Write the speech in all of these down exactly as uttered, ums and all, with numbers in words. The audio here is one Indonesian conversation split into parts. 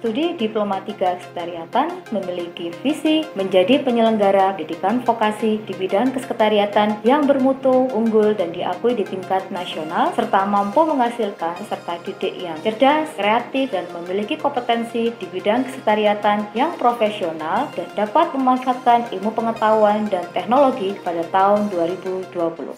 Studi Diploma tiga Kesekretariatan memiliki visi menjadi penyelenggara pendidikan vokasi di bidang kesekretariatan yang bermutu, unggul, dan diakui di tingkat nasional, serta mampu menghasilkan peserta didik yang cerdas, kreatif, dan memiliki kompetensi di bidang kesekretariatan yang profesional dan dapat memanfaatkan ilmu pengetahuan dan teknologi pada tahun dua ribu dua puluh.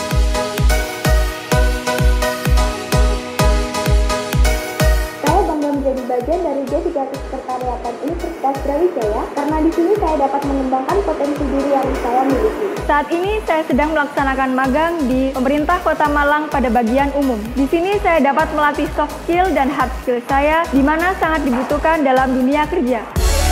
Menjadi bagian dari D tiga Kesekretariatan Universitas Brawijaya karena di sini saya dapat mengembangkan potensi diri yang saya miliki. Saat ini saya sedang melaksanakan magang di pemerintah Kota Malang pada bagian umum. Di sini saya dapat melatih soft skill dan hard skill saya, di mana sangat dibutuhkan dalam dunia kerja.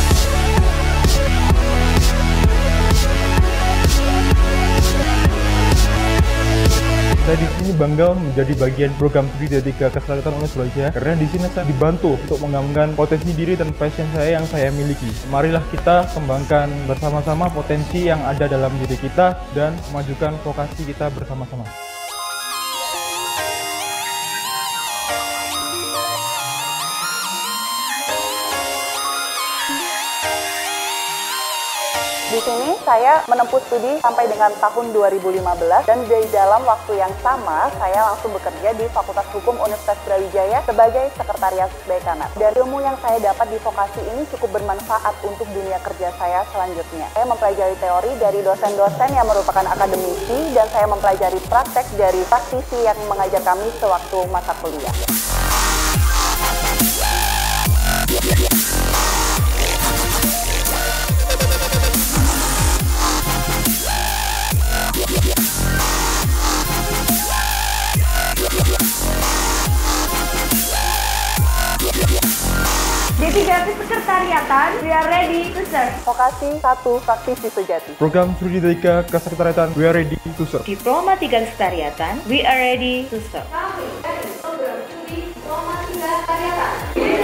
Saya di sini bangga menjadi bagian program studi D tiga Kesekretariatan Universitas Brawijaya karena di sini saya dibantu untuk mengembangkan potensi diri dan passion saya yang saya miliki. Marilah kita kembangkan bersama-sama potensi yang ada dalam diri kita dan memajukan vokasi kita bersama-sama. Di sini saya menempuh studi sampai dengan tahun dua ribu lima belas dan di dalam waktu yang sama saya langsung bekerja di Fakultas Hukum Universitas Brawijaya sebagai Sekretaris Dekanat. Dan ilmu yang saya dapat di vokasi ini cukup bermanfaat untuk dunia kerja saya selanjutnya. Saya mempelajari teori dari dosen-dosen yang merupakan akademisi dan saya mempelajari praktek dari praktisi yang mengajar kami sewaktu masa kuliah. D tiga Kesekretariatan, we are ready to serve. Vokasi satu, praktisi sejati. Program studi D tiga Kesekretariatan, we are ready to serve. Diploma tiga Kesekretariatan, we are ready to serve. Kami dari program studi Diploma tiga Kesekretariatan, we are ready to serve.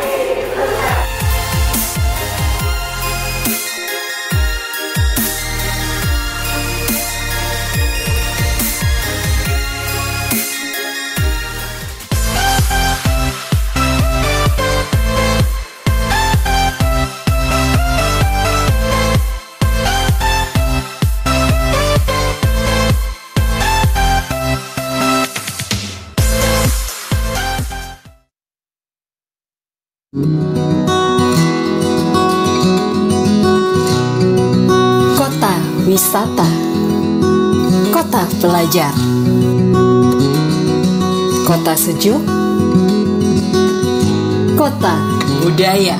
Kota wisata, kota pelajar, kota sejuk, kota budaya.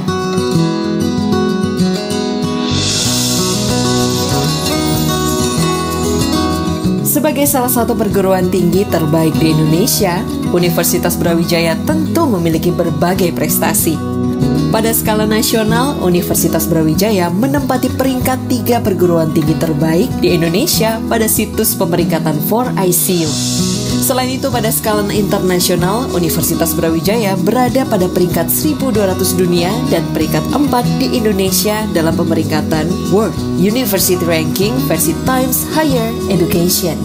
Sebagai salah satu perguruan tinggi terbaik di Indonesia, Universitas Brawijaya tentu memiliki berbagai prestasi. Pada skala nasional, Universitas Brawijaya menempati peringkat tiga perguruan tinggi terbaik di Indonesia pada situs pemeringkatan four I C U. Selain itu, pada skala internasional, Universitas Brawijaya berada pada peringkat seribu dua ratus dunia dan peringkat empat di Indonesia dalam pemeringkatan World University Ranking versi Times Higher Education.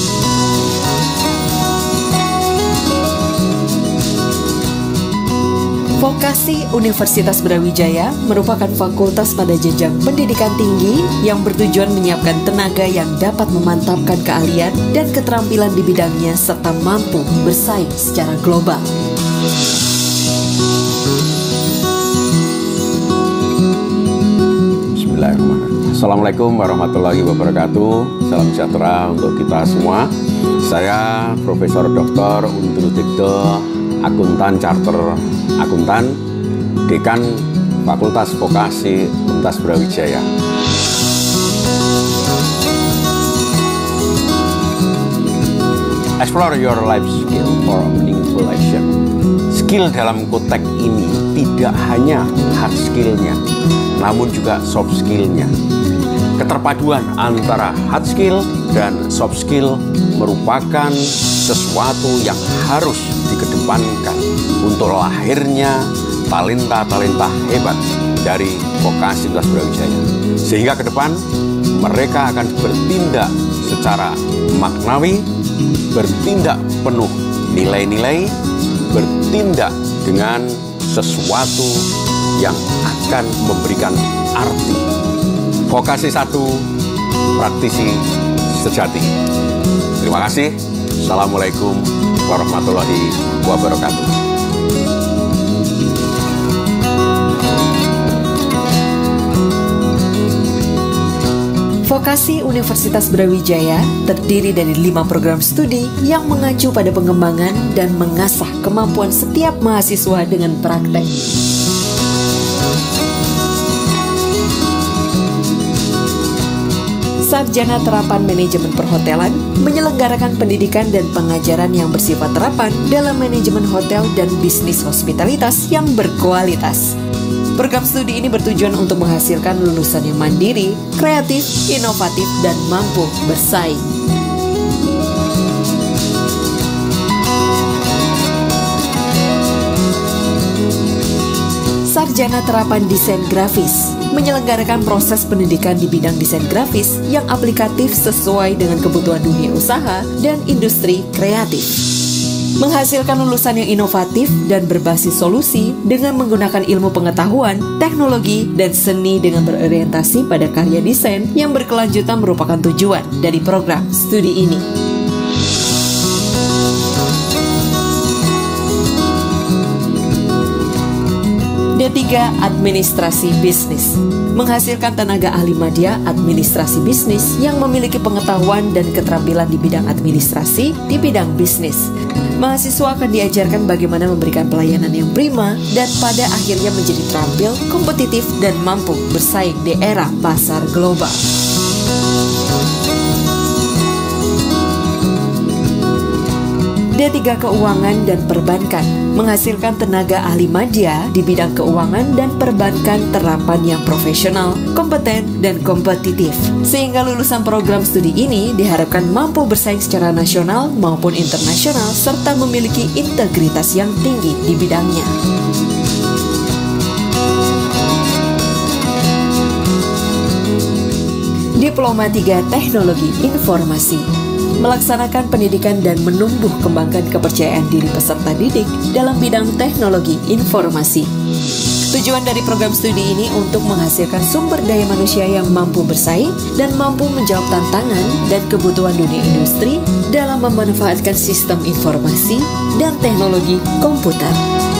Vokasi Universitas Brawijaya merupakan fakultas pada jenjang pendidikan tinggi yang bertujuan menyiapkan tenaga yang dapat memantapkan keahlian dan keterampilan di bidangnya serta mampu bersaing secara global. Bismillahirrahmanirrahim. Assalamualaikum warahmatullahi wabarakatuh. Salam sejahtera untuk kita semua. Saya Profesor Doktor Undrudikdo Akuntan Charter Akuntan, Dekan Fakultas Vokasi Universitas Brawijaya. Explore your life skill for meaningful action. Skill dalam konteks ini tidak hanya hard skill-nya, namun juga soft skill-nya. Keterpaduan antara hard skill dan soft skill merupakan sesuatu yang harus dikedepankan untuk lahirnya talenta-talenta hebat dari vokasi Universitas Brawijaya. Sehingga ke depan mereka akan bertindak secara maknawi, bertindak penuh nilai-nilai, bertindak dengan sesuatu yang akan memberikan arti. Vokasi satu, praktisi sejati. Terima kasih. Assalamualaikum warahmatullahi wabarakatuh. Vokasi Universitas Brawijaya terdiri dari lima program studi yang mengacu pada pengembangan dan mengasah kemampuan setiap mahasiswa dengan praktek. Sarjana Terapan Manajemen Perhotelan menyelenggarakan pendidikan dan pengajaran yang bersifat terapan dalam manajemen hotel dan bisnis hospitalitas yang berkualitas. Program studi ini bertujuan untuk menghasilkan lulusan yang mandiri, kreatif, inovatif, dan mampu bersaing. Sarjana Terapan Desain Grafis menyelenggarakan proses pendidikan di bidang desain grafis yang aplikatif sesuai dengan kebutuhan dunia usaha dan industri kreatif. Menghasilkan lulusan yang inovatif dan berbasis solusi dengan menggunakan ilmu pengetahuan, teknologi, dan seni dengan berorientasi pada karya desain yang berkelanjutan merupakan tujuan dari program studi ini. D tiga Administrasi Bisnis menghasilkan tenaga ahli madya administrasi bisnis yang memiliki pengetahuan dan keterampilan di bidang administrasi di bidang bisnis. Mahasiswa akan diajarkan bagaimana memberikan pelayanan yang prima dan pada akhirnya menjadi terampil, kompetitif, dan mampu bersaing di era pasar global. D tiga Keuangan dan Perbankan menghasilkan tenaga ahli madya di bidang keuangan dan perbankan terapan yang profesional, kompeten, dan kompetitif. Sehingga lulusan program studi ini diharapkan mampu bersaing secara nasional maupun internasional serta memiliki integritas yang tinggi di bidangnya. Diploma tiga Teknologi Informasi melaksanakan pendidikan dan menumbuh kembangkan kepercayaan diri peserta didik dalam bidang teknologi informasi. Tujuan dari program studi ini untuk menghasilkan sumber daya manusia yang mampu bersaing dan mampu menjawab tantangan dan kebutuhan dunia industri dalam memanfaatkan sistem informasi dan teknologi komputer.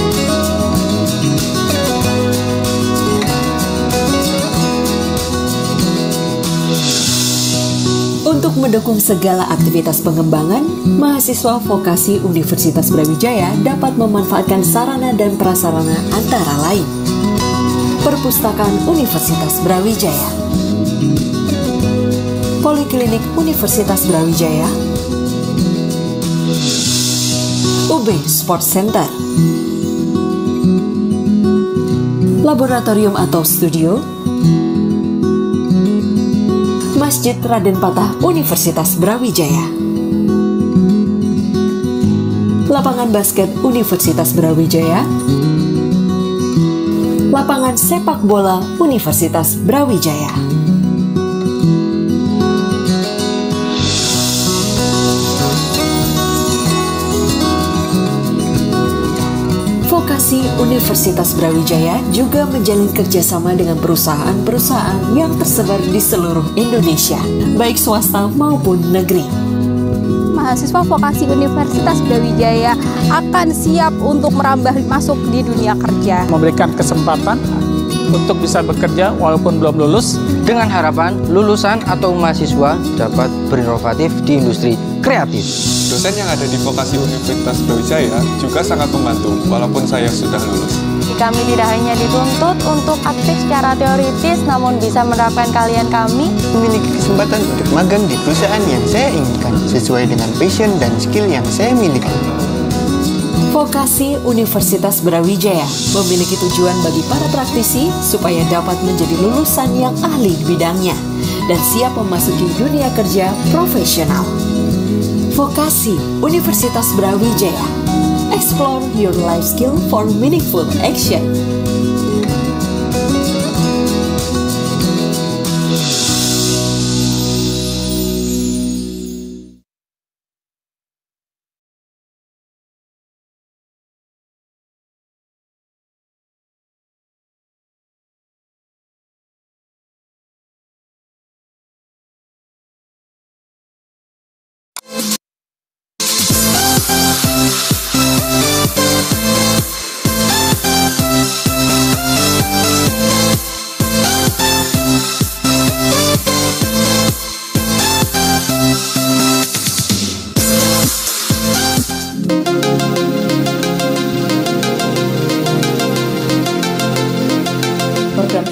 Untuk mendukung segala aktivitas pengembangan, mahasiswa vokasi Universitas Brawijaya dapat memanfaatkan sarana dan prasarana antara lain. Perpustakaan Universitas Brawijaya, Poliklinik Universitas Brawijaya, U B Sport Center, Laboratorium atau studio, Masjid Raden Patah Universitas Brawijaya, Lapangan Basket Universitas Brawijaya, Lapangan Sepak Bola Universitas Brawijaya. Vokasi Universitas Brawijaya juga menjalin kerjasama dengan perusahaan-perusahaan yang tersebar di seluruh Indonesia, baik swasta maupun negeri. Mahasiswa vokasi Universitas Brawijaya akan siap untuk merambah masuk di dunia kerja. Memberikan kesempatan untuk bisa bekerja walaupun belum lulus, dengan harapan lulusan atau mahasiswa dapat berinovatif di industri kreatif. Dosen yang ada di vokasi Universitas Brawijaya juga sangat membantu walaupun saya sudah lulus. Kami tidak hanya dituntut untuk aktif secara teoritis, namun bisa menerapkan kalian kami memiliki kesempatan untuk magang di perusahaan yang saya inginkan sesuai dengan passion dan skill yang saya miliki. Vokasi Universitas Brawijaya memiliki tujuan bagi para praktisi supaya dapat menjadi lulusan yang ahli di bidangnya dan siap memasuki dunia kerja profesional. Vokasi Universitas Brawijaya. Explore your life skill for meaningful action.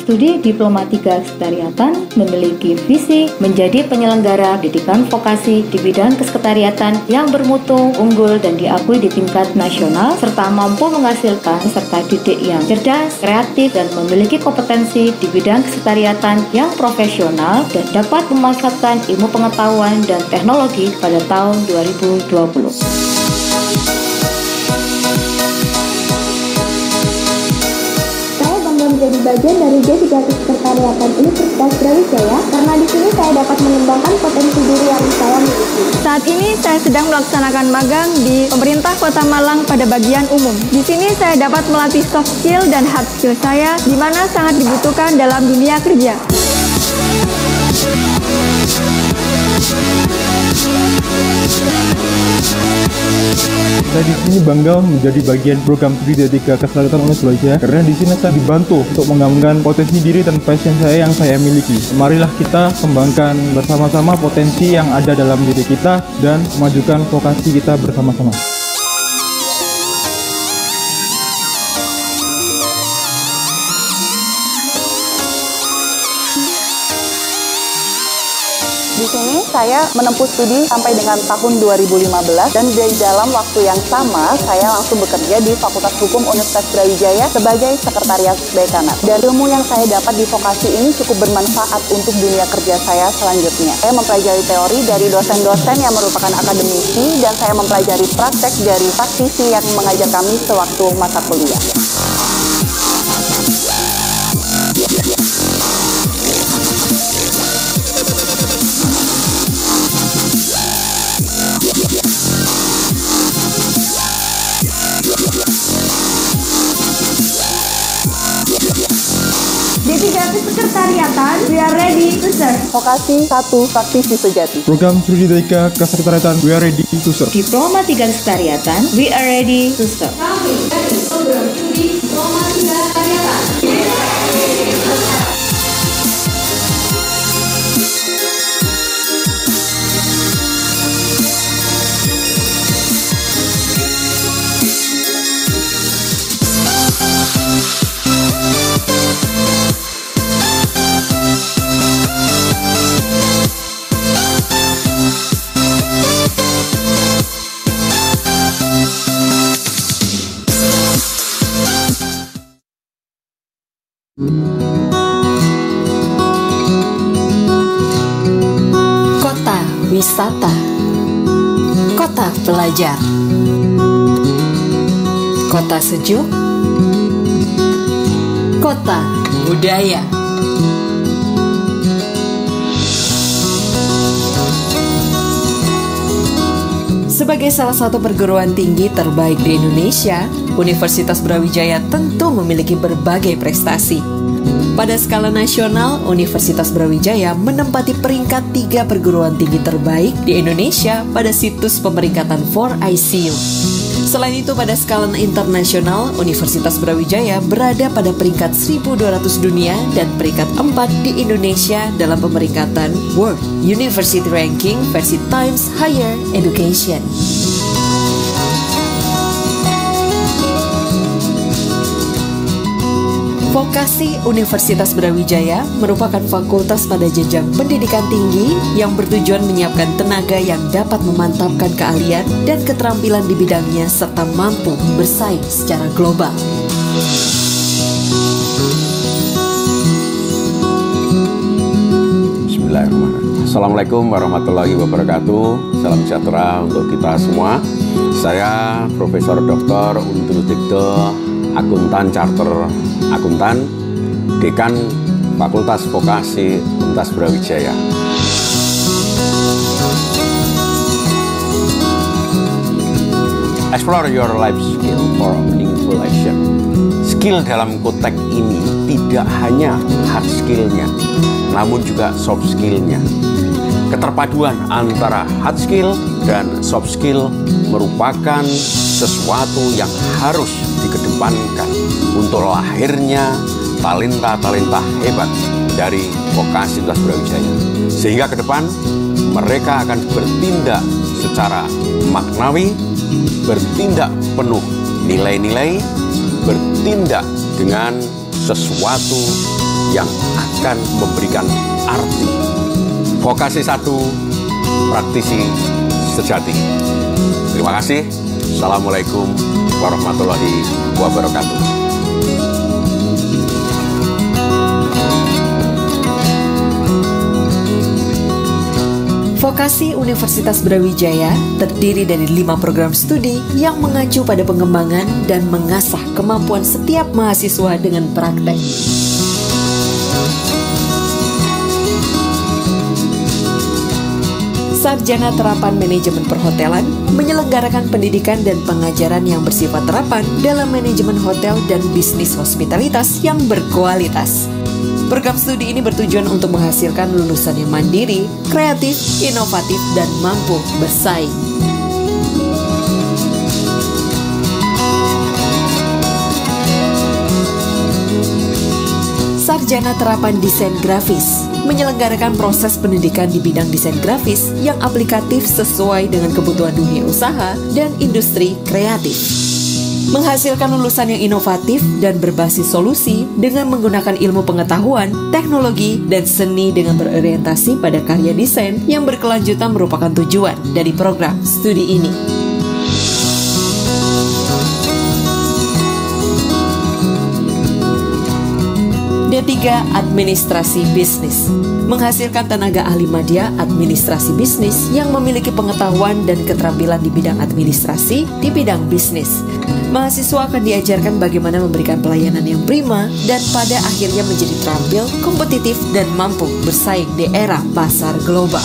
Studi Diploma tiga Kesekretariatan memiliki visi menjadi penyelenggara pendidikan vokasi di bidang kesekretariatan yang bermutu, unggul, dan diakui di tingkat nasional, serta mampu menghasilkan peserta didik yang cerdas, kreatif, dan memiliki kompetensi di bidang kesekretariatan yang profesional dan dapat memanfaatkan ilmu pengetahuan dan teknologi pada tahun dua ribu dua puluh. Menjadi bagian dari J tiga Kesekretariatan Universitas Brawijaya karena di sini saya dapat mengembangkan potensi diri yang saya miliki. Saat ini saya sedang melaksanakan magang di pemerintah Kota Malang pada bagian umum. Di sini saya dapat melatih soft skill dan hard skill saya, di mana sangat dibutuhkan dalam dunia kerja. Saya di sini bangga menjadi bagian program studi D tiga Kesekretariatan Universitas Brawijaya karena di sini saya dibantu untuk mengembangkan potensi diri dan passion saya yang saya miliki. Marilah kita kembangkan bersama-sama potensi yang ada dalam diri kita dan memajukan vokasi kita bersama-sama. Di sini saya menempuh studi sampai dengan tahun dua ribu lima belas dan di dalam waktu yang sama saya langsung bekerja di Fakultas Hukum Universitas Brawijaya sebagai Sekretariat Dekanat. Dan ilmu yang saya dapat di vokasi ini cukup bermanfaat untuk dunia kerja saya selanjutnya. Saya mempelajari teori dari dosen-dosen yang merupakan akademisi dan saya mempelajari praktek dari praktisi yang mengajar kami sewaktu masa kuliah. D tiga Kesekretariatan, we are ready to serve. Vokasi satu, praktisi sejati. Program studi D tiga Kesekretariatan, we are ready to serve. Diploma tiga Kesekretariatan, we are ready to serve. Kami dari program studi Diploma tiga Kesekretariatan, we are ready to serve. Kota wisata, kota pelajar, kota sejuk, kota budaya. Sebagai salah satu perguruan tinggi terbaik di Indonesia, Universitas Brawijaya tentu memiliki berbagai prestasi. Pada skala nasional, Universitas Brawijaya menempati peringkat tiga perguruan tinggi terbaik di Indonesia pada situs pemeringkatan empat I C U. Selain itu, pada skala internasional, Universitas Brawijaya berada pada peringkat seribu dua ratus dunia dan peringkat empat di Indonesia dalam pemeringkatan World University Ranking versi Times Higher Education. Vokasi Universitas Brawijaya merupakan fakultas pada jenjang pendidikan tinggi yang bertujuan menyiapkan tenaga yang dapat memantapkan keahlian dan keterampilan di bidangnya serta mampu bersaing secara global. Bismillahirrahmanirrahim. Assalamualaikum warahmatullahi wabarakatuh. Salam sejahtera untuk kita semua. Saya Profesor Doktor Undru Digdo, akuntan charter akuntan, Dekan Fakultas Vokasi Universitas Brawijaya. Explore your life skill for meaningful action. Skill dalam konteks ini tidak hanya hard skill-nya, namun juga soft skill-nya. Keterpaduan antara hard skill dan soft skill merupakan sesuatu yang harus dikedepankan untuk lahirnya talenta-talenta hebat dari vokasi Universitas Brawijaya. Sehingga ke depan mereka akan bertindak secara maknawi, bertindak penuh nilai-nilai, bertindak dengan sesuatu yang akan memberikan arti. Vokasi satu, praktisi sejati. Terima kasih. Assalamualaikum warahmatullahi wabarakatuh. Vokasi Universitas Brawijaya terdiri dari lima program studi yang mengacu pada pengembangan dan mengasah kemampuan setiap mahasiswa dengan praktek. Sarjana Terapan Manajemen Perhotelan menyelenggarakan pendidikan dan pengajaran yang bersifat terapan dalam manajemen hotel dan bisnis hospitalitas yang berkualitas. Program studi ini bertujuan untuk menghasilkan lulusan yang mandiri, kreatif, inovatif, dan mampu bersaing. Sarjana Terapan Desain Grafis menyelenggarakan proses pendidikan di bidang desain grafis yang aplikatif sesuai dengan kebutuhan dunia usaha dan industri kreatif. Menghasilkan lulusan yang inovatif dan berbasis solusi dengan menggunakan ilmu pengetahuan, teknologi, dan seni dengan berorientasi pada karya desain yang berkelanjutan merupakan tujuan dari program studi ini. D tiga Administrasi Bisnis menghasilkan tenaga ahli madya administrasi bisnis yang memiliki pengetahuan dan keterampilan di bidang administrasi di bidang bisnis. Mahasiswa akan diajarkan bagaimana memberikan pelayanan yang prima dan pada akhirnya menjadi terampil, kompetitif, dan mampu bersaing di era pasar global.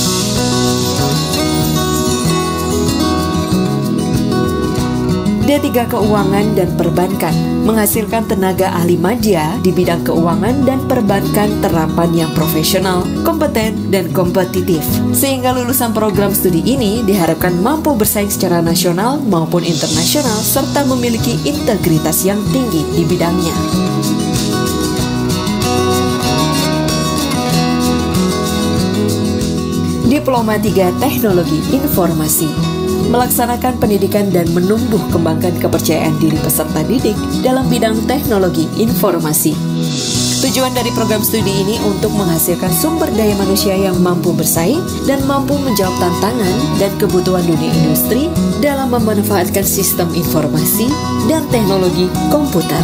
D tiga Keuangan dan Perbankan menghasilkan tenaga ahli madya di bidang keuangan dan perbankan terapan yang profesional, kompeten, dan kompetitif. Sehingga lulusan program studi ini diharapkan mampu bersaing secara nasional maupun internasional serta memiliki integritas yang tinggi di bidangnya. Diploma tiga Teknologi Informasi melaksanakan pendidikan dan menumbuh kembangkan kepercayaan diri peserta didik dalam bidang teknologi informasi. Tujuan dari program studi ini untuk menghasilkan sumber daya manusia yang mampu bersaing dan mampu menjawab tantangan dan kebutuhan dunia industri dalam memanfaatkan sistem informasi dan teknologi komputer.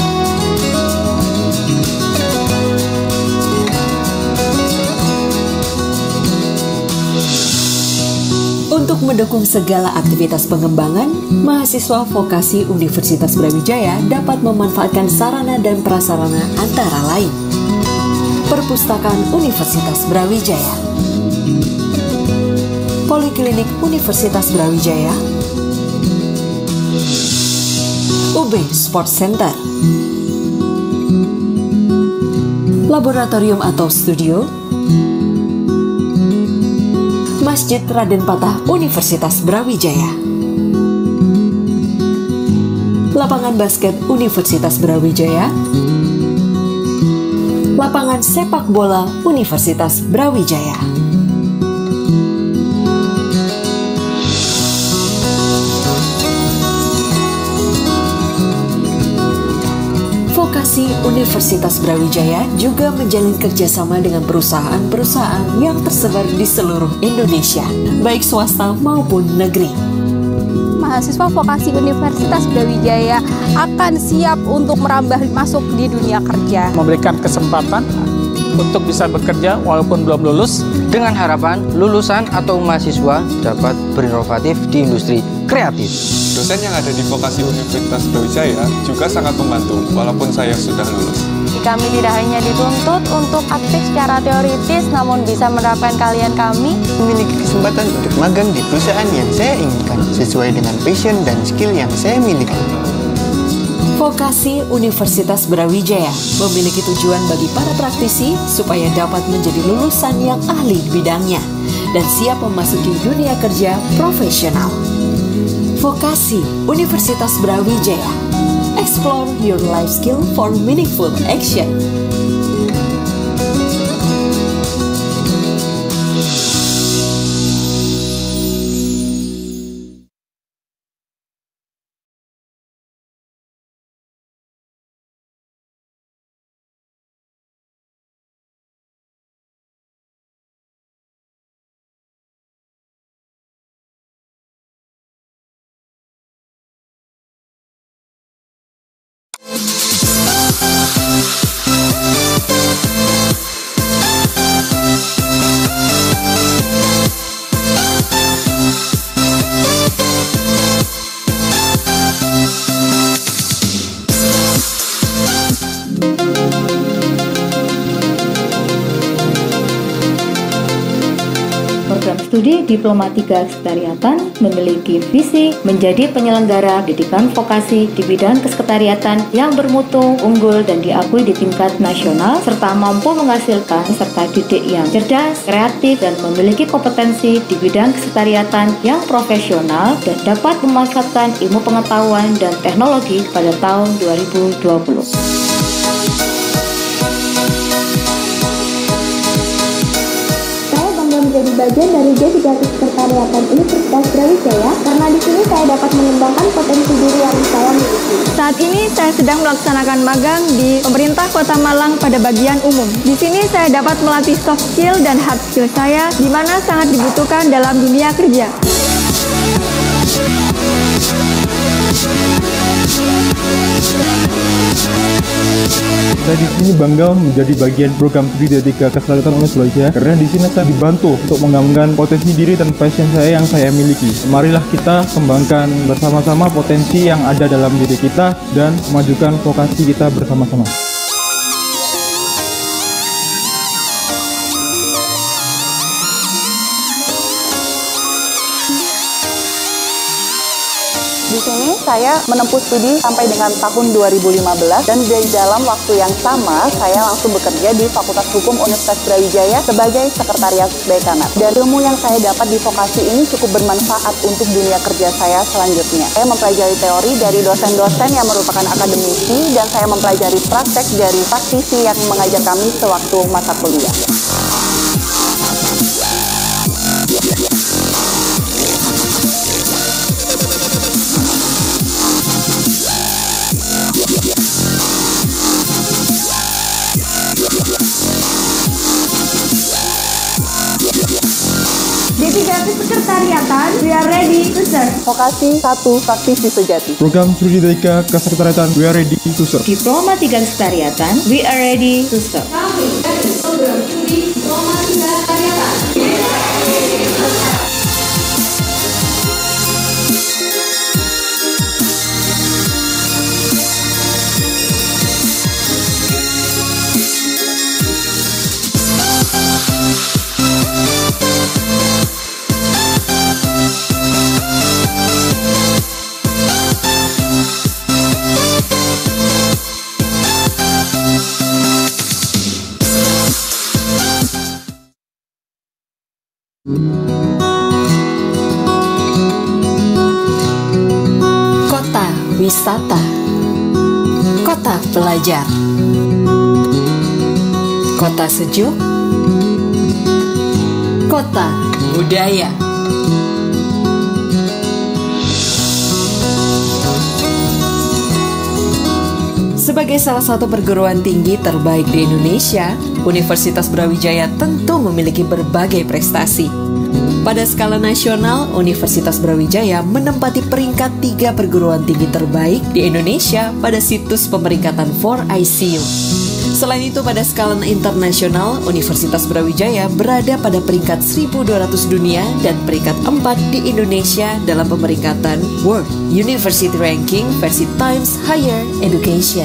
Untuk mendukung segala aktivitas pengembangan, mahasiswa vokasi Universitas Brawijaya dapat memanfaatkan sarana dan prasarana antara lain: Perpustakaan Universitas Brawijaya, Poliklinik Universitas Brawijaya, U B Sport Center, laboratorium atau studio, Masjid Raden Patah Universitas Brawijaya, lapangan basket Universitas Brawijaya, lapangan sepak bola Universitas Brawijaya. Vokasi Universitas Brawijaya juga menjalin kerjasama dengan perusahaan-perusahaan yang tersebar di seluruh Indonesia, baik swasta maupun negeri. Mahasiswa vokasi Universitas Brawijaya akan siap untuk merambah masuk di dunia kerja. Memberikan kesempatan untuk bisa bekerja walaupun belum lulus, dengan harapan lulusan atau mahasiswa dapat berinovatif di industri kreatif. Dosen yang ada di vokasi Universitas Brawijaya juga sangat membantu walaupun saya sudah lulus. Kami tidak hanya dituntut untuk aktif secara teoritis, namun bisa menerapkan kalian kami memiliki kesempatan untuk magang di perusahaan yang saya inginkan sesuai dengan passion dan skill yang saya miliki. Vokasi Universitas Brawijaya memiliki tujuan bagi para praktisi supaya dapat menjadi lulusan yang ahli di bidangnya dan siap memasuki dunia kerja profesional. Vokasi Universitas Brawijaya. Explore your life skill for meaningful action. Studi Diploma tiga Kesekretariatan memiliki visi menjadi penyelenggara pendidikan vokasi di bidang kesekretariatan yang bermutu, unggul, dan diakui di tingkat nasional, serta mampu menghasilkan peserta didik yang cerdas, kreatif, dan memiliki kompetensi di bidang kesekretariatan yang profesional dan dapat memanfaatkan ilmu pengetahuan dan teknologi pada tahun dua ribu dua puluh. Menjadi bagian dari J tiga Kesekretariatan Universitas Brawijaya karena di sini saya dapat mengembangkan potensi diri yang saya miliki. Saat ini saya sedang melaksanakan magang di pemerintah Kota Malang pada bagian umum. Di sini saya dapat melatih soft skill dan hard skill saya, di mana sangat dibutuhkan dalam dunia kerja. Saya di sini bangga menjadi bagian program studi D tiga Kesekretariatan Universitas Brawijaya karena di sini saya dibantu untuk mengembangkan potensi diri dan passion saya yang saya miliki. Marilah kita kembangkan bersama-sama potensi yang ada dalam diri kita dan memajukan vokasi kita bersama-sama. Di sini saya menempuh studi sampai dengan tahun dua ribu lima belas dan di dalam waktu yang sama saya langsung bekerja di Fakultas Hukum Universitas Brawijaya sebagai Sekretariat Dekanat. Dan ilmu yang saya dapat di vokasi ini cukup bermanfaat untuk dunia kerja saya selanjutnya. Saya mempelajari teori dari dosen-dosen yang merupakan akademisi dan saya mempelajari praktek dari praktisi yang mengajar kami sewaktu masa kuliah. D tiga Kesekretariatan, we are ready to serve. Vokasi satu, praktisi sejati. Program studi D tiga Kesekretariatan, we are ready to serve. Diploma tiga Kesekretariatan, we are ready to serve. Kami dari program studi Diploma tiga Kesekretariatan, we are ready to serve. Kota wisata, kota pelajar, kota sejuk, kota budaya. Sebagai salah satu perguruan tinggi terbaik di Indonesia, Universitas Brawijaya tentu memiliki berbagai prestasi. Pada skala nasional, Universitas Brawijaya menempati peringkat tiga perguruan tinggi terbaik di Indonesia pada situs pemeringkatan four I C U. Selain itu, pada skala internasional, Universitas Brawijaya berada pada peringkat seribu dua ratus dunia dan peringkat empat di Indonesia dalam pemeringkatan World University Ranking versi Times Higher Education.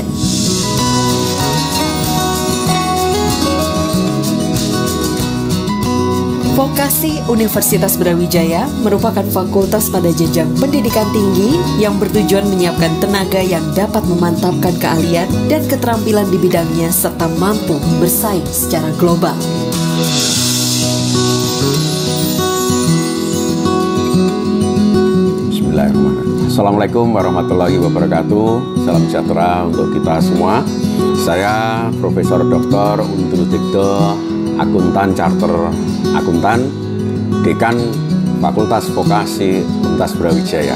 Vokasi Universitas Brawijaya merupakan fakultas pada jenjang pendidikan tinggi yang bertujuan menyiapkan tenaga yang dapat memantapkan keahlian dan keterampilan di bidangnya serta mampu bersaing secara global. Bismillahirrahmanirrahim. Assalamualaikum warahmatullahi wabarakatuh. Salam sejahtera untuk kita semua. Saya Profesor Doktor Undru Digdo, akuntan charter akuntan, Dekan Fakultas Vokasi Universitas Brawijaya.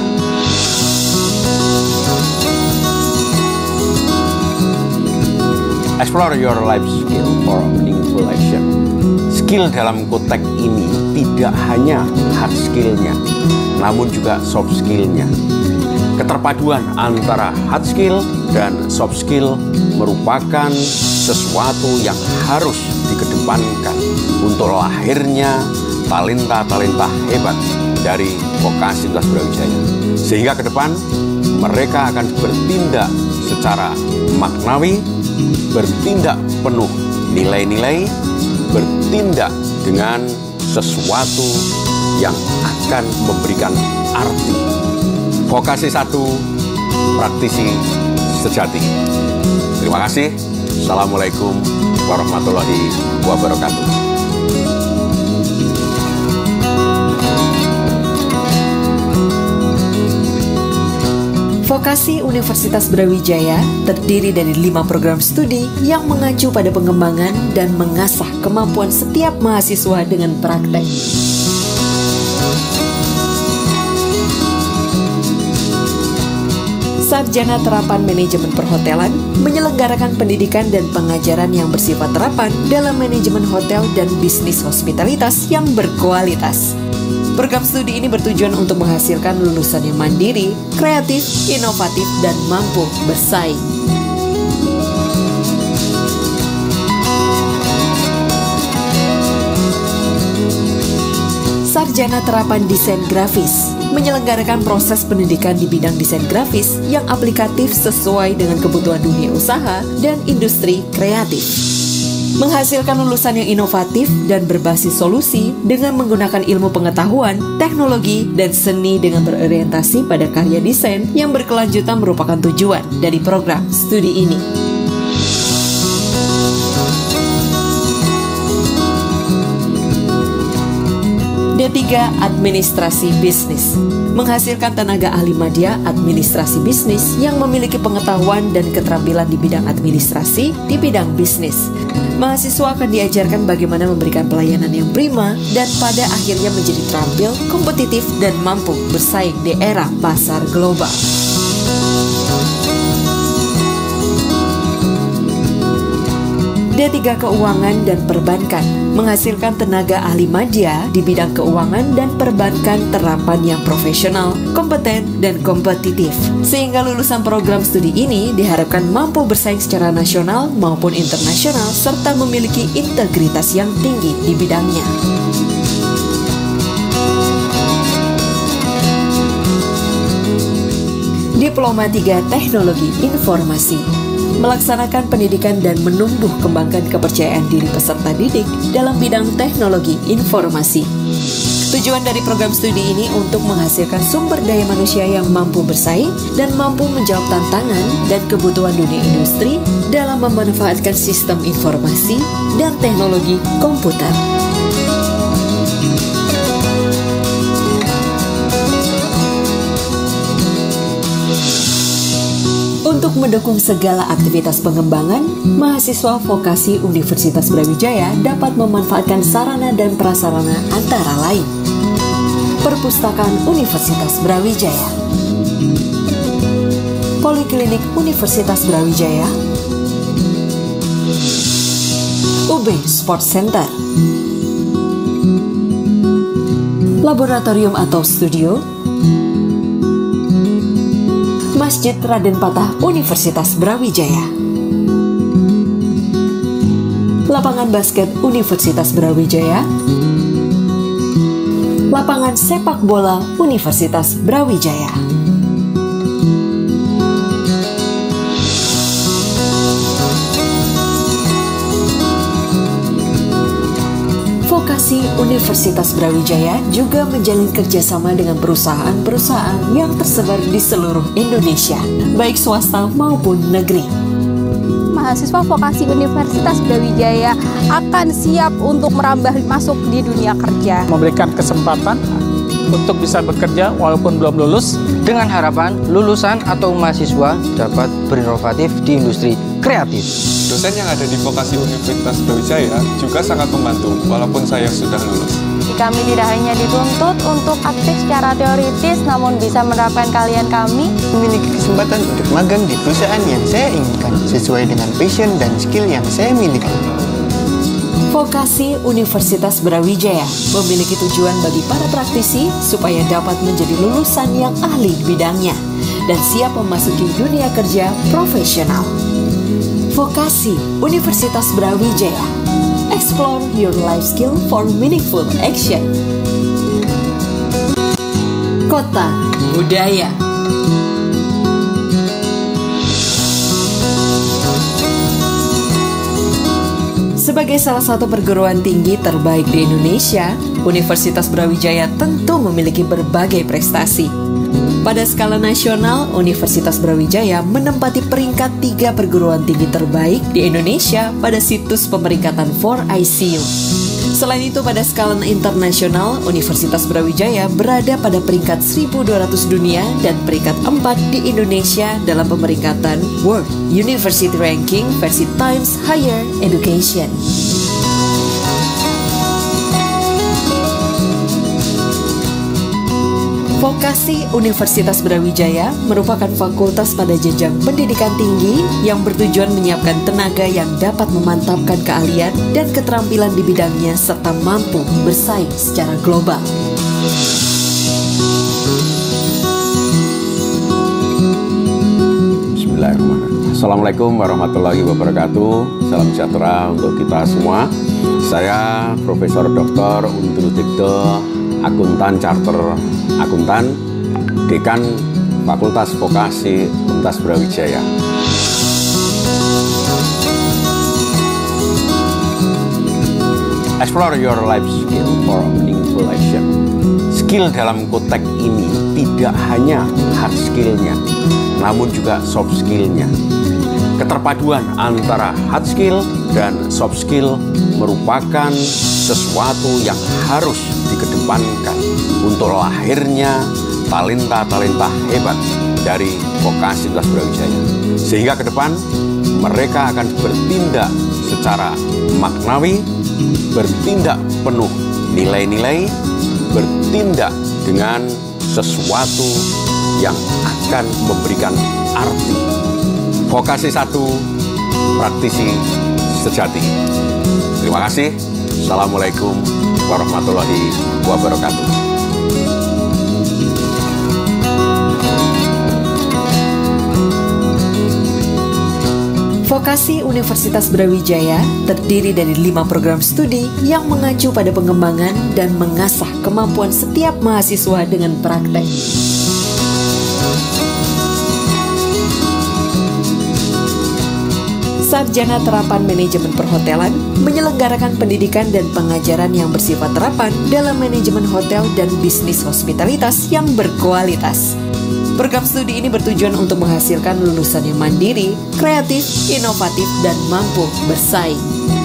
Explore your life skill for meaningful action. Skill dalam konteks ini tidak hanya hard skill-nya, namun juga soft skill-nya. Keterpaduan antara hard skill dan soft skill merupakan sesuatu yang harus dikedepankan untuk lahirnya talenta-talenta hebat dari vokasi Universitas Brawijaya. Sehingga ke depan mereka akan bertindak secara maknawi, bertindak penuh nilai-nilai, bertindak dengan sesuatu yang akan memberikan arti. Vokasi satu, praktisi sejati. Terima kasih. Assalamualaikum warahmatullahi wabarakatuh. Vokasi Universitas Brawijaya terdiri dari lima program studi yang mengacu pada pengembangan dan mengasah kemampuan setiap mahasiswa dengan praktek. Sarjana Terapan Manajemen Perhotelan menyelenggarakan pendidikan dan pengajaran yang bersifat terapan dalam manajemen hotel dan bisnis hospitalitas yang berkualitas. Program studi ini bertujuan untuk menghasilkan lulusan yang mandiri, kreatif, inovatif, dan mampu bersaing. Sarjana Terapan Desain Grafis menyelenggarakan proses pendidikan di bidang desain grafis yang aplikatif sesuai dengan kebutuhan dunia usaha dan industri kreatif. Menghasilkan lulusan yang inovatif dan berbasis solusi dengan menggunakan ilmu pengetahuan, teknologi, dan seni dengan berorientasi pada karya desain yang berkelanjutan merupakan tujuan dari program studi ini. D tiga Administrasi Bisnis menghasilkan tenaga ahli madya administrasi bisnis yang memiliki pengetahuan dan keterampilan di bidang administrasi di bidang bisnis. Mahasiswa akan diajarkan bagaimana memberikan pelayanan yang prima dan pada akhirnya menjadi terampil, kompetitif, dan mampu bersaing di era pasar global. D tiga Keuangan dan Perbankan menghasilkan tenaga ahli madya di bidang keuangan dan perbankan terapan yang profesional, kompeten, dan kompetitif. Sehingga lulusan program studi ini diharapkan mampu bersaing secara nasional maupun internasional serta memiliki integritas yang tinggi di bidangnya. Diploma tiga Teknologi Informasi melaksanakan pendidikan dan menumbuh kembangkan kepercayaan diri peserta didik dalam bidang teknologi informasi. Tujuan dari program studi ini untuk menghasilkan sumber daya manusia yang mampu bersaing dan mampu menjawab tantangan dan kebutuhan dunia industri dalam memanfaatkan sistem informasi dan teknologi komputer. Untuk mendukung segala aktivitas pengembangan, mahasiswa vokasi Universitas Brawijaya dapat memanfaatkan sarana dan prasarana antara lain. Perpustakaan Universitas Brawijaya, Poliklinik Universitas Brawijaya, U B Sport Center, Laboratorium atau studio, Masjid Raden Patah Universitas Brawijaya, Lapangan Basket Universitas Brawijaya, Lapangan Sepak Bola Universitas Brawijaya. Vokasi Universitas Brawijaya juga menjalin kerjasama dengan perusahaan-perusahaan yang tersebar di seluruh Indonesia, baik swasta maupun negeri. Mahasiswa vokasi Universitas Brawijaya akan siap untuk merambah masuk di dunia kerja. Memberikan kesempatan untuk bisa bekerja walaupun belum lulus, dengan harapan lulusan atau mahasiswa dapat berinovatif di industri kreatif. Dosen yang ada di vokasi Universitas Brawijaya juga sangat membantu walaupun saya sudah lulus. Kami tidak hanya dituntut untuk aktif secara teoritis, namun bisa menerapkan kalian kami memiliki kesempatan untuk magang di perusahaan yang saya inginkan sesuai dengan passion dan skill yang saya miliki. Vokasi Universitas Brawijaya memiliki tujuan bagi para praktisi supaya dapat menjadi lulusan yang ahli di bidangnya dan siap memasuki dunia kerja profesional. Vokasi Universitas Brawijaya, explore your life skill for meaningful action. Kota Budaya. Sebagai salah satu perguruan tinggi terbaik di Indonesia, Universitas Brawijaya tentu memiliki berbagai prestasi. Pada skala nasional, Universitas Brawijaya menempati peringkat tiga perguruan tinggi terbaik di Indonesia pada situs pemeringkatan empat I C U. Selain itu, pada skala internasional, Universitas Brawijaya berada pada peringkat seribu dua ratus dunia dan peringkat empat di Indonesia dalam pemeringkatan World University Ranking versi Times Higher Education. Vokasi Universitas Brawijaya merupakan fakultas pada jenjang pendidikan tinggi yang bertujuan menyiapkan tenaga yang dapat memantapkan keahlian dan keterampilan di bidangnya serta mampu bersaing secara global. Bismillahirrahmanirrahim. Assalamualaikum warahmatullahi wabarakatuh. Salam sejahtera untuk kita semua. Saya Profesor Doktor Undrudikdo, akuntan charter akuntan, Dekan Fakultas Vokasi Universitas Brawijaya. Explore your life skill for meaningful action. Skill dalam konteks ini tidak hanya hard skill-nya, namun juga soft skill-nya. Keterpaduan antara hard skill dan soft skill merupakan sesuatu yang harus dikedepankan untuk lahirnya talenta-talenta hebat dari vokasi Universitas Brawijaya. Sehingga ke depan mereka akan bertindak secara maknawi, bertindak penuh nilai-nilai, bertindak dengan sesuatu yang akan memberikan arti. Vokasi satu, praktisi sejati. Terima kasih. Assalamualaikum warahmatullahi wabarakatuh. Vokasi Universitas Brawijaya terdiri dari lima program studi yang mengacu pada pengembangan dan mengasah kemampuan setiap mahasiswa dengan praktek. Sarjana Terapan Manajemen Perhotelan menyelenggarakan pendidikan dan pengajaran yang bersifat terapan dalam manajemen hotel dan bisnis hospitalitas yang berkualitas. Program studi ini bertujuan untuk menghasilkan lulusan yang mandiri, kreatif, inovatif, dan mampu bersaing.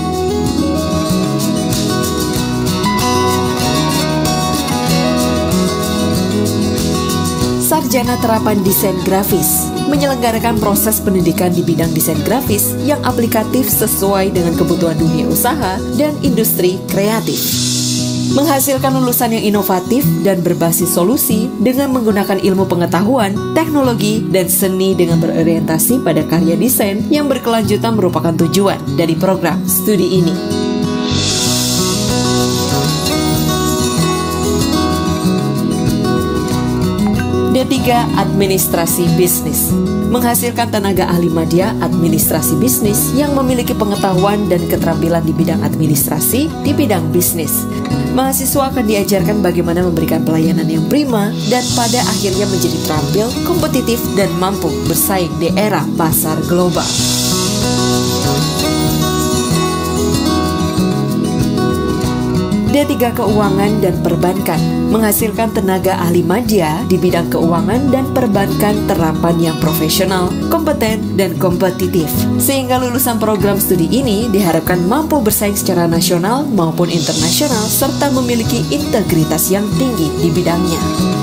Sarjana Terapan Desain Grafis menyelenggarakan proses pendidikan di bidang desain grafis yang aplikatif sesuai dengan kebutuhan dunia usaha dan industri kreatif. Menghasilkan lulusan yang inovatif dan berbasis solusi dengan menggunakan ilmu pengetahuan, teknologi, dan seni dengan berorientasi pada karya desain yang berkelanjutan merupakan tujuan dari program studi ini. D tiga Administrasi Bisnis menghasilkan tenaga ahli madya administrasi bisnis yang memiliki pengetahuan dan keterampilan di bidang administrasi di bidang bisnis. Mahasiswa akan diajarkan bagaimana memberikan pelayanan yang prima dan pada akhirnya menjadi terampil, kompetitif, dan mampu bersaing di era pasar global. D tiga Keuangan dan Perbankan menghasilkan tenaga ahli madya di bidang keuangan dan perbankan terapan yang profesional, kompeten, dan kompetitif. Sehingga lulusan program studi ini diharapkan mampu bersaing secara nasional maupun internasional serta memiliki integritas yang tinggi di bidangnya.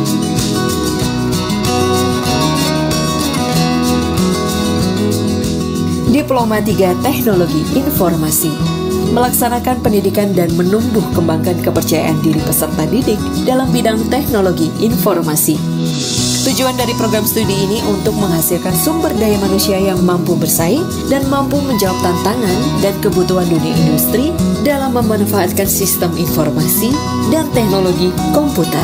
Diploma tiga Teknologi Informasi melaksanakan pendidikan dan menumbuh kembangkan kepercayaan diri peserta didik dalam bidang teknologi informasi. Tujuan dari program studi ini untuk menghasilkan sumber daya manusia yang mampu bersaing dan mampu menjawab tantangan dan kebutuhan dunia industri dalam memanfaatkan sistem informasi dan teknologi komputer.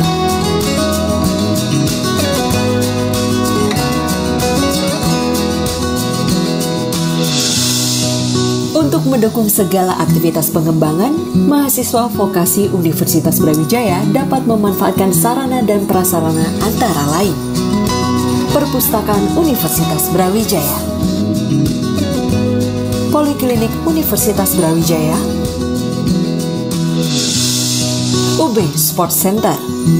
Untuk mendukung segala aktivitas pengembangan, mahasiswa vokasi Universitas Brawijaya dapat memanfaatkan sarana dan prasarana antara lain. Perpustakaan Universitas Brawijaya, Poliklinik Universitas Brawijaya, U B Sports Center,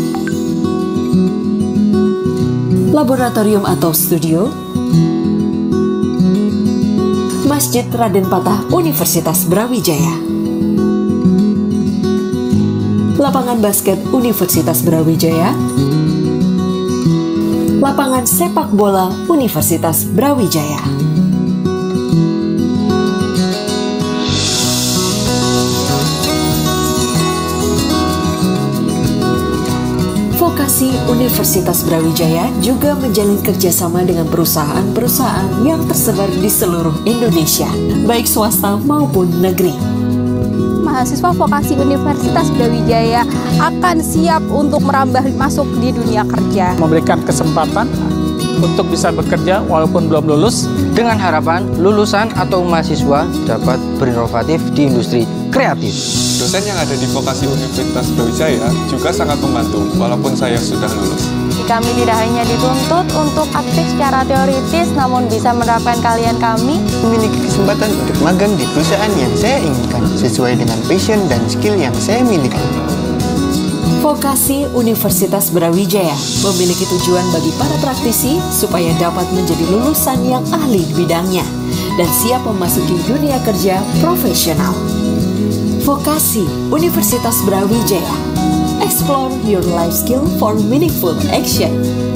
laboratorium atau studio, Masjid Raden Patah Universitas Brawijaya, lapangan basket Universitas Brawijaya, lapangan sepak bola Universitas Brawijaya. Vokasi Universitas Brawijaya juga menjalin kerjasama dengan perusahaan-perusahaan yang tersebar di seluruh Indonesia, baik swasta maupun negeri. Mahasiswa vokasi Universitas Brawijaya akan siap untuk merambah masuk di dunia kerja. Memberikan kesempatan untuk bisa bekerja walaupun belum lulus, dengan harapan lulusan atau mahasiswa dapat berinovatif di industri kreatif. Dosen yang ada di vokasi Universitas Brawijaya juga sangat membantu walaupun saya sudah lulus. Kami tidak hanya dituntut untuk aktif secara teoritis, namun bisa menerapkan kalian kami memiliki kesempatan untuk magang di perusahaan yang saya inginkan sesuai dengan passion dan skill yang saya miliki. Vokasi Universitas Brawijaya memiliki tujuan bagi para praktisi supaya dapat menjadi lulusan yang ahli di bidangnya dan siap memasuki dunia kerja profesional. Vokasi Universitas Brawijaya. Explore your life skill for meaningful action.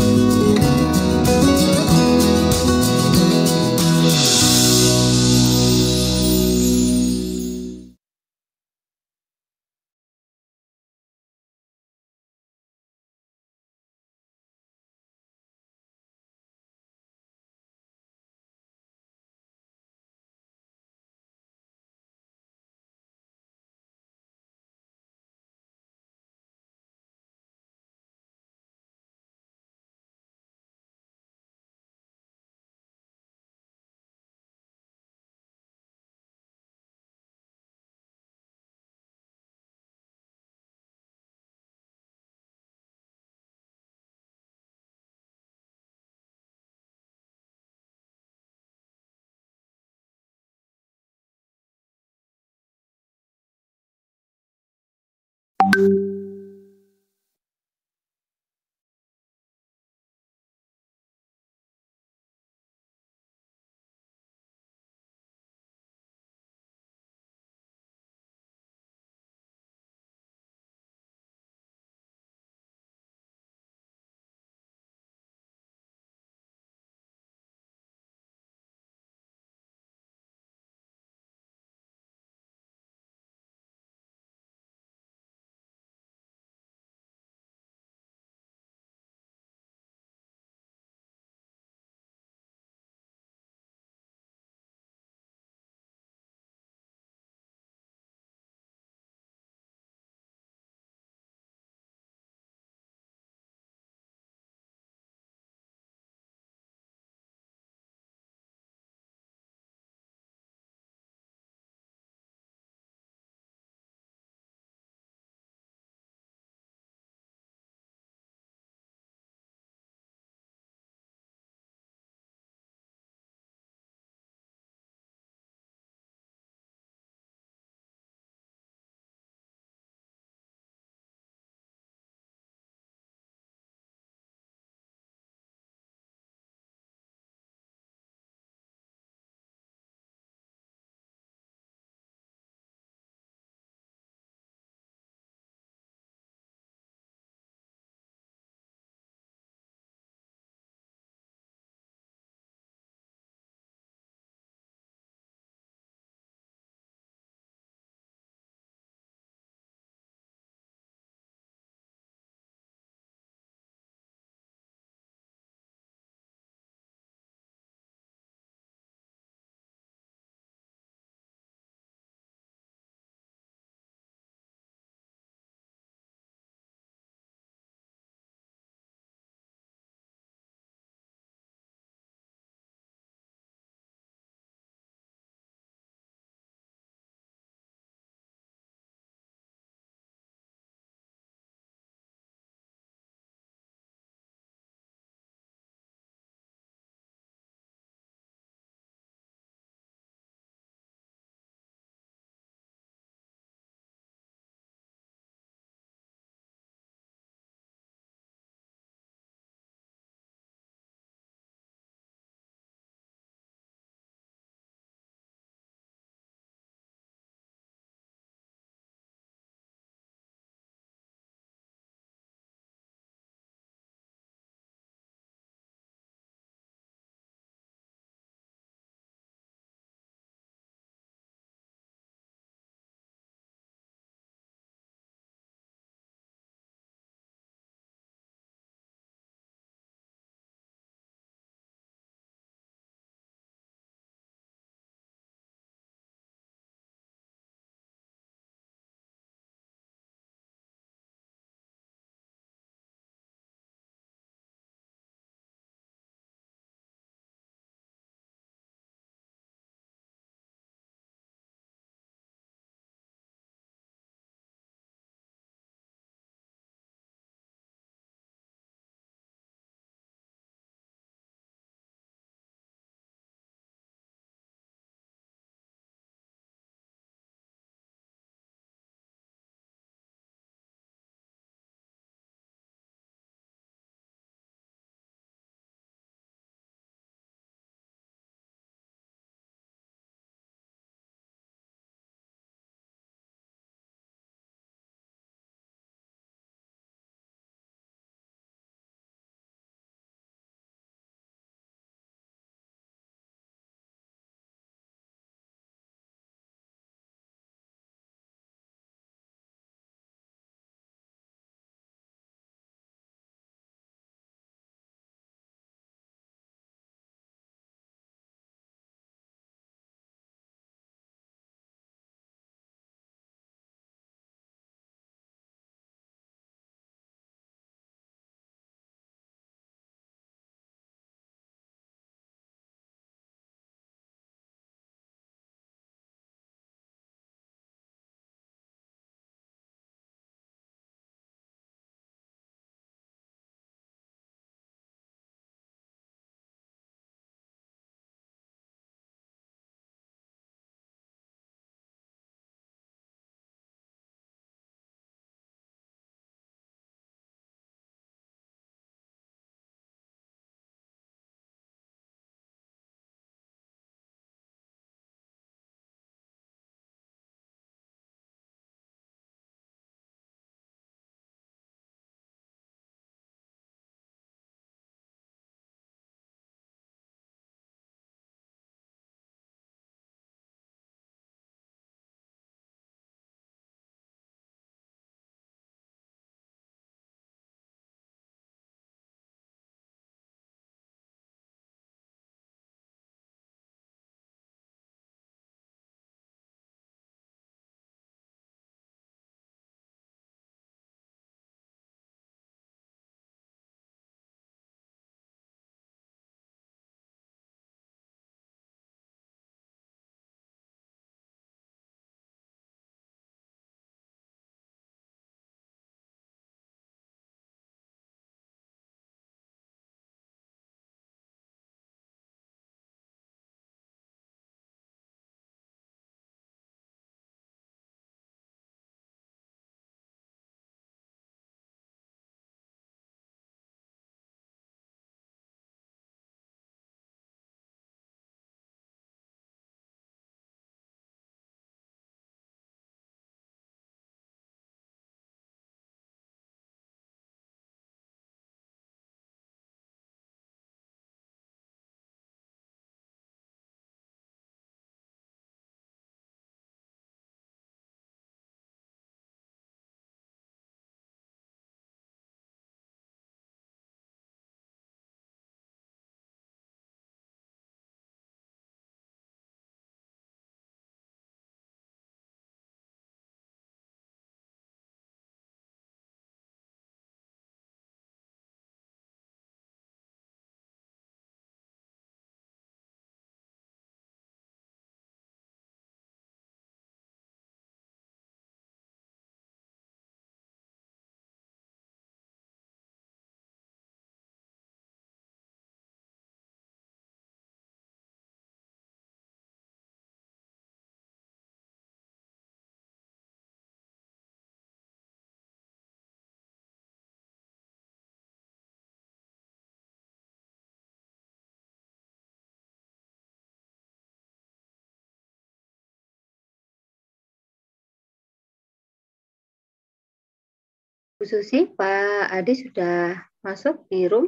Bu Susi, Pak Adi sudah masuk di room?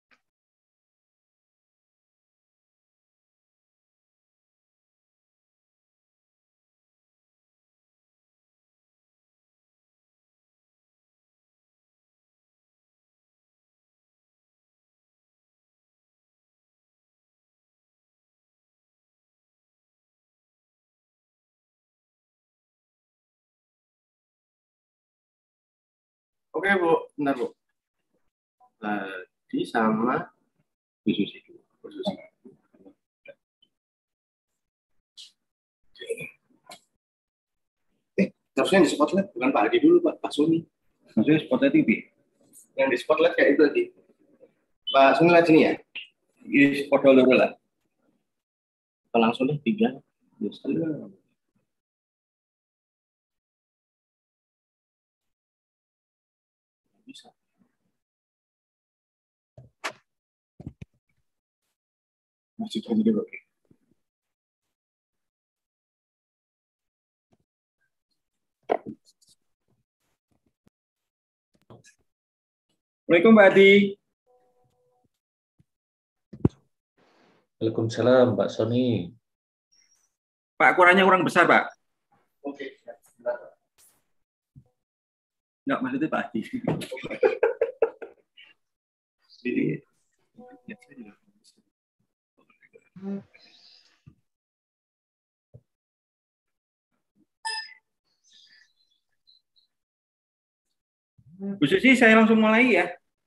Oke Bu, bentar Bu. Tadi sama Bu Susi dulu. Bu Susi. Eh, harusnya di spotlight bukan Pak Adi dulu Pak, Pak Suni. Maksudnya spotlight T V. Yang di spotlight kayak itu tadi. Pak Suni lihat sini ya. Di spot dulu lah. Kita langsung deh tiga. Bisa. Bisa. Masih tadi dulu. Assalamualaikum Mbak Adi. Waalaikumsalam Pak Sony. Pak, ukurannya kurang besar Pak. Oke, sebentar. Enggak, maksudnya Pak Adi. Jadi, Bu Susi, saya langsung mulai ya.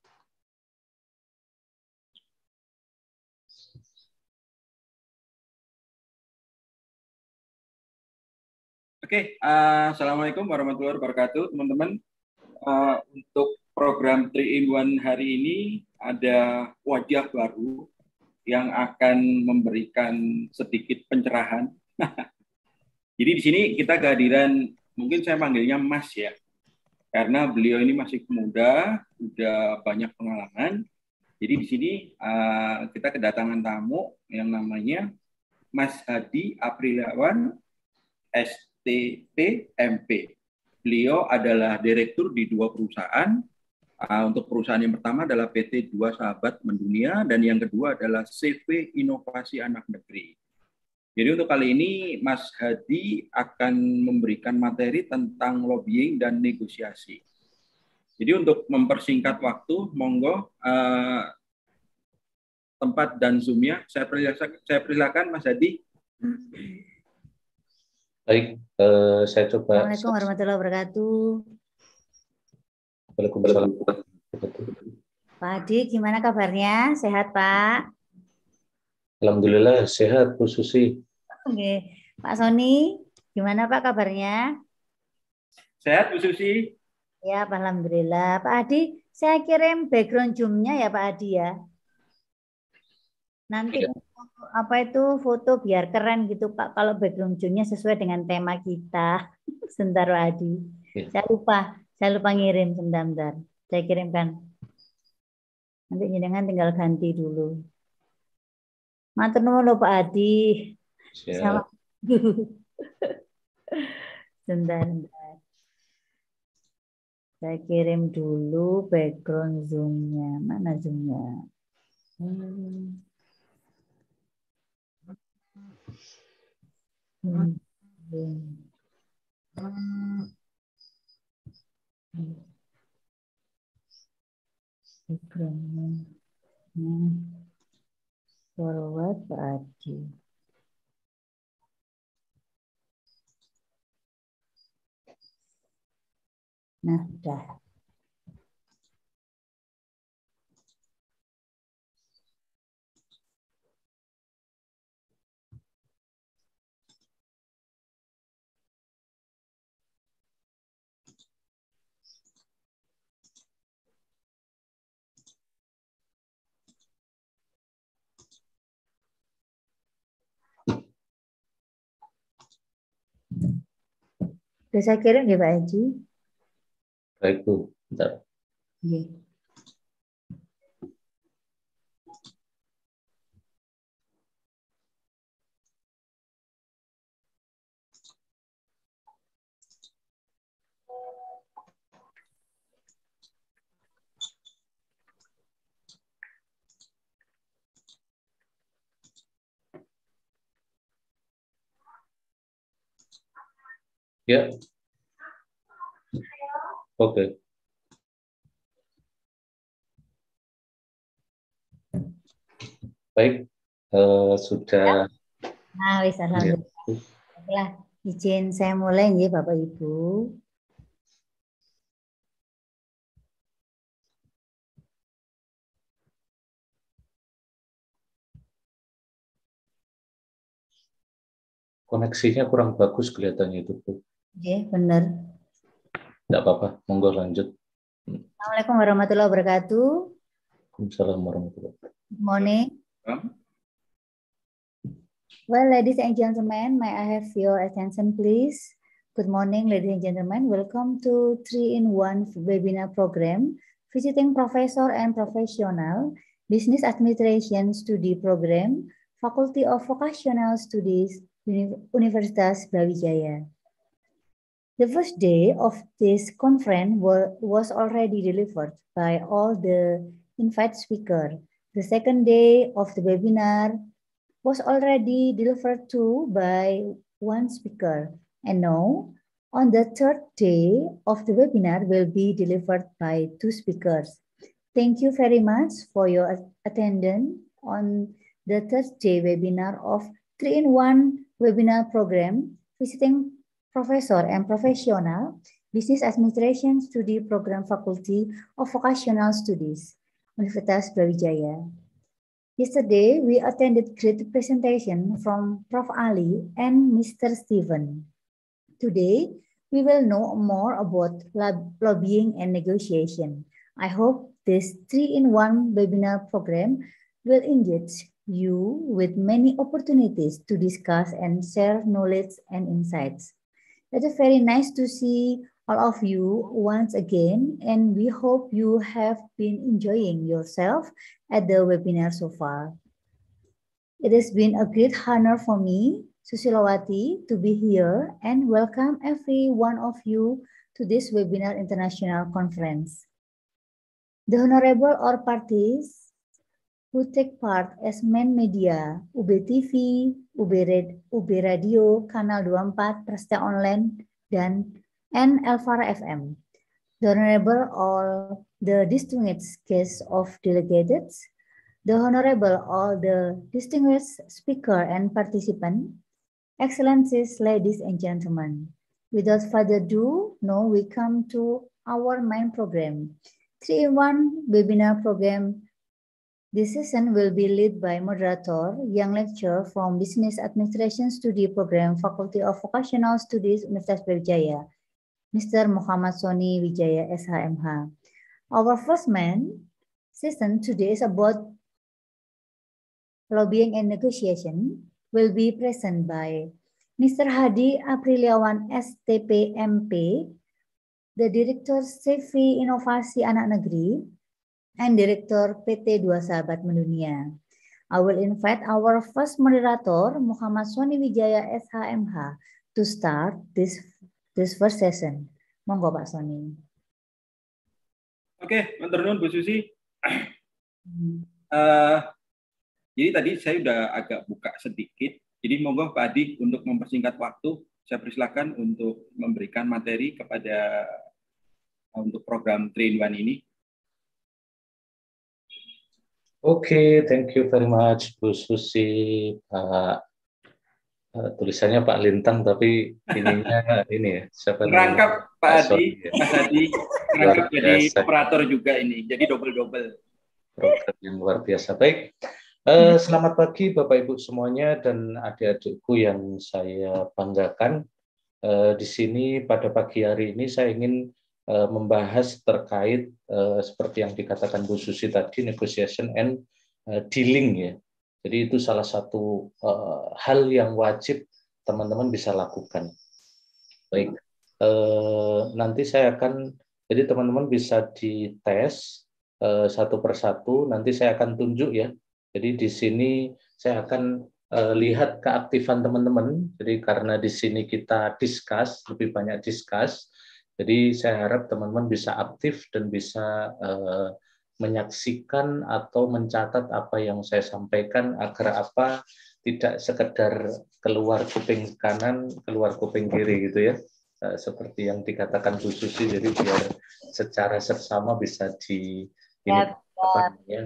Oke, uh, Assalamualaikum warahmatullahi wabarakatuh, teman-teman. Uh, untuk program three in one hari ini ada wajah baru yang akan memberikan sedikit pencerahan. Jadi di sini kita kehadiran, mungkin saya manggilnya Mas ya, karena beliau ini masih muda, udah banyak pengalaman. Jadi di sini uh, kita kedatangan tamu yang namanya Mas Hadi Apriliawan, S T P M P. Beliau adalah direktur di dua perusahaan. Uh, untuk perusahaan yang pertama adalah P T Dua Sahabat Mendunia, dan yang kedua adalah C V Inovasi Anak Negeri. Jadi untuk kali ini Mas Hadi akan memberikan materi tentang lobbying dan negosiasi. Jadi untuk mempersingkat waktu, monggo uh, tempat dan Zoom-nya saya persilakan, saya persilakan Mas Hadi. Baik, uh, saya coba. Assalamualaikum warahmatullahi wabarakatuh. Waalaikumsalam. Pak Adi, gimana kabarnya? Sehat Pak? Alhamdulillah sehat Bu Susi. Oke, Pak Sony, gimana Pak kabarnya? Sehat Bu Susi. Ya, alhamdulillah. Pak Adi, saya kirim background Zoom-nya ya Pak Adi ya. Nanti ya. Apa itu foto biar keren gitu Pak, kalau background Zoom-nya sesuai dengan tema kita. Sebentar Pak Adi. Ya. Saya lupa, saya lupa ngirim sebentar. Saya kirimkan. Nanti jenengan tinggal ganti dulu. Matur nuwun lho Pak Adi. Sama. Sebentar, sebentar. Saya kirim dulu background Zoom-nya. Mana Zoom-nya? Hmm. Hmm. Hmm. Background-nya. Hmm. Forward Pak Adi. Nah, dah. Sudah saya kirim ya Pak Haji. Baik Bu, bentar. Oke. Ya. Oke. Baik, uh, sudah. Nah, wis alhamdulillah. Ya, izin saya mulai ya Bapak Ibu. Koneksinya kurang bagus kelihatannya itu, Bu. Oke, benar. Tidak apa-apa, monggo lanjut. Assalamualaikum warahmatullahi wabarakatuh. Waalaikumsalam warahmatullahi wabarakatuh. Good morning. Well, ladies and gentlemen, may I have your attention, please? Good morning, ladies and gentlemen. Welcome to three in one webinar program, Visiting Professor and Professional, Business Administration Study Program, Faculty of Vocational Studies, Universitas Brawijaya. The first day of this conference was already delivered by all the invited speakers. The second day of the webinar was already delivered to by one speaker. And now, on the third day of the webinar will be delivered by two speakers. Thank you very much for your attendance on the third day webinar of three in one webinar program, Visiting Professor and Professional, Business Administration Study Program Faculty of Vocational Studies, Universitas Brawijaya. Yesterday, we attended great presentation from Professor Ali and Mister Steven. Today, we will know more about lobbying and negotiation. I hope this three in one webinar program will engage you with many opportunities to discuss and share knowledge and insights. It is very nice to see all of you once again, and we hope you have been enjoying yourself at the webinar so far. It has been a great honor for me, Susilowati, to be here and welcome every one of you to this webinar international conference. The honorable all parties who take part as main media, U B T V, U B, Red, U B Radio, Kanal dua puluh empat, Presta Online, dan and Elvara F M. The Honorable all the distinguished guests of delegates, the Honorable all the distinguished speaker and participant, Excellencies, ladies and gentlemen. Without further ado, now we come to our main program, three in one webinar program. This session will be led by moderator, young lecturer from Business Administration Study Program, Faculty of Vocational Studies, Universitas Brawijaya, Mister Muhammad Soni Wijaya, S H M H. Our first main session today is about lobbying and negotiation, will be present by Mister Hadi Apriliawan, S T P M P, the Director C V Inovasi Anak Negeri, and Direktur P T Dua Sahabat Mendunia. I will invite our first moderator, Muhammad Soni Wijaya, S H M H, to start this this first session. Monggo Pak Soni. Oke, matur nuwun Bu Susi. Uh, jadi tadi saya sudah agak buka sedikit. Jadi monggo Pak Adi untuk mempersingkat waktu, saya persilakan untuk memberikan materi kepada uh, untuk program three in one ini. Oke, okay, thank you very much Bu Susi, Pak. Uh, tulisannya Pak Lintang, tapi ininya ini ya. Siapa merangkap Pak Adi, Mas Adi, merangkap jadi operator juga ini, jadi double-double. Program yang luar biasa. Baik, uh, selamat pagi Bapak Ibu semuanya dan adik-adikku yang saya banggakan. Uh, di sini pada pagi hari ini saya ingin membahas terkait uh, seperti yang dikatakan Bu Susi tadi, negotiation and uh, dealing ya. Jadi itu salah satu uh, hal yang wajib teman-teman bisa lakukan. Baik, uh, nanti saya akan, jadi teman-teman bisa dites uh, satu persatu. Nanti saya akan tunjuk ya. Jadi di sini saya akan uh, lihat keaktifan teman-teman. Jadi karena di sini kita discuss, lebih banyak discuss. Jadi saya harap teman-teman bisa aktif dan bisa uh, menyaksikan atau mencatat apa yang saya sampaikan agar apa tidak sekedar keluar kuping kanan, keluar kuping kiri gitu ya. uh, seperti yang dikatakan Bu Susi, jadi biar secara seksama bisa di ini Ya, apa namanya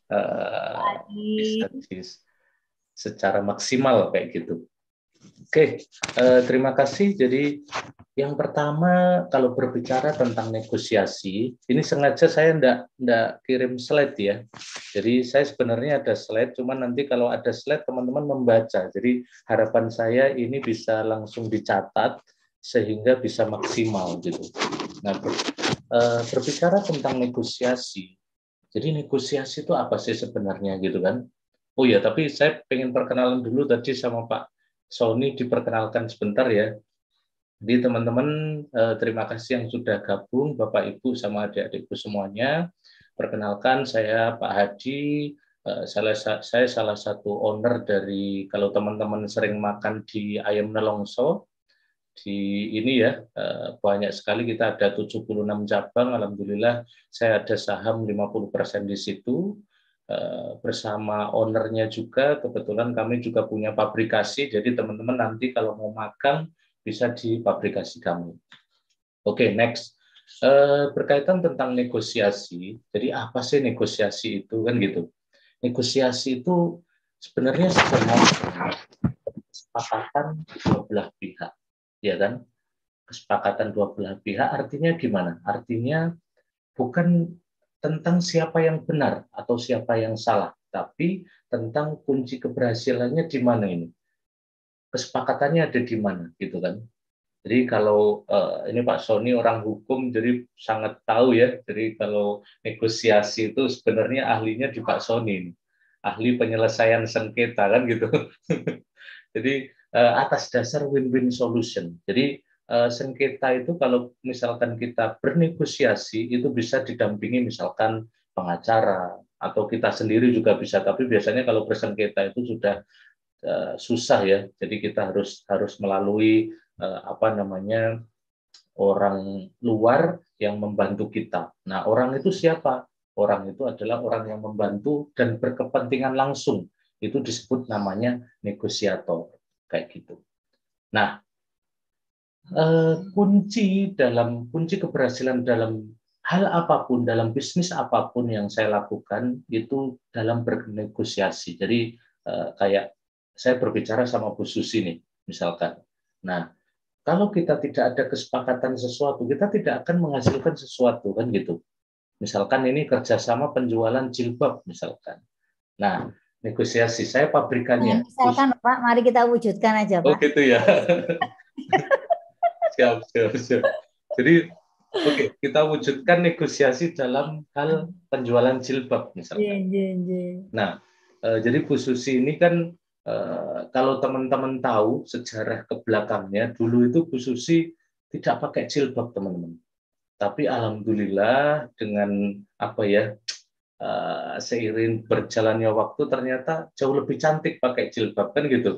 uh, bisa di secara maksimal kayak gitu. Oke, eh, terima kasih. Jadi yang pertama kalau berbicara tentang negosiasi, ini sengaja saya enggak, enggak kirim slide ya. Jadi saya sebenarnya ada slide, cuman nanti kalau ada slide teman-teman membaca. Jadi harapan saya ini bisa langsung dicatat sehingga bisa maksimal gitu. Nah, ber, eh, berbicara tentang negosiasi, jadi negosiasi itu apa sih sebenarnya gitu kan? Oh ya, tapi saya pengen perkenalan dulu tadi sama Pak Sony, diperkenalkan sebentar ya. Jadi teman-teman eh, terima kasih yang sudah gabung, Bapak Ibu sama adik-adikku semuanya. Perkenalkan saya Pak Hadi, eh, salah, saya salah satu owner dari, kalau teman-teman sering makan di Ayam Nelongso, di ini ya, eh, banyak sekali, kita ada tujuh puluh enam cabang, alhamdulillah saya ada saham lima puluh persen di situ. Bersama ownernya juga, kebetulan kami juga punya pabrikasi, jadi teman-teman nanti kalau mau makan bisa di pabrikasi kami. Oke, okay, next. Uh, berkaitan tentang negosiasi, jadi apa sih negosiasi itu kan gitu. Negosiasi itu sebenarnya sederhana, kesepakatan dua belah pihak, ya kan? Kesepakatan dua belah pihak artinya gimana? Artinya bukan tentang siapa yang benar atau siapa yang salah, tapi tentang kunci keberhasilannya di mana ini. Kesepakatannya ada di mana, gitu kan. Jadi kalau uh, ini Pak Sony orang hukum, jadi sangat tahu ya. Jadi kalau negosiasi itu sebenarnya ahlinya di Pak Sony, ahli penyelesaian sengketa kan gitu. Jadi uh, atas dasar win-win solution. Jadi Uh, sengketa itu kalau misalkan kita bernegosiasi itu bisa didampingi misalkan pengacara atau kita sendiri juga bisa, tapi biasanya kalau bersengketa itu sudah uh, susah ya, jadi kita harus harus melalui uh, apa namanya orang luar yang membantu kita. Nah, orang itu siapa? Orang itu adalah orang yang membantu dan berkepentingan langsung, itu disebut namanya negosiator kayak gitu. Nah, Uh, kunci dalam kunci keberhasilan dalam hal apapun, dalam bisnis apapun yang saya lakukan itu dalam bernegosiasi. Jadi uh, kayak saya berbicara sama Bu Susi nih, misalkan. Nah, kalau kita tidak ada kesepakatan sesuatu, kita tidak akan menghasilkan sesuatu kan gitu. Misalkan ini kerjasama penjualan jilbab misalkan. Nah, negosiasi saya pabrikannya. Nah, misalkan Pak, mari kita wujudkan aja Pak. Oh gitu ya. Siap, siap, siap. Jadi, oke, okay, kita wujudkan negosiasi dalam hal penjualan jilbab misalnya. Yeah, yeah, yeah. Nah, uh, jadi Bu Susi ini kan uh, kalau teman-teman tahu sejarah ke belakangnya, dulu itu Bu Susi tidak pakai jilbab teman-teman. Tapi alhamdulillah dengan apa ya, uh, seiring berjalannya waktu ternyata jauh lebih cantik pakai jilbab kan gitu.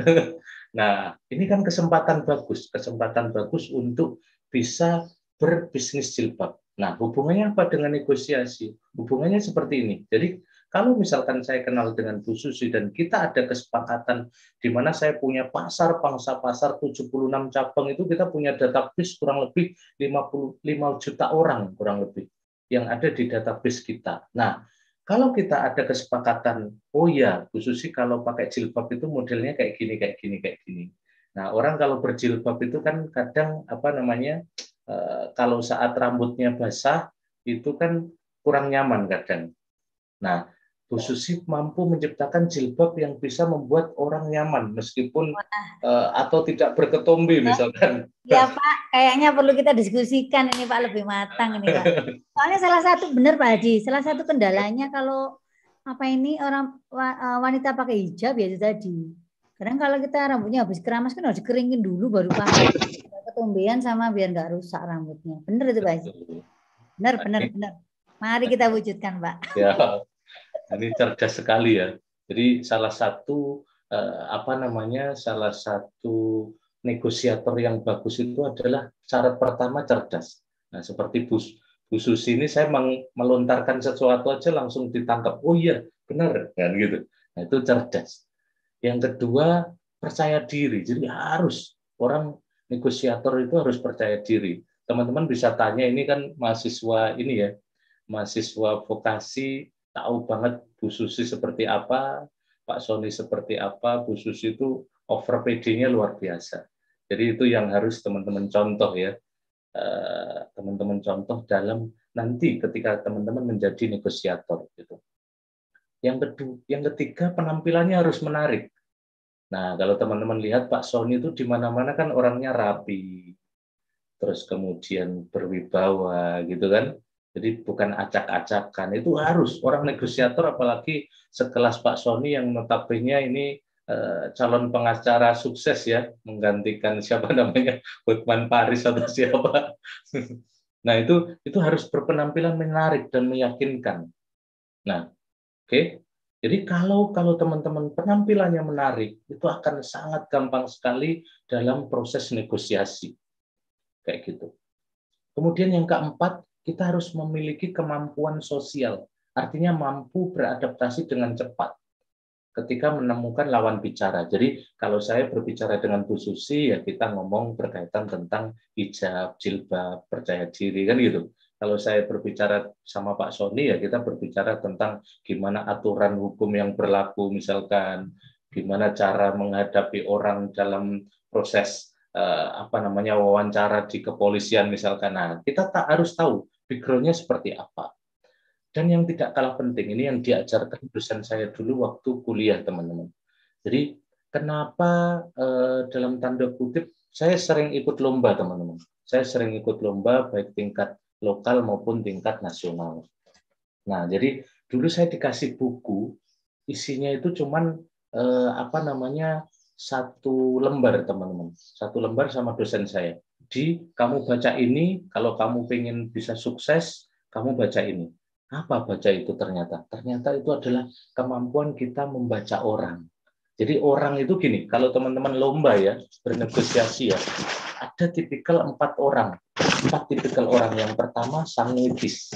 Nah, ini kan kesempatan bagus, kesempatan bagus untuk bisa berbisnis jilbab. Nah, hubungannya apa dengan negosiasi? Hubungannya seperti ini. Jadi, kalau misalkan saya kenal dengan Bu Susi dan kita ada kesepakatan di mana saya punya pasar, pangsa pasar tujuh puluh enam cabang, itu kita punya database kurang lebih lima puluh lima juta orang kurang lebih yang ada di database kita. Nah, kalau kita ada kesepakatan, oh ya, Bu Susi kalau pakai jilbab itu modelnya kayak gini, kayak gini, kayak gini. Nah, orang kalau berjilbab itu kan kadang apa namanya, e, kalau saat rambutnya basah itu kan kurang nyaman kadang. Nah, Bu Susi mampu menciptakan jilbab yang bisa membuat orang nyaman meskipun uh, atau tidak berketombe misalkan. Ya Pak, kayaknya perlu kita diskusikan ini Pak lebih matang ini Pak. Soalnya salah satu benar Pak Haji, salah satu kendalanya kalau apa ini orang wanita pakai hijab ya itu tadi. Kadang kalau kita rambutnya habis keramas kan harus dikeringin dulu baru pakai. Ketombean sama biar nggak rusak rambutnya. Benar itu Pak Haji. Benar, benar, benar. Mari kita wujudkan Pak. Ya. Ini cerdas sekali ya. Jadi salah satu eh, apa namanya salah satu negosiator yang bagus itu adalah syarat pertama cerdas. Nah seperti Bu, Bu Susi ini saya melontarkan sesuatu aja langsung ditangkap. Oh iya benar kan gitu. Nah itu cerdas. Yang kedua percaya diri. Jadi harus orang negosiator itu harus percaya diri. Teman-teman bisa tanya, ini kan mahasiswa ini ya, mahasiswa vokasi, tahu banget Bu Susi seperti apa, Pak Sony seperti apa, Bu Susi itu over P D-nya luar biasa. Jadi itu yang harus teman-teman contoh ya, teman-teman contoh dalam nanti ketika teman-teman menjadi negosiator gitu. Yang kedua, yang ketiga penampilannya harus menarik. Nah, kalau teman-teman lihat Pak Sony itu di mana-mana kan orangnya rapi, terus kemudian berwibawa gitu kan. Jadi bukan acak-acakan, itu harus orang negosiator, apalagi sekelas Pak Sony yang notabene ini eh, calon pengacara sukses ya, menggantikan siapa namanya, Hotman Paris atau siapa. Nah itu itu harus berpenampilan menarik dan meyakinkan. Nah, oke. Okay. Jadi kalau kalau teman-teman penampilannya menarik, itu akan sangat gampang sekali dalam proses negosiasi. Kayak gitu. Kemudian yang keempat, kita harus memiliki kemampuan sosial. Artinya mampu beradaptasi dengan cepat ketika menemukan lawan bicara. Jadi kalau saya berbicara dengan Bu Susi, ya kita ngomong berkaitan tentang hijab, jilbab, percaya diri, kan gitu. Kalau saya berbicara sama Pak Sony, ya kita berbicara tentang gimana aturan hukum yang berlaku, misalkan gimana cara menghadapi orang dalam proses eh, apa namanya wawancara di kepolisian, misalkan. Nah, kita tak harus tahu background-nya seperti apa. Dan yang tidak kalah penting, ini yang diajarkan dosen saya dulu waktu kuliah, teman-teman. Jadi kenapa eh, dalam tanda kutip saya sering ikut lomba, teman-teman. Saya sering ikut lomba baik tingkat lokal maupun tingkat nasional. Nah, jadi dulu saya dikasih buku, isinya itu cuman eh, apa namanya satu lembar, teman-teman, satu lembar sama dosen saya. Di kamu baca ini, kalau kamu pengen bisa sukses, kamu baca ini. Apa baca itu ternyata? Ternyata itu adalah kemampuan kita membaca orang. Jadi orang itu gini, kalau teman-teman lomba ya bernegosiasi ya, ada tipikal empat orang. Empat tipikal orang. Yang pertama sanguitis,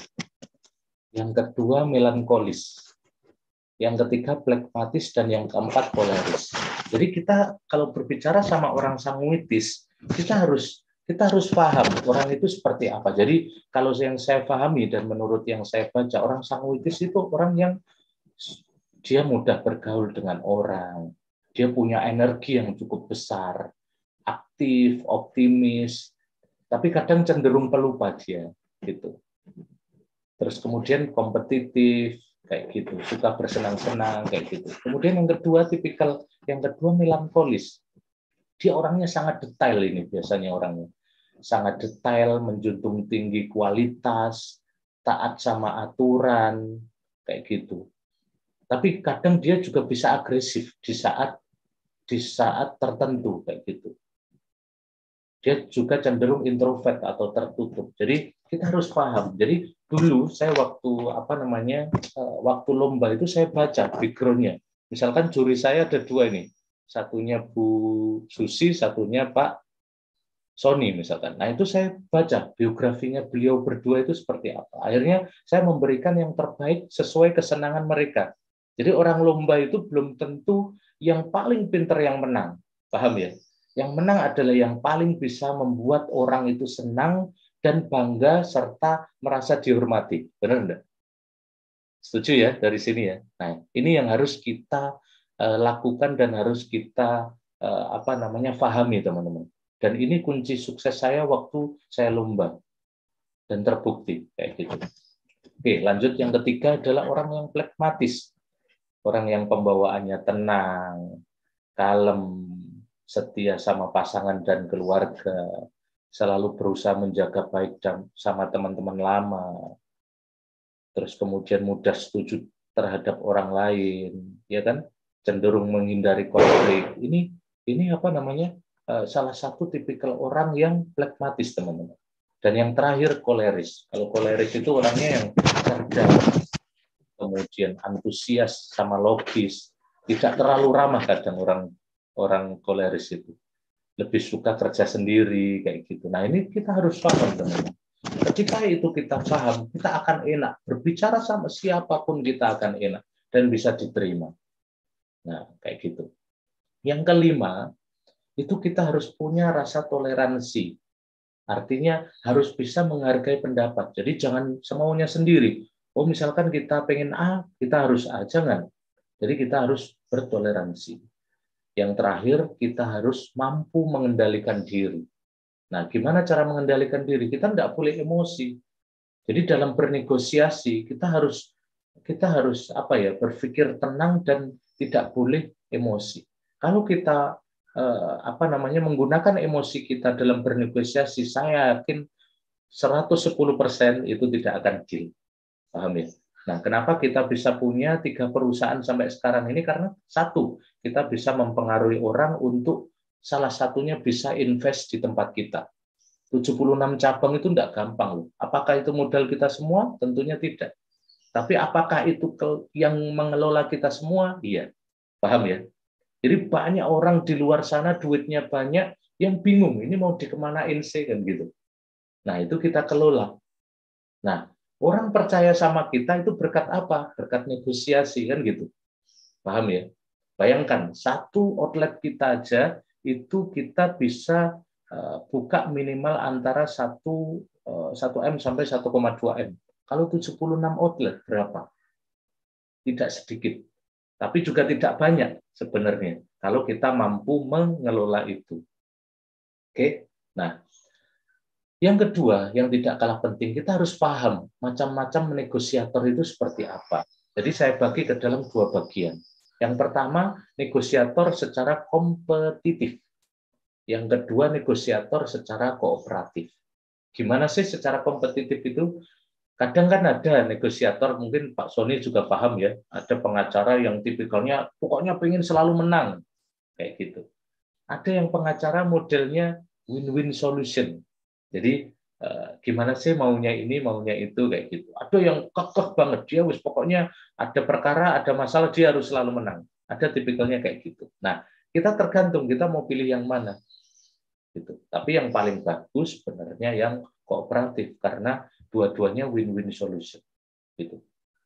yang kedua melankolis, yang ketiga plekmatis, dan yang keempat koleris. Jadi kita kalau berbicara sama orang sanguitis, kita harus kita harus paham orang itu seperti apa. Jadi kalau yang saya pahami dan menurut yang saya baca, orang sanguitis itu orang yang dia mudah bergaul dengan orang, dia punya energi yang cukup besar, aktif, optimis, tapi kadang cenderung pelupa dia gitu. Terus kemudian kompetitif kayak gitu, suka bersenang-senang kayak gitu. Kemudian yang kedua tipikal yang kedua melankolis. Dia orangnya sangat detail, ini biasanya orangnya sangat detail, menjunjung tinggi kualitas, taat sama aturan kayak gitu. Tapi kadang dia juga bisa agresif di saat di saat tertentu kayak gitu. Dia juga cenderung introvert atau tertutup. Jadi kita harus paham. Jadi dulu saya waktu apa namanya waktu lomba itu saya baca background-nya. Misalkan juri saya ada dua ini, satunya Bu Susi, satunya Pak Sony misalkan. Nah itu saya baca biografinya beliau berdua itu seperti apa. Akhirnya saya memberikan yang terbaik sesuai kesenangan mereka. Jadi orang lomba itu belum tentu yang paling pintar yang menang, paham ya? Yang menang adalah yang paling bisa membuat orang itu senang dan bangga serta merasa dihormati. Benar enggak? Setuju ya dari sini ya. Nah, ini yang harus kita uh, lakukan dan harus kita uh, apa namanya pahami, teman-teman. Dan ini kunci sukses saya waktu saya lomba dan terbukti kayak gitu. Oke, lanjut yang ketiga adalah orang yang plekmatis. Orang yang pembawaannya tenang, kalem, setia sama pasangan dan keluarga, selalu berusaha menjaga baik sama teman-teman lama, terus kemudian mudah setuju terhadap orang lain, ya kan, cenderung menghindari konflik. Ini ini apa namanya salah satu tipikal orang yang plekmatis, teman-teman. Dan yang terakhir koleris. Kalau koleris itu orangnya yang cerdas, kemudian antusias sama logis, tidak terlalu ramah kadang orang orang koleris itu. Lebih suka kerja sendiri kayak gitu. Nah, ini kita harus paham, teman-teman. Ketika itu kita paham, kita akan enak berbicara sama siapapun, kita akan enak dan bisa diterima. Nah, kayak gitu. Yang kelima, itu kita harus punya rasa toleransi. Artinya harus bisa menghargai pendapat. Jadi jangan semaunya sendiri. Oh misalkan kita pengen A, kita harus A, jangan. Jadi kita harus bertoleransi. Yang terakhir, kita harus mampu mengendalikan diri. Nah, gimana cara mengendalikan diri? Kita tidak boleh emosi. Jadi dalam bernegosiasi kita harus kita harus apa ya berpikir tenang dan tidak boleh emosi. Kalau kita eh, apa namanya menggunakan emosi kita dalam bernegosiasi, saya yakin seratus sepuluh persen itu tidak akan deal. Paham ya? Nah, kenapa kita bisa punya tiga perusahaan sampai sekarang ini? Karena satu, kita bisa mempengaruhi orang untuk salah satunya bisa invest di tempat kita. tujuh puluh enam cabang itu tidak gampang loh. Apakah itu modal kita semua? Tentunya tidak. Tapi apakah itu yang mengelola kita semua? Iya. Paham ya? Jadi banyak orang di luar sana duitnya banyak yang bingung ini mau dikemanain sih kan gitu. Nah, itu kita kelola. Nah, orang percaya sama kita itu berkat apa? Berkat negosiasi kan gitu. Paham ya? Bayangkan satu outlet kita aja itu kita bisa buka minimal antara satu M sampai satu koma dua M. Kalau tujuh puluh enam outlet berapa? Tidak sedikit. Tapi juga tidak banyak sebenarnya kalau kita mampu mengelola itu. Oke. Nah, yang kedua yang tidak kalah penting, kita harus paham macam-macam negosiator itu seperti apa. Jadi saya bagi ke dalam dua bagian. Yang pertama, negosiator secara kompetitif. Yang kedua, negosiator secara kooperatif. Gimana sih secara kompetitif itu? Kadang kan ada negosiator, mungkin Pak Sony juga paham ya, ada pengacara yang tipikalnya pokoknya pengen selalu menang, kayak gitu. Ada yang pengacara modelnya win-win solution. Jadi eh, gimana sih maunya ini, maunya itu, kayak gitu. Ada yang kekeh banget, dia wis pokoknya ada perkara, ada masalah, dia harus selalu menang. Ada tipikalnya kayak gitu. Nah, kita tergantung kita mau pilih yang mana. Gitu. Tapi yang paling bagus sebenarnya yang kooperatif karena dua-duanya win-win solution. Gitu.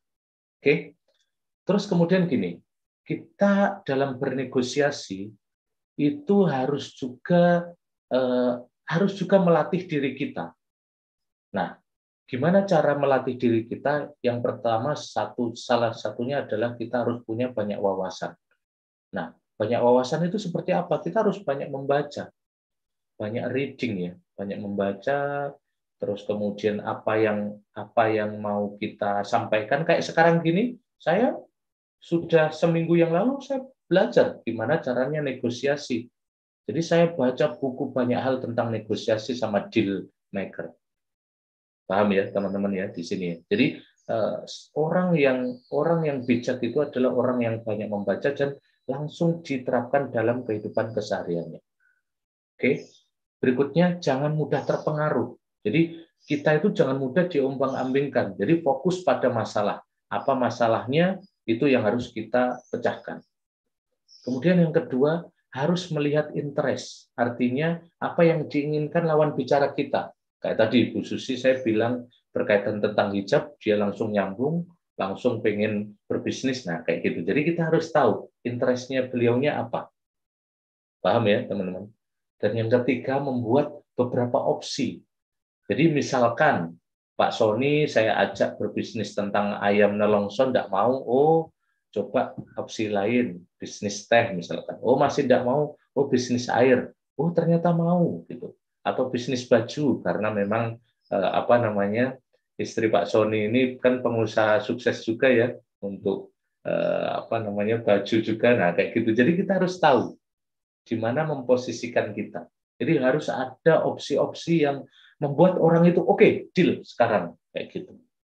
Oke. Terus kemudian gini, kita dalam bernegosiasi itu harus juga eh, harus juga melatih diri kita. Nah, gimana cara melatih diri kita? Yang pertama satu salah satunya adalah kita harus punya banyak wawasan. Nah, banyak wawasan itu seperti apa? Kita harus banyak membaca. Banyak reading ya, banyak membaca, terus kemudian apa yang apa yang mau kita sampaikan. Kayak sekarang gini, saya sudah seminggu yang lalu saya belajar gimana caranya negosiasi. Jadi saya baca buku banyak hal tentang negosiasi sama deal maker. Paham ya teman-teman ya di sini. Jadi eh, orang yang orang yang bijak itu adalah orang yang banyak membaca dan langsung diterapkan dalam kehidupan kesehariannya. Oke. Berikutnya, jangan mudah terpengaruh. Jadi kita itu jangan mudah diombang-ambingkan. Jadi fokus pada masalah. Apa masalahnya, itu yang harus kita pecahkan. Kemudian yang kedua, harus melihat interest. Artinya, apa yang diinginkan lawan bicara kita. Kayak tadi, Bu Susi saya bilang berkaitan tentang hijab, dia langsung nyambung, langsung pengen berbisnis. Nah, kayak gitu. Jadi kita harus tahu interest-nya beliaunya apa. Paham ya, teman-teman? Dan yang ketiga, membuat beberapa opsi. Jadi misalkan Pak Sony saya ajak berbisnis tentang ayam nelongso, tidak mau, oh coba opsi lain, bisnis teh misalkan. Oh masih tidak mau, oh bisnis air. Oh ternyata mau gitu. Atau bisnis baju karena memang eh, apa namanya istri Pak Sony ini kan pengusaha sukses juga ya untuk eh, apa namanya baju juga. Nah kayak gitu. Jadi kita harus tahu di mana memposisikan kita. Jadi harus ada opsi-opsi yang membuat orang itu oke, okay, deal sekarang kayak gitu.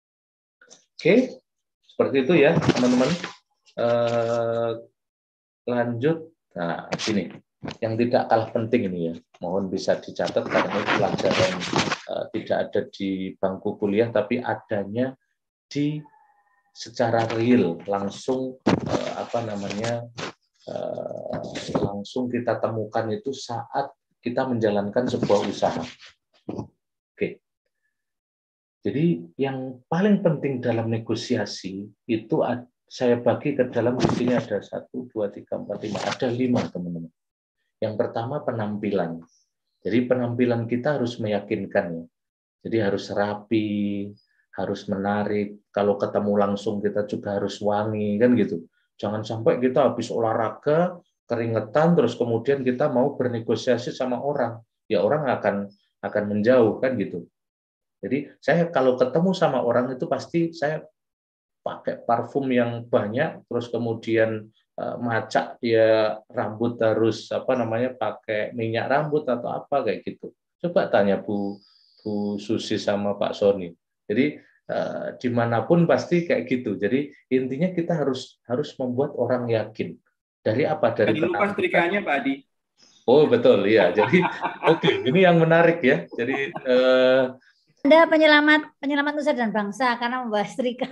Oke, okay. Seperti itu ya, teman-teman. Eh, lanjut. Nah, sini yang tidak kalah penting ini ya. Mohon bisa dicatat karena ini pelajaran eh, tidak ada di bangku kuliah tapi adanya di secara real langsung eh, apa namanya Uh, langsung kita temukan itu saat kita menjalankan sebuah usaha. Oke. Jadi yang paling penting dalam negosiasi itu saya bagi ke dalam di sini ada satu, dua, tiga, empat, lima, ada lima teman-teman. Yang pertama penampilan. Jadi penampilan kita harus meyakinkan ya. Jadi harus rapi, harus menarik. Kalau ketemu langsung kita juga harus wangi kan gitu. Jangan sampai kita habis olahraga keringetan terus kemudian kita mau bernegosiasi sama orang. Ya orang akan akan menjauh kan gitu. Jadi saya kalau ketemu sama orang itu pasti saya pakai parfum yang banyak, terus kemudian uh, macak dia rambut harus apa namanya pakai minyak rambut atau apa kayak gitu. Coba tanya Bu Bu Susi sama Pak Sony. Jadi uh, dimanapun pasti kayak gitu. Jadi intinya kita harus harus membuat orang yakin. Dari apa? Dari Tadi lupa setrikanya Pak Adi. Oh betul ya. Jadi oke okay, ini yang menarik ya. Jadi uh, Anda penyelamat penyelamat nusa dan bangsa karena membahas setrika.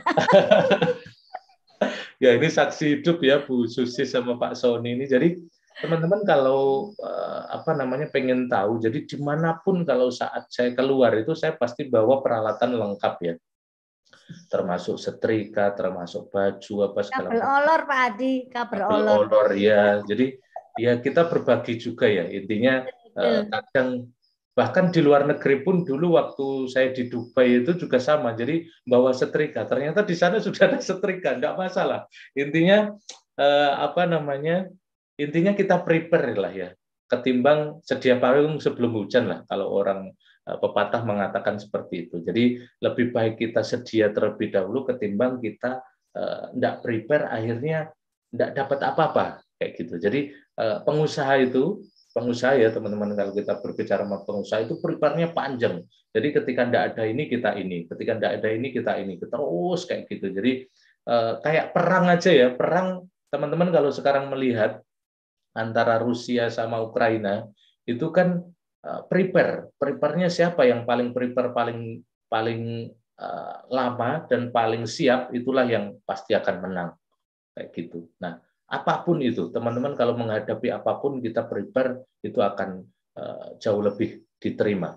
Ya ini saksi hidup ya Bu Susi sama Pak Sony ini. Jadi teman-teman kalau uh, apa namanya pengen tahu, jadi dimanapun kalau saat saya keluar itu saya pasti bawa peralatan lengkap ya, termasuk setrika, termasuk baju apa segala macam. Kabel olor Pak Adi, kabel, kabel olor. olor ya. Jadi ya kita berbagi juga ya. Intinya uh, kadang bahkan di luar negeri pun dulu waktu saya di Dubai itu juga sama. Jadi bawa setrika. Ternyata di sana sudah ada setrika, enggak masalah. Intinya eh, apa namanya? Intinya kita prepare lah ya. Ketimbang sedia payung sebelum hujan lah kalau orang eh, pepatah mengatakan seperti itu. Jadi lebih baik kita sedia terlebih dahulu ketimbang kita eh, enggak prepare akhirnya enggak dapat apa-apa kayak gitu. Jadi eh, pengusaha itu pengusaha ya teman-teman, kalau kita berbicara sama pengusaha itu prepare-nya panjang. Jadi ketika tidak ada ini kita ini, ketika tidak ada ini kita ini, terus kayak gitu. Jadi eh, kayak perang aja ya, perang teman-teman kalau sekarang melihat antara Rusia sama Ukraina itu kan eh, prepare, prepare-nya siapa yang paling prepare paling paling eh, lama dan paling siap itulah yang pasti akan menang kayak gitu. Nah apapun itu, teman-teman kalau menghadapi apapun kita prepare itu akan uh, jauh lebih diterima.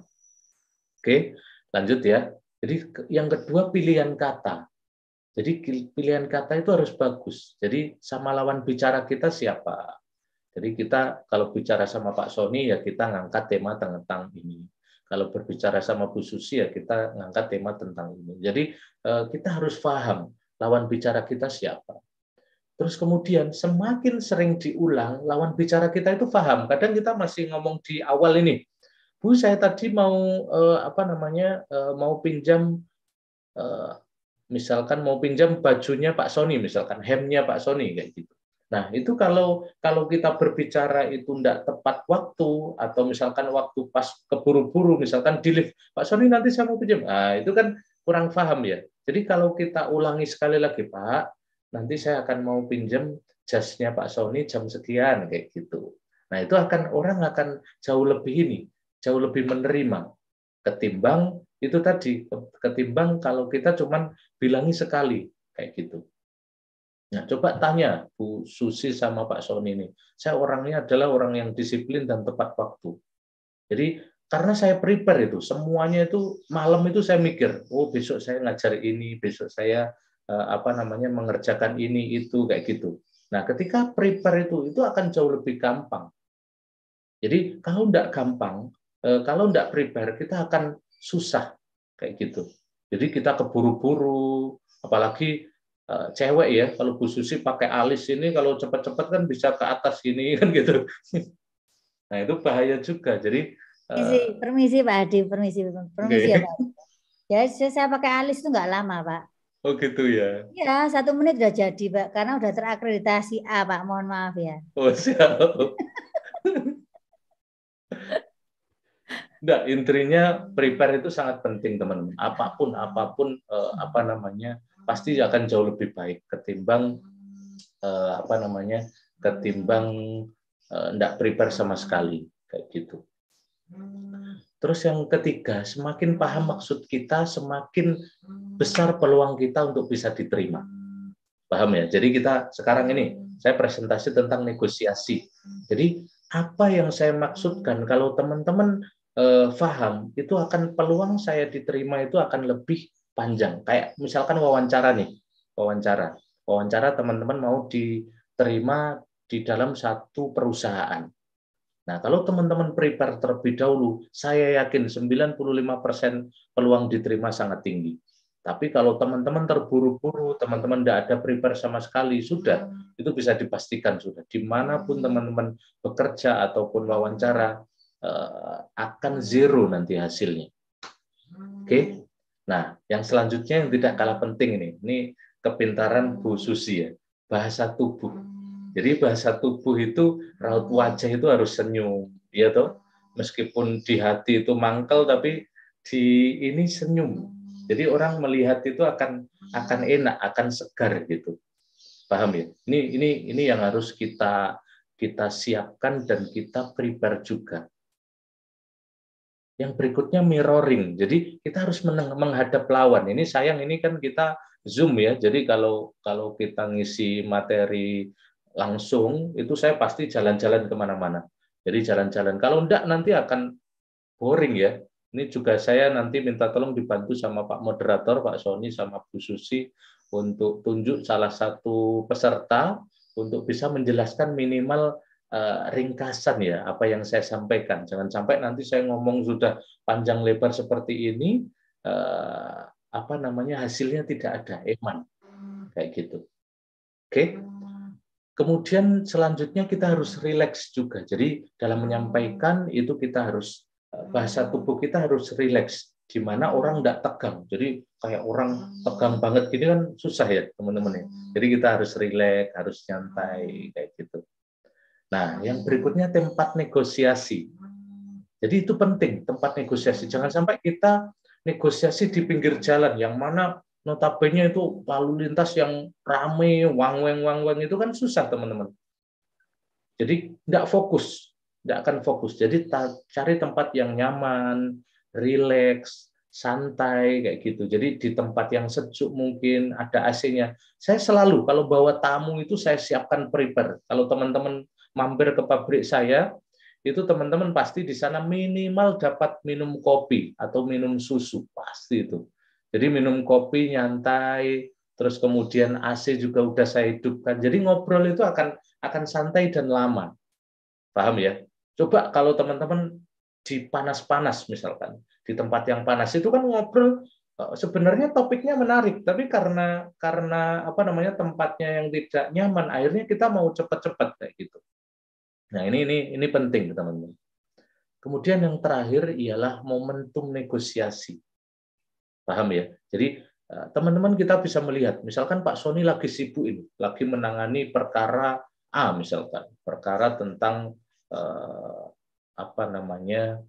Oke, lanjut ya. Jadi yang kedua pilihan kata. Jadi pilihan kata itu harus bagus. Jadi sama lawan bicara kita siapa. Jadi kita kalau bicara sama Pak Sony ya kita ngangkat tema tentang ini. Kalau berbicara sama Bu Susi ya kita ngangkat tema tentang ini. Jadi uh, kita harus paham lawan bicara kita siapa. Terus kemudian semakin sering diulang, lawan bicara kita itu paham. Kadang kita masih ngomong di awal ini, Bu saya tadi mau eh, apa namanya eh, mau pinjam, eh, misalkan mau pinjam bajunya Pak Sony, misalkan hemnya Pak Sony kayak gitu. Nah itu kalau kalau kita berbicara itu tidak tepat waktu atau misalkan waktu pas keburu-buru, misalkan di lift, Pak Sony nanti saya mau pinjam, nah itu kan kurang paham ya. Jadi kalau kita ulangi sekali lagi Pak, nanti saya akan mau pinjam jasnya Pak Sony jam sekian kayak gitu. Nah itu akan orang akan jauh lebih ini, jauh lebih menerima ketimbang itu tadi, ketimbang kalau kita cuman bilangi sekali kayak gitu. Nah coba tanya Bu Susi sama Pak Sony ini, saya orangnya adalah orang yang disiplin dan tepat waktu. Jadi karena saya prepare itu semuanya itu malam itu saya mikir, oh besok saya ngajar ini, besok saya apa namanya mengerjakan ini itu kayak gitu. Nah, ketika prepare itu itu akan jauh lebih gampang. Jadi kalau tidak gampang, kalau tidak prepare kita akan susah kayak gitu. Jadi kita keburu-buru, apalagi cewek ya, kalau Bu Susi pakai alis ini kalau cepat-cepat kan bisa ke atas gini kan gitu. Nah, itu bahaya juga. Jadi permisi, permisi Pak Adi, permisi, permisi okay. Ya Pak. Ya, saya pakai alis itu nggak lama Pak. Oh gitu ya? Ya, satu menit udah jadi, Pak. Karena udah terakreditasi A, Pak. Mohon maaf ya. Oh, siap. Nggak, intinya prepare itu sangat penting, teman-teman. Apapun, apapun, eh, apa namanya, pasti akan jauh lebih baik ketimbang, eh, apa namanya, ketimbang eh, nggak prepare sama sekali. Kayak gitu. Terus yang ketiga, semakin paham maksud kita, semakin besar peluang kita untuk bisa diterima. Paham ya? Jadi kita sekarang ini, saya presentasi tentang negosiasi. Jadi apa yang saya maksudkan, kalau teman-teman eh, paham, itu akan peluang saya diterima itu akan lebih panjang. Kayak misalkan wawancara nih, wawancara. Wawancara teman-teman mau diterima di dalam satu perusahaan. Nah, kalau teman-teman prepare terlebih dahulu, saya yakin sembilan puluh lima persen peluang diterima sangat tinggi. Tapi kalau teman-teman terburu-buru, teman-teman tidak ada prepare sama sekali, sudah, itu bisa dipastikan sudah. Dimanapun teman-teman bekerja ataupun wawancara, eh, akan zero nanti hasilnya. Oke? Nah, yang selanjutnya yang tidak kalah penting ini, ini kepintaran Bu Susi ya, bahasa tubuh. Jadi bahasa tubuh itu, raut wajah itu harus senyum, ya toh. Meskipun di hati itu mangkel, tapi di ini senyum. Jadi orang melihat itu akan akan enak, akan segar gitu. Paham ya? Ini ini ini yang harus kita kita siapkan dan kita prepare juga. Yang berikutnya mirroring. Jadi kita harus menghadap lawan. Ini sayang ini kan kita Zoom ya. Jadi kalau kalau kita ngisi materi langsung, itu saya pasti jalan-jalan kemana-mana. Jadi jalan-jalan. Kalau enggak nanti akan boring ya. Ini juga saya nanti minta tolong dibantu sama Pak Moderator, Pak Sony, sama Bu Susi, untuk tunjuk salah satu peserta untuk bisa menjelaskan minimal uh, ringkasan ya, apa yang saya sampaikan. Jangan sampai nanti saya ngomong sudah panjang lebar seperti ini, uh, apa namanya, hasilnya tidak ada, eman. Kayak gitu. Oke. Okay? Kemudian selanjutnya kita harus rileks juga. Jadi dalam menyampaikan itu kita harus, bahasa tubuh kita harus rileks, di mana orang tidak tegang. Jadi kayak orang tegang banget gini kan susah ya teman-teman ya. Jadi kita harus rileks, harus nyantai kayak gitu. Nah, yang berikutnya tempat negosiasi. Jadi itu penting, tempat negosiasi. Jangan sampai kita negosiasi di pinggir jalan, yang mana notabene itu lalu lintas yang rame, wang-weng-wang-weng, itu kan susah teman-teman. Jadi tidak fokus, tidak akan fokus. Jadi cari tempat yang nyaman, rileks, santai kayak gitu. Jadi di tempat yang sejuk mungkin, ada A C-nya. Saya selalu kalau bawa tamu itu saya siapkan prepare. Kalau teman-teman mampir ke pabrik saya, itu teman-teman pasti di sana minimal dapat minum kopi atau minum susu, pasti itu. Jadi minum kopi nyantai, terus kemudian A C juga udah saya hidupkan. Jadi ngobrol itu akan akan santai dan lama. Paham ya? Coba kalau teman-teman di panas-panas misalkan, di tempat yang panas itu kan ngobrol sebenarnya topiknya menarik, tapi karena karena apa namanya tempatnya yang tidak nyaman, akhirnya kita mau cepat-cepat kayak gitu. Nah, ini ini ini penting teman-teman. Kemudian yang terakhir ialah momentum negosiasi. Paham ya? Jadi teman-teman kita bisa melihat, misalkan Pak Sony lagi sibuk ini, lagi menangani perkara A misalkan, perkara tentang eh, apa namanya,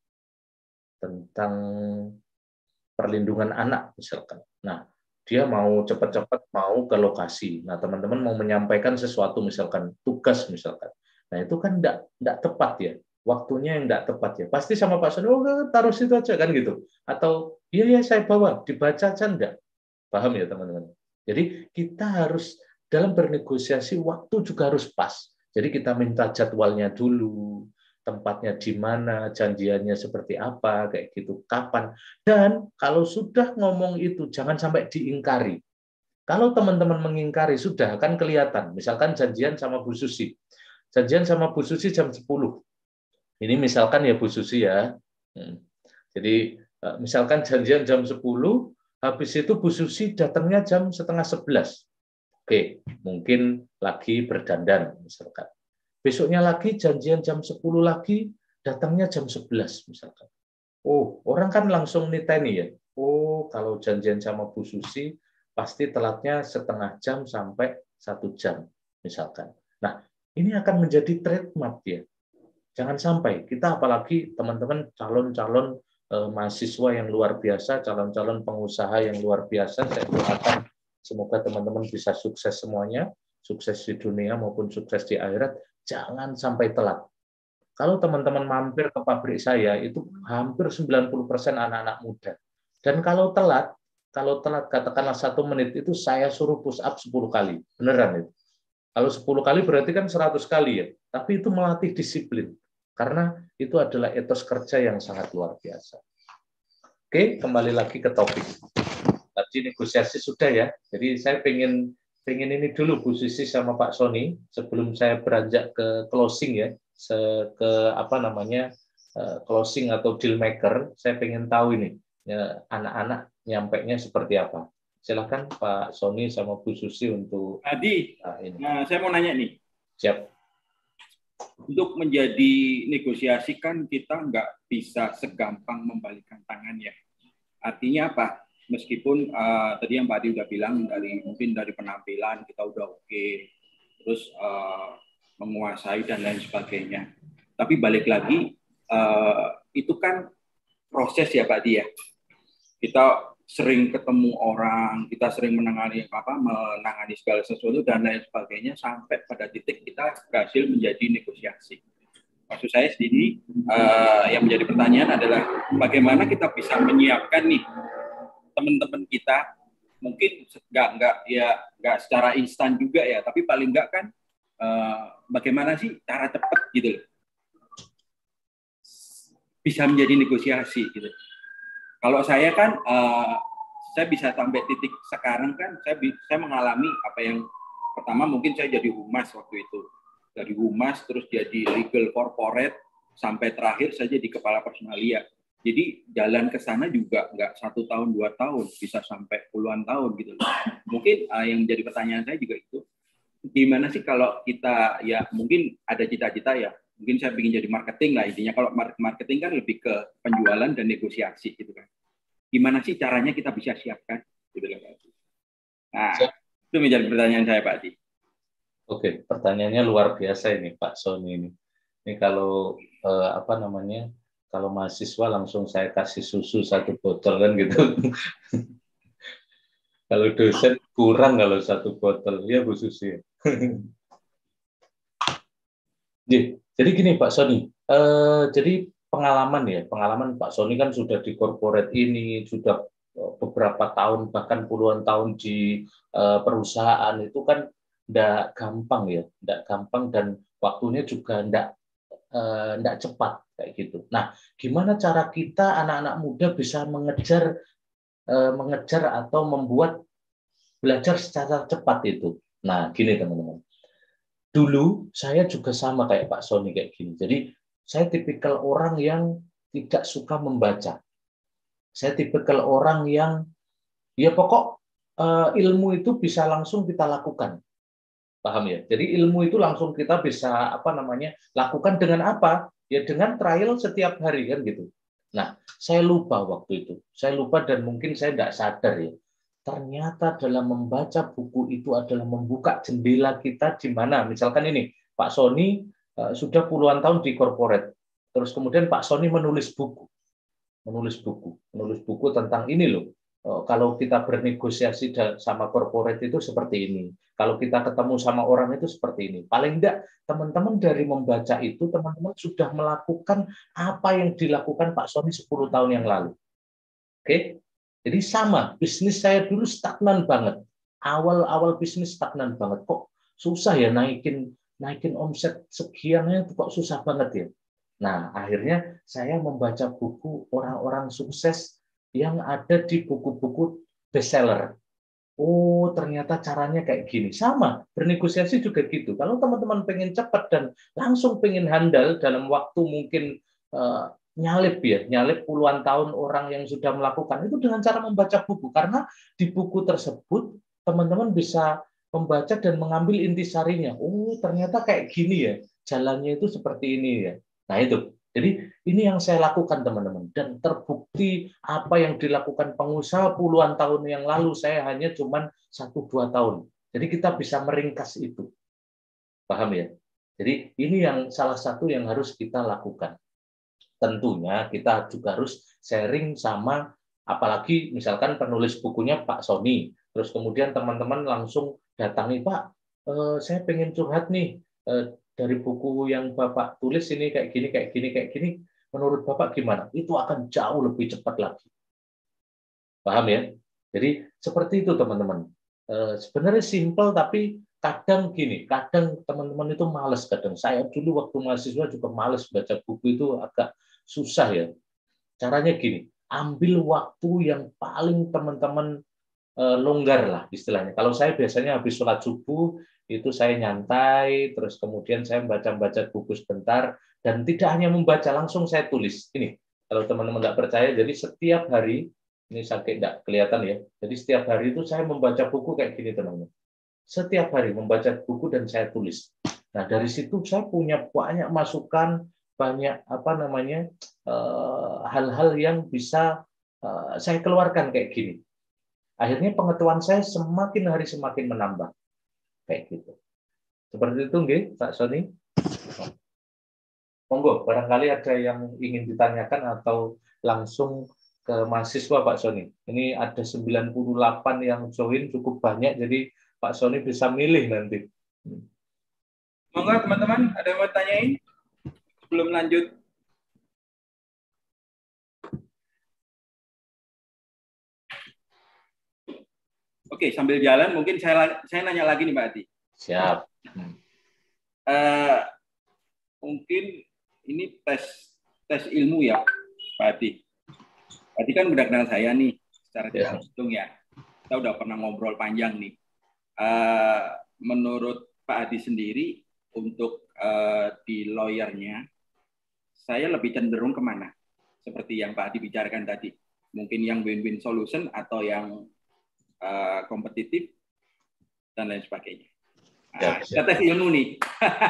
tentang perlindungan anak misalkan. Nah, dia mau cepat-cepat mau ke lokasi. Nah, teman-teman mau menyampaikan sesuatu misalkan tugas misalkan. Nah, itu kan enggak enggak tepat ya. Waktunya yang enggak tepat ya. Pasti sama Pak Sony, oh taruh situ aja kan gitu. Atau iya ya saya bawa, dibaca aja enggak. Paham ya teman-teman? Jadi kita harus dalam bernegosiasi waktu juga harus pas. Jadi kita minta jadwalnya dulu, tempatnya di mana, janjiannya seperti apa, kayak gitu, kapan. Dan kalau sudah ngomong itu jangan sampai diingkari. Kalau teman-teman mengingkari sudah akan kelihatan. Misalkan janjian sama Bu Susi. Janjian sama Bu Susi jam sepuluh. Ini misalkan ya Bu Susi ya. Jadi misalkan janjian jam sepuluh, habis itu Bu Susi datangnya jam setengah sebelas. Oke, mungkin lagi berdandan misalkan. Besoknya lagi janjian jam sepuluh lagi, datangnya jam sebelas misalkan. Oh, orang kan langsung niteni ya. Oh, kalau janjian sama Bu Susi pasti telatnya setengah jam sampai satu jam misalkan. Nah, ini akan menjadi trademark ya. Jangan sampai kita, apalagi teman-teman calon-calon eh, mahasiswa yang luar biasa, calon-calon pengusaha yang luar biasa, saya doakan semoga teman-teman bisa sukses semuanya, sukses di dunia maupun sukses di akhirat. Jangan sampai telat. Kalau teman-teman mampir ke pabrik saya, itu hampir sembilan puluh persen anak-anak muda. Dan kalau telat, kalau telat katakanlah satu menit, itu saya suruh push up sepuluh kali. Beneran itu. Kalau sepuluh kali berarti kan seratus kali ya. Tapi itu melatih disiplin. Karena itu adalah etos kerja yang sangat luar biasa. Oke, kembali lagi ke topik. Tadi negosiasi sudah ya. Jadi saya pengen pengen ini dulu Bu Susi sama Pak Sony sebelum saya beranjak ke closing ya. se ke apa namanya uh, closing atau deal maker, saya pengen tahu ini ya, anak-anak nyampainya seperti apa. Silakan Pak Sony sama Bu Susi untuk Adi. Nah, ini. Nah, saya mau nanya nih. Siap. Untuk menjadi negosiasi kan kita nggak bisa segampang membalikkan tangan ya. Artinya apa? Meskipun uh, tadi yang Pak Adi udah bilang dari mungkin dari penampilan kita udah oke, okay, terus uh, menguasai dan lain sebagainya. Tapi balik lagi uh, itu kan proses ya Pak Adi ya. Kita sering ketemu orang, kita sering menangani apa, menangani segala sesuatu dan lain sebagainya sampai pada titik kita berhasil menjadi negosiasi. Maksud saya sini uh, yang menjadi pertanyaan adalah bagaimana kita bisa menyiapkan nih teman-teman kita, mungkin nggak nggak ya nggak secara instan juga ya, tapi paling nggak kan uh, bagaimana sih cara cepat gitu loh bisa menjadi negosiasi gitu. Kalau saya kan, uh, saya bisa sampai titik sekarang kan, saya saya mengalami apa yang pertama mungkin saya jadi humas waktu itu, dari humas terus jadi legal corporate sampai terakhir saya jadi kepala personalia. Jadi jalan ke sana juga nggak satu tahun dua tahun, bisa sampai puluhan tahun gitu. Mungkin uh, yang menjadi pertanyaan saya juga itu, gimana sih kalau kita ya mungkin ada cita-cita ya. Mungkin saya ingin jadi marketing lah intinya. Kalau marketing kan lebih ke penjualan dan negosiasi gitu kan. Gimana sih caranya kita bisa siapkan? Gitu kan, Pak Adi. Nah, itu menjadi pertanyaan saya Pak Adi. Oke, pertanyaannya luar biasa ini Pak Sony ini. Ini kalau eh, apa namanya? Kalau mahasiswa langsung saya kasih susu satu botol kan gitu. Kalau dosen kurang kalau satu botol ya Bu Susi. Jadi gini Pak Sony, eh, jadi pengalaman ya, pengalaman Pak Sony kan sudah di corporate ini, sudah beberapa tahun, bahkan puluhan tahun di eh, perusahaan itu kan tidak gampang ya, tidak gampang dan waktunya juga tidak eh, tidak cepat kayak gitu. Nah, gimana cara kita anak-anak muda bisa mengejar eh, mengejar atau membuat belajar secara cepat itu? Nah, gini teman-teman. Dulu saya juga sama kayak Pak Sony kayak gini. Jadi saya tipikal orang yang tidak suka membaca. Saya tipikal orang yang ya pokok uh, ilmu itu bisa langsung kita lakukan. Paham ya? Jadi ilmu itu langsung kita bisa apa namanya? lakukan dengan apa? Ya dengan trial setiap hari kan gitu. Nah, saya lupa waktu itu. Saya lupa dan mungkin saya tidak sadar ya. Ternyata dalam membaca buku itu adalah membuka jendela kita di mana. Misalkan ini, Pak Sony uh, sudah puluhan tahun di corporate. Terus kemudian Pak Sony menulis buku. Menulis buku. Menulis buku tentang ini loh. Uh, kalau kita bernegosiasi sama corporate itu seperti ini. Kalau kita ketemu sama orang itu seperti ini. Paling enggak, teman-teman dari membaca itu, teman-teman sudah melakukan apa yang dilakukan Pak Sony sepuluh tahun yang lalu. Oke? Okay? Jadi sama, bisnis saya dulu stagnan banget. Awal-awal bisnis stagnan banget. Kok susah ya naikin naikin omset sekiannya itu kok susah banget ya. Nah, akhirnya saya membaca buku orang-orang sukses yang ada di buku-buku bestseller. Oh, ternyata caranya kayak gini. Sama, bernegosiasi juga gitu. Kalau teman-teman pengen cepat dan langsung pengen handal dalam waktu mungkin uh, nyalip ya, nyalip puluhan tahun orang yang sudah melakukan itu dengan cara membaca buku. Karena di buku tersebut teman-teman bisa membaca dan mengambil intisarinya. Oh, ternyata kayak gini ya, jalannya itu seperti ini ya. Nah itu, jadi ini yang saya lakukan teman-teman. Dan terbukti apa yang dilakukan pengusaha puluhan tahun yang lalu, saya hanya cuma satu dua tahun. Jadi kita bisa meringkas itu. Paham ya? Jadi ini yang salah satu yang harus kita lakukan. Tentunya kita juga harus sharing sama, apalagi misalkan penulis bukunya Pak Sony, terus kemudian teman-teman langsung datangi, Pak, eh, saya pengen curhat nih, eh, dari buku yang Bapak tulis ini kayak gini, kayak gini, kayak gini, menurut Bapak gimana? Itu akan jauh lebih cepat lagi. Paham ya? Jadi seperti itu teman-teman. Eh, sebenarnya simpel, tapi kadang gini, kadang teman-teman itu malas kadang. Saya dulu waktu mahasiswa juga malas baca buku itu agak susah ya. Caranya gini, ambil waktu yang paling teman-teman eh, longgar lah istilahnya. Kalau saya biasanya habis sholat subuh itu saya nyantai, terus kemudian saya membaca-baca buku sebentar, dan tidak hanya membaca, langsung saya tulis. Ini, kalau teman-teman nggak percaya, jadi setiap hari, ini sakit nggak kelihatan ya, jadi setiap hari itu saya membaca buku kayak gini teman-teman. Setiap hari membaca buku dan saya tulis. Nah dari situ saya punya banyak masukan, banyak apa namanya hal-hal yang bisa saya keluarkan kayak gini. Akhirnya pengetahuan saya semakin hari semakin menambah. Kayak gitu. Seperti itu nggih, Pak Sony. Monggo, barangkali ada yang ingin ditanyakan atau langsung ke mahasiswa Pak Sony. Ini ada sembilan puluh delapan yang join, cukup banyak, jadi Pak Sony bisa milih nanti. Monggo teman-teman, ada yang mau tanyain sebelum lanjut? Oke, sambil jalan mungkin saya saya nanya lagi nih Mbak Ati. Siap. Uh, mungkin ini tes tes ilmu ya, Pak Ati. Pak Ati kan udah kenal saya nih secara tidak langsung ya. Kita udah pernah ngobrol panjang nih. Uh, menurut Pak Adi sendiri untuk uh, di lawyernya, saya lebih cenderung kemana? Seperti yang Pak Adi bicarakan tadi. Mungkin yang win-win solution atau yang Uh, kompetitif dan lain sebagainya. Nah, kita tes ilmu nih.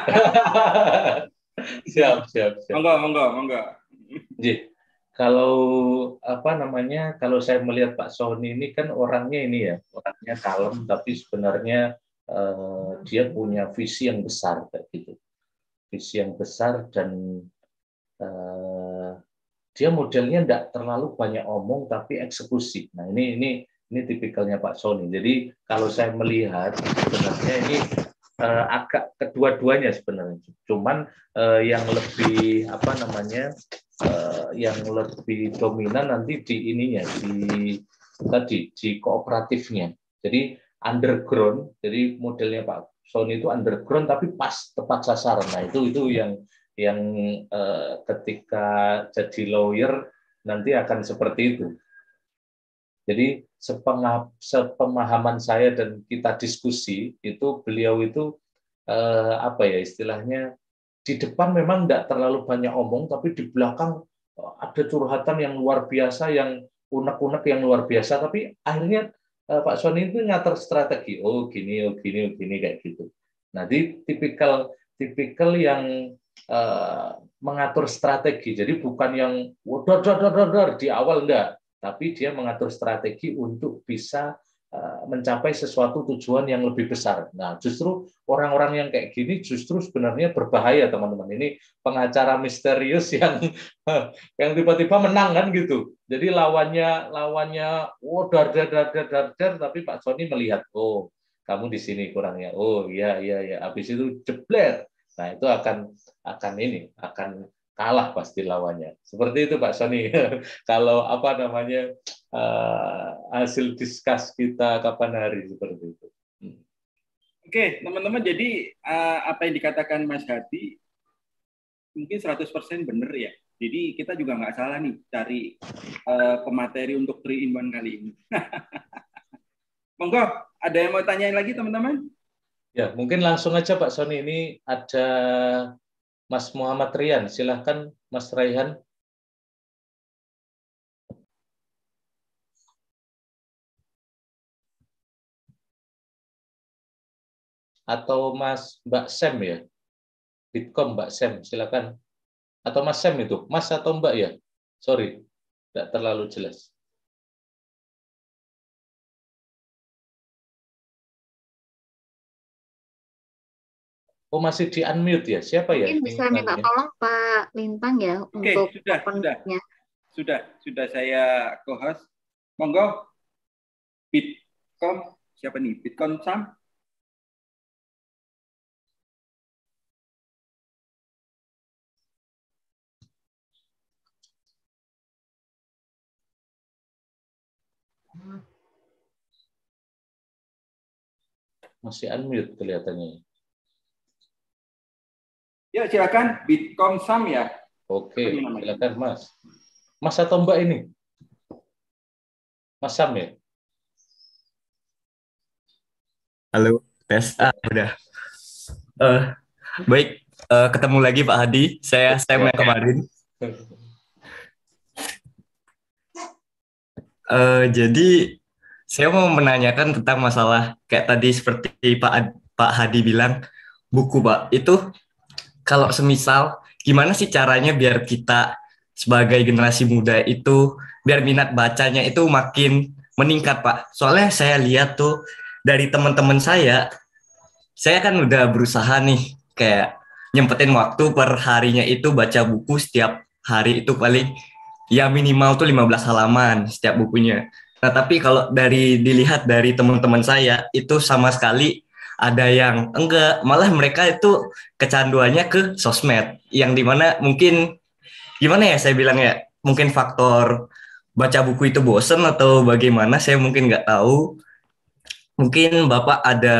siap, siap, siap. Monggo, monggo, monggo. Jadi, kalau apa namanya, kalau saya melihat Pak Sony ini kan orangnya ini ya, orangnya kalem, tapi sebenarnya uh, dia punya visi yang besar kayak gitu, visi yang besar dan uh, dia modelnya tidak terlalu banyak omong tapi eksekusi. Nah ini ini Ini tipikalnya Pak Sony. Jadi kalau saya melihat sebenarnya ini eh, agak kedua-duanya sebenarnya. Cuman eh, yang lebih apa namanya, eh, yang lebih dominan nanti di ininya, di tadi di kooperatifnya. Jadi underground. Jadi modelnya Pak Sony itu underground tapi pas tepat sasaran. Nah itu itu yang yang eh, ketika jadi lawyer nanti akan seperti itu. Jadi sepemahaman saya dan kita diskusi itu beliau itu eh, apa ya istilahnya di depan memang tidak terlalu banyak omong tapi di belakang ada curhatan yang luar biasa, yang unek-unek yang luar biasa, tapi akhirnya eh, Pak Sony itu ngatur strategi, oh gini, oh gini, oh gini kayak gitu. Nah di tipikal tipikal yang eh, mengatur strategi, jadi bukan yang dor dor dor dor di awal enggak. Tapi dia mengatur strategi untuk bisa uh, mencapai sesuatu tujuan yang lebih besar. Nah, justru orang-orang yang kayak gini justru sebenarnya berbahaya, teman-teman. Ini pengacara misterius yang yang tiba-tiba menang kan gitu. Jadi lawannya lawannya oh dar dar dar dar dar, dar tapi Pak Sony melihat, oh, kamu di sini kurangnya. Oh, iya iya ya. Habis itu jebler. Nah, itu akan akan ini, akan kalah pasti lawannya. Seperti itu Pak Sony. Kalau apa namanya uh, hasil diskus kita kapan hari seperti itu. Hmm. Oke, teman-teman. Jadi uh, apa yang dikatakan Mas Hadi mungkin seratus persen benar ya. Jadi kita juga nggak salah nih cari uh, pemateri untuk three in one kali ini. Monggo, ada yang mau tanyain lagi teman-teman? Ya, mungkin langsung aja Pak Sony. Ini ada Mas Muhammad Rian, silahkan Mas Raihan. Atau Mas Mbak Sem ya, Bitkom Mbak Sem, silahkan. Atau Mas Sem itu, Mas atau Mbak ya? Sorry, tidak terlalu jelas. Oh masih di unmute ya? Siapa ya? Mungkin bisa minta tolong Pak Lintang ya. Oke, untuk sudah, sudah, sudah, sudah saya co-host. Monggo, Bitkom, siapa nih? Bitkom Sam? Masih unmute kelihatannya. Ya, silakan Bitkom Sam ya. Oke, silakan Mas. Mas atau Mbak ini? Mas Sam ya? Halo, Tes ah udah. Uh, baik, uh, ketemu lagi Pak Hadi. Saya Sam yang kemarin. Uh, jadi saya mau menanyakan tentang masalah kayak tadi seperti Pak Ad, Pak Hadi bilang buku Pak itu kalau semisal gimana sih caranya biar kita sebagai generasi muda itu biar minat bacanya itu makin meningkat Pak. Soalnya saya lihat tuh dari teman-teman saya, saya kan udah berusaha nih kayak nyempetin waktu per harinya itu baca buku setiap hari itu paling ya minimal tuh lima belas halaman setiap bukunya. Nah, tapi kalau dari dilihat dari teman-teman saya itu sama sekali ada yang enggak, malah mereka itu kecanduannya ke sosmed yang dimana mungkin gimana ya saya bilang ya, mungkin faktor baca buku itu bosen atau bagaimana saya mungkin nggak tahu. Mungkin Bapak ada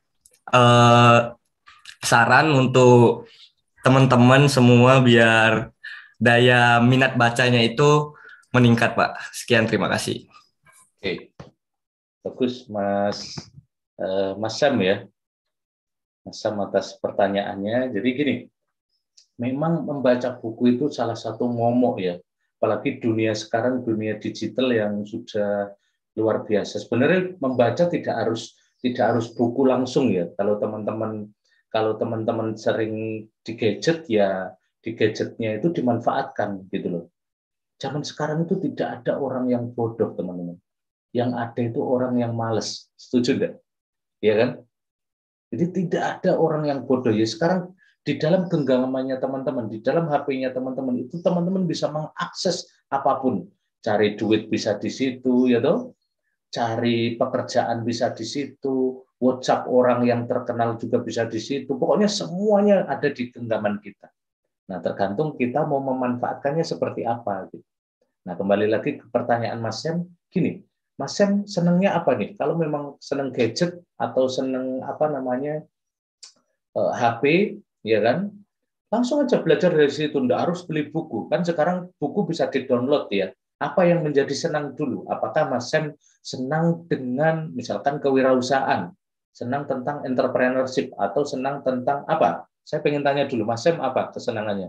eh, saran untuk teman-teman semua biar daya minat bacanya itu meningkat Pak. Sekian, terima kasih. Oke, bagus Mas uh, Mas Sam ya, Mas Sam atas pertanyaannya. Jadi gini, memang membaca buku itu salah satu momok ya, apalagi dunia sekarang, dunia digital yang sudah luar biasa. Sebenarnya membaca tidak harus tidak harus buku langsung ya. Kalau teman-teman kalau teman-teman sering di gadget ya, di gadgetnya itu dimanfaatkan gitu loh. Zaman sekarang itu tidak ada orang yang bodoh teman-teman. Yang ada itu orang yang malas, setuju nggak? Ya kan? Jadi tidak ada orang yang bodoh. Ya sekarang di dalam genggamannya teman-teman, di dalam H P-nya teman-teman itu teman-teman bisa mengakses apapun. Cari duit bisa di situ, ya toh? Cari pekerjaan bisa di situ. WhatsApp orang yang terkenal juga bisa di situ. Pokoknya semuanya ada di genggaman kita. Nah, tergantung kita mau memanfaatkannya seperti apa. Gitu. Nah, kembali lagi ke pertanyaan Mas Sam, gini. Mas Sam senangnya apa nih? Kalau memang senang gadget atau senang apa namanya H P, ya kan? Langsung aja belajar dari situ. Nggak harus beli buku. Kan sekarang buku bisa di-download ya. Apa yang menjadi senang dulu? Apakah Mas Sam senang dengan misalkan kewirausahaan, senang tentang entrepreneurship, atau senang tentang apa? Saya pengen tanya dulu, Mas Sam apa kesenangannya?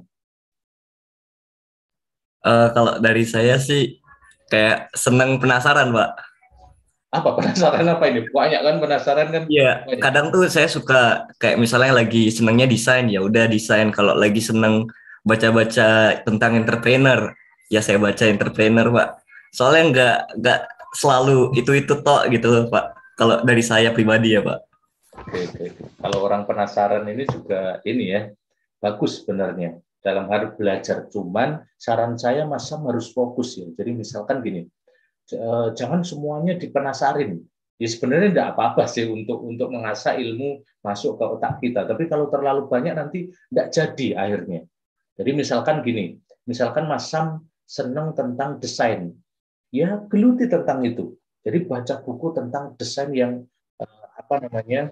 Uh, kalau dari saya sih kayak seneng penasaran, Pak. Apa penasaran apa ini? Banyak kan penasaran kan? Iya, kadang tuh saya suka kayak misalnya lagi senengnya desain, ya udah desain. Kalau lagi seneng baca-baca tentang entrepreneur, ya saya baca entrepreneur, Pak. Soalnya nggak nggak selalu itu-itu tok gitu loh, Pak. Kalau dari saya pribadi ya, Pak. Oke, oke. Kalau orang penasaran ini juga ini ya, bagus sebenarnya. Dalam hal belajar, cuman saran saya Mas Sam harus fokus ya. Jadi misalkan gini, jangan semuanya dipenasarin. Ya sebenarnya tidak apa-apa sih untuk untuk mengasah ilmu masuk ke otak kita. Tapi kalau terlalu banyak nanti tidak jadi akhirnya. Jadi misalkan gini, misalkan Mas Sam senang tentang desain, ya geluti tentang itu. Jadi baca buku tentang desain yang apa namanya,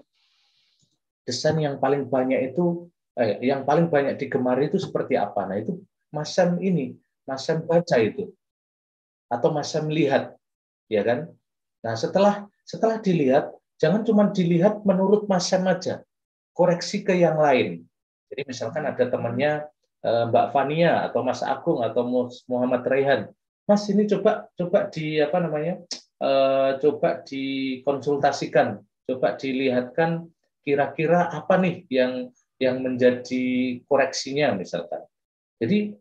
desain yang paling banyak itu. Eh, yang paling banyak digemari itu seperti apa? Nah itu Mas Sam ini, Mas Sam baca itu, atau Mas Sam lihat, ya kan? Nah setelah setelah dilihat, jangan cuma dilihat menurut Mas Sam aja, koreksi ke yang lain. Jadi misalkan ada temannya eh, Mbak Fania atau Mas Agung atau Muhammad Raihan, Mas ini coba coba di apa namanya, eh, coba dikonsultasikan, coba dilihatkan kira-kira apa nih yang yang menjadi koreksinya misalkan. Jadi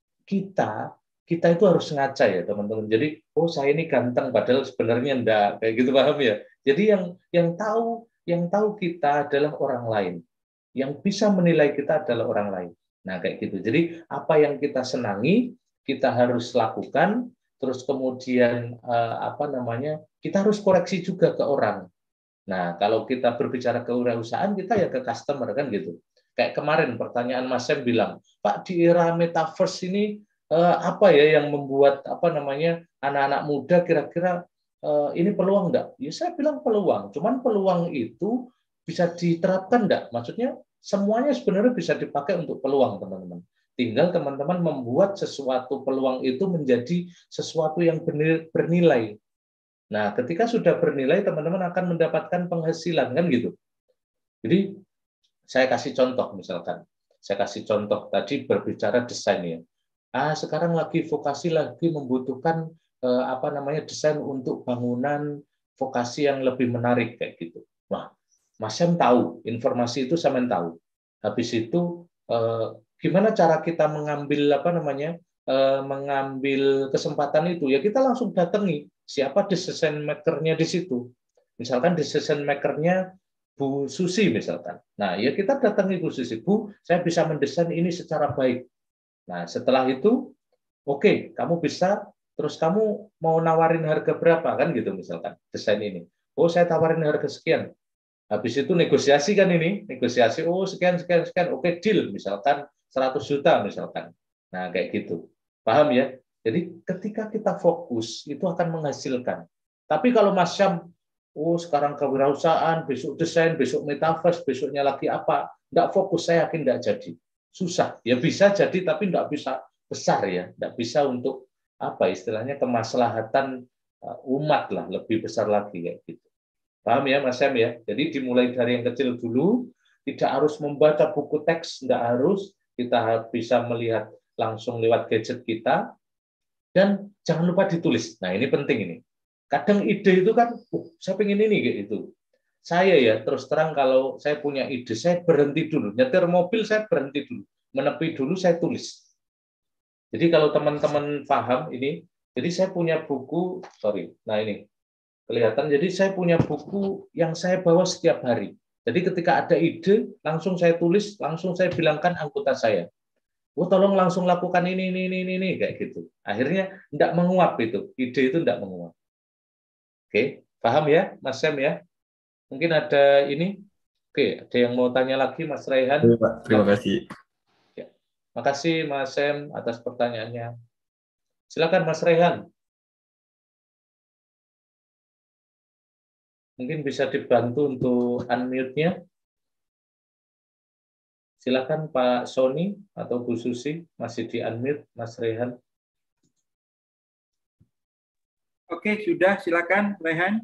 kita kita itu harus ngaca ya teman-teman. Jadi oh saya ini ganteng padahal sebenarnya enggak, kayak gitu, paham ya. Jadi yang yang tahu yang tahu kita adalah orang lain. Yang bisa menilai kita adalah orang lain. Nah kayak gitu. Jadi apa yang kita senangi kita harus lakukan. Terus kemudian eh, apa namanya kita harus koreksi juga ke orang. Nah kalau kita berbicara kewirausahaan kita ya ke customer kan gitu. Kayak kemarin pertanyaan Mas Sam bilang, Pak di era metaverse ini eh, apa ya yang membuat apa namanya anak-anak muda kira-kira eh, ini peluang enggak? Ya saya bilang peluang, cuman peluang itu bisa diterapkan enggak? Maksudnya semuanya sebenarnya bisa dipakai untuk peluang teman-teman. Tinggal teman-teman membuat sesuatu peluang itu menjadi sesuatu yang bernilai. Nah ketika sudah bernilai teman-teman akan mendapatkan penghasilan kan gitu. Jadi saya kasih contoh misalkan, saya kasih contoh tadi berbicara desain ya. Ah sekarang lagi vokasi lagi membutuhkan eh, apa namanya desain untuk bangunan vokasi yang lebih menarik kayak gitu. Wah, Mas Sam tahu informasi itu, Sam tahu. Habis itu eh, gimana cara kita mengambil apa namanya eh, mengambil kesempatan itu? Ya kita langsung datangi siapa decision maker-nya di situ. Misalkan decision maker-nya Bu Susi misalkan. Nah, ya kita datangi Bu Susi. Bu, saya bisa mendesain ini secara baik. Nah, setelah itu, oke, okay, kamu bisa, terus kamu mau nawarin harga berapa, kan gitu misalkan, desain ini. Oh, saya tawarin harga sekian. Habis itu negosiasi kan ini, negosiasi, oh sekian, sekian, sekian, oke, okay, deal, misalkan seratus juta misalkan. Nah, kayak gitu. Paham ya? Jadi ketika kita fokus, itu akan menghasilkan. Tapi kalau Mas Syam, oh sekarang kewirausahaan, besok desain, besok metaverse, besoknya lagi apa? Nggak fokus, saya yakin nggak jadi. Susah. Ya bisa jadi, tapi nggak bisa besar ya. Nggak bisa untuk apa istilahnya kemaslahatan umat lah, lebih besar lagi kayak gitu. Paham ya Mas Sam ya? Jadi dimulai dari yang kecil dulu, tidak harus membaca buku teks, nggak harus. Kita bisa melihat langsung lewat gadget kita, dan jangan lupa ditulis. Nah ini penting ini. Kadang ide itu kan, oh, saya pengen ini kayak gitu. Saya ya terus terang kalau saya punya ide, saya berhenti dulu. Nyetir mobil saya berhenti dulu, menepi dulu saya tulis. Jadi kalau teman-teman paham ini, jadi saya punya buku, sorry, nah ini kelihatan. Jadi saya punya buku yang saya bawa setiap hari. Jadi ketika ada ide, langsung saya tulis, langsung saya bilangkan anggota saya. Oh tolong langsung lakukan ini, ini, ini, ini, kayak gitu. Akhirnya tidak menguap itu, ide itu tidak menguap. Oke, paham ya, Mas Sam ya? Mungkin ada ini. Oke, ada yang mau tanya lagi, Mas Raihan? Ya, Pak. Terima kasih. Ya. Makasih, Mas Sam, atas pertanyaannya. Silakan, Mas Raihan. Mungkin bisa dibantu untuk unmute-nya. Silakan Pak Sony atau Bu Susi, masih di unmute, Mas Raihan. Oke, sudah. Silakan, Rehan.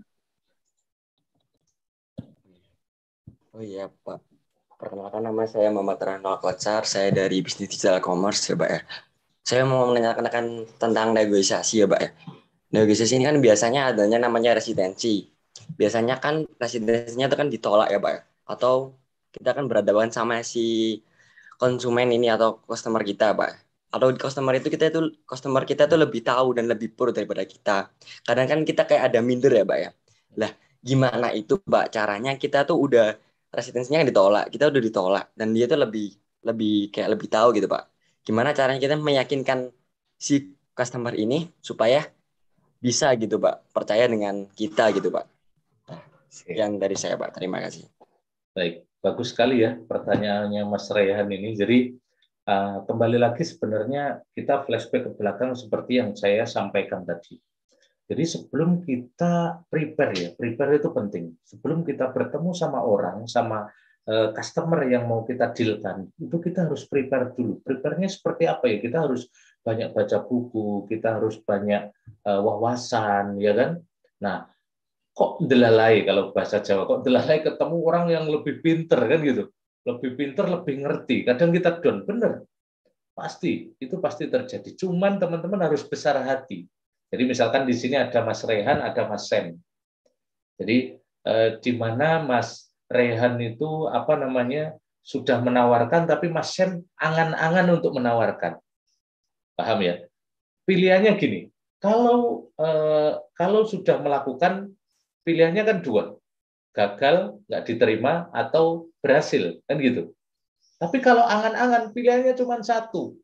Oh iya, Pak. Perkenalkan nama saya Muhammad Ranol Kocar. Saya dari Bisnis Digital Commerce, ya, Pak ya. Saya mau menanyakan tentang negosiasi, ya, Pak ya. Negosiasi ini kan biasanya adanya namanya residensi. Biasanya kan residensinya itu kan ditolak, ya, Pak ya. Atau kita kan berhadapan sama si konsumen ini atau customer kita, Pak. Atau customer itu kita itu customer kita tuh lebih tahu dan lebih pro daripada kita. Kadang kan kita kayak ada minder ya, Pak ya. Lah, gimana itu, Pak? Caranya kita tuh udah residensinya kan ditolak, kita udah ditolak dan dia tuh lebih lebih kayak lebih tahu gitu, Pak. Gimana caranya kita meyakinkan si customer ini supaya bisa gitu, Pak, percaya dengan kita gitu, Pak. Yang dari saya, Pak. Terima kasih. Baik, bagus sekali ya pertanyaannya Mas Raihan ini. Jadi Uh, kembali lagi sebenarnya kita flashback ke belakang seperti yang saya sampaikan tadi. Jadi sebelum kita prepare ya, prepare itu penting. Sebelum kita bertemu sama orang, sama uh, customer yang mau kita dealkan, itu kita harus prepare dulu. Prepare-nya seperti apa ya? Kita harus banyak baca buku, kita harus banyak uh, wawasan, ya kan? Nah, kok delalai kalau bahasa Jawa, kok delalai ketemu orang yang lebih pinter kan gitu. Lebih pinter, lebih ngerti. Kadang kita down, bener. Pasti, itu pasti terjadi. Cuman teman-teman harus besar hati. Jadi misalkan di sini ada Mas Rehan, ada Mas Sam. Jadi eh, di mana Mas Rehan itu apa namanya sudah menawarkan, tapi Mas Sam angan-angan untuk menawarkan. Paham ya? Pilihannya gini, kalau eh, kalau sudah melakukan, pilihannya kan dua. Gagal, nggak diterima, atau berhasil, kan gitu. Tapi kalau angan-angan, pilihannya cuma satu,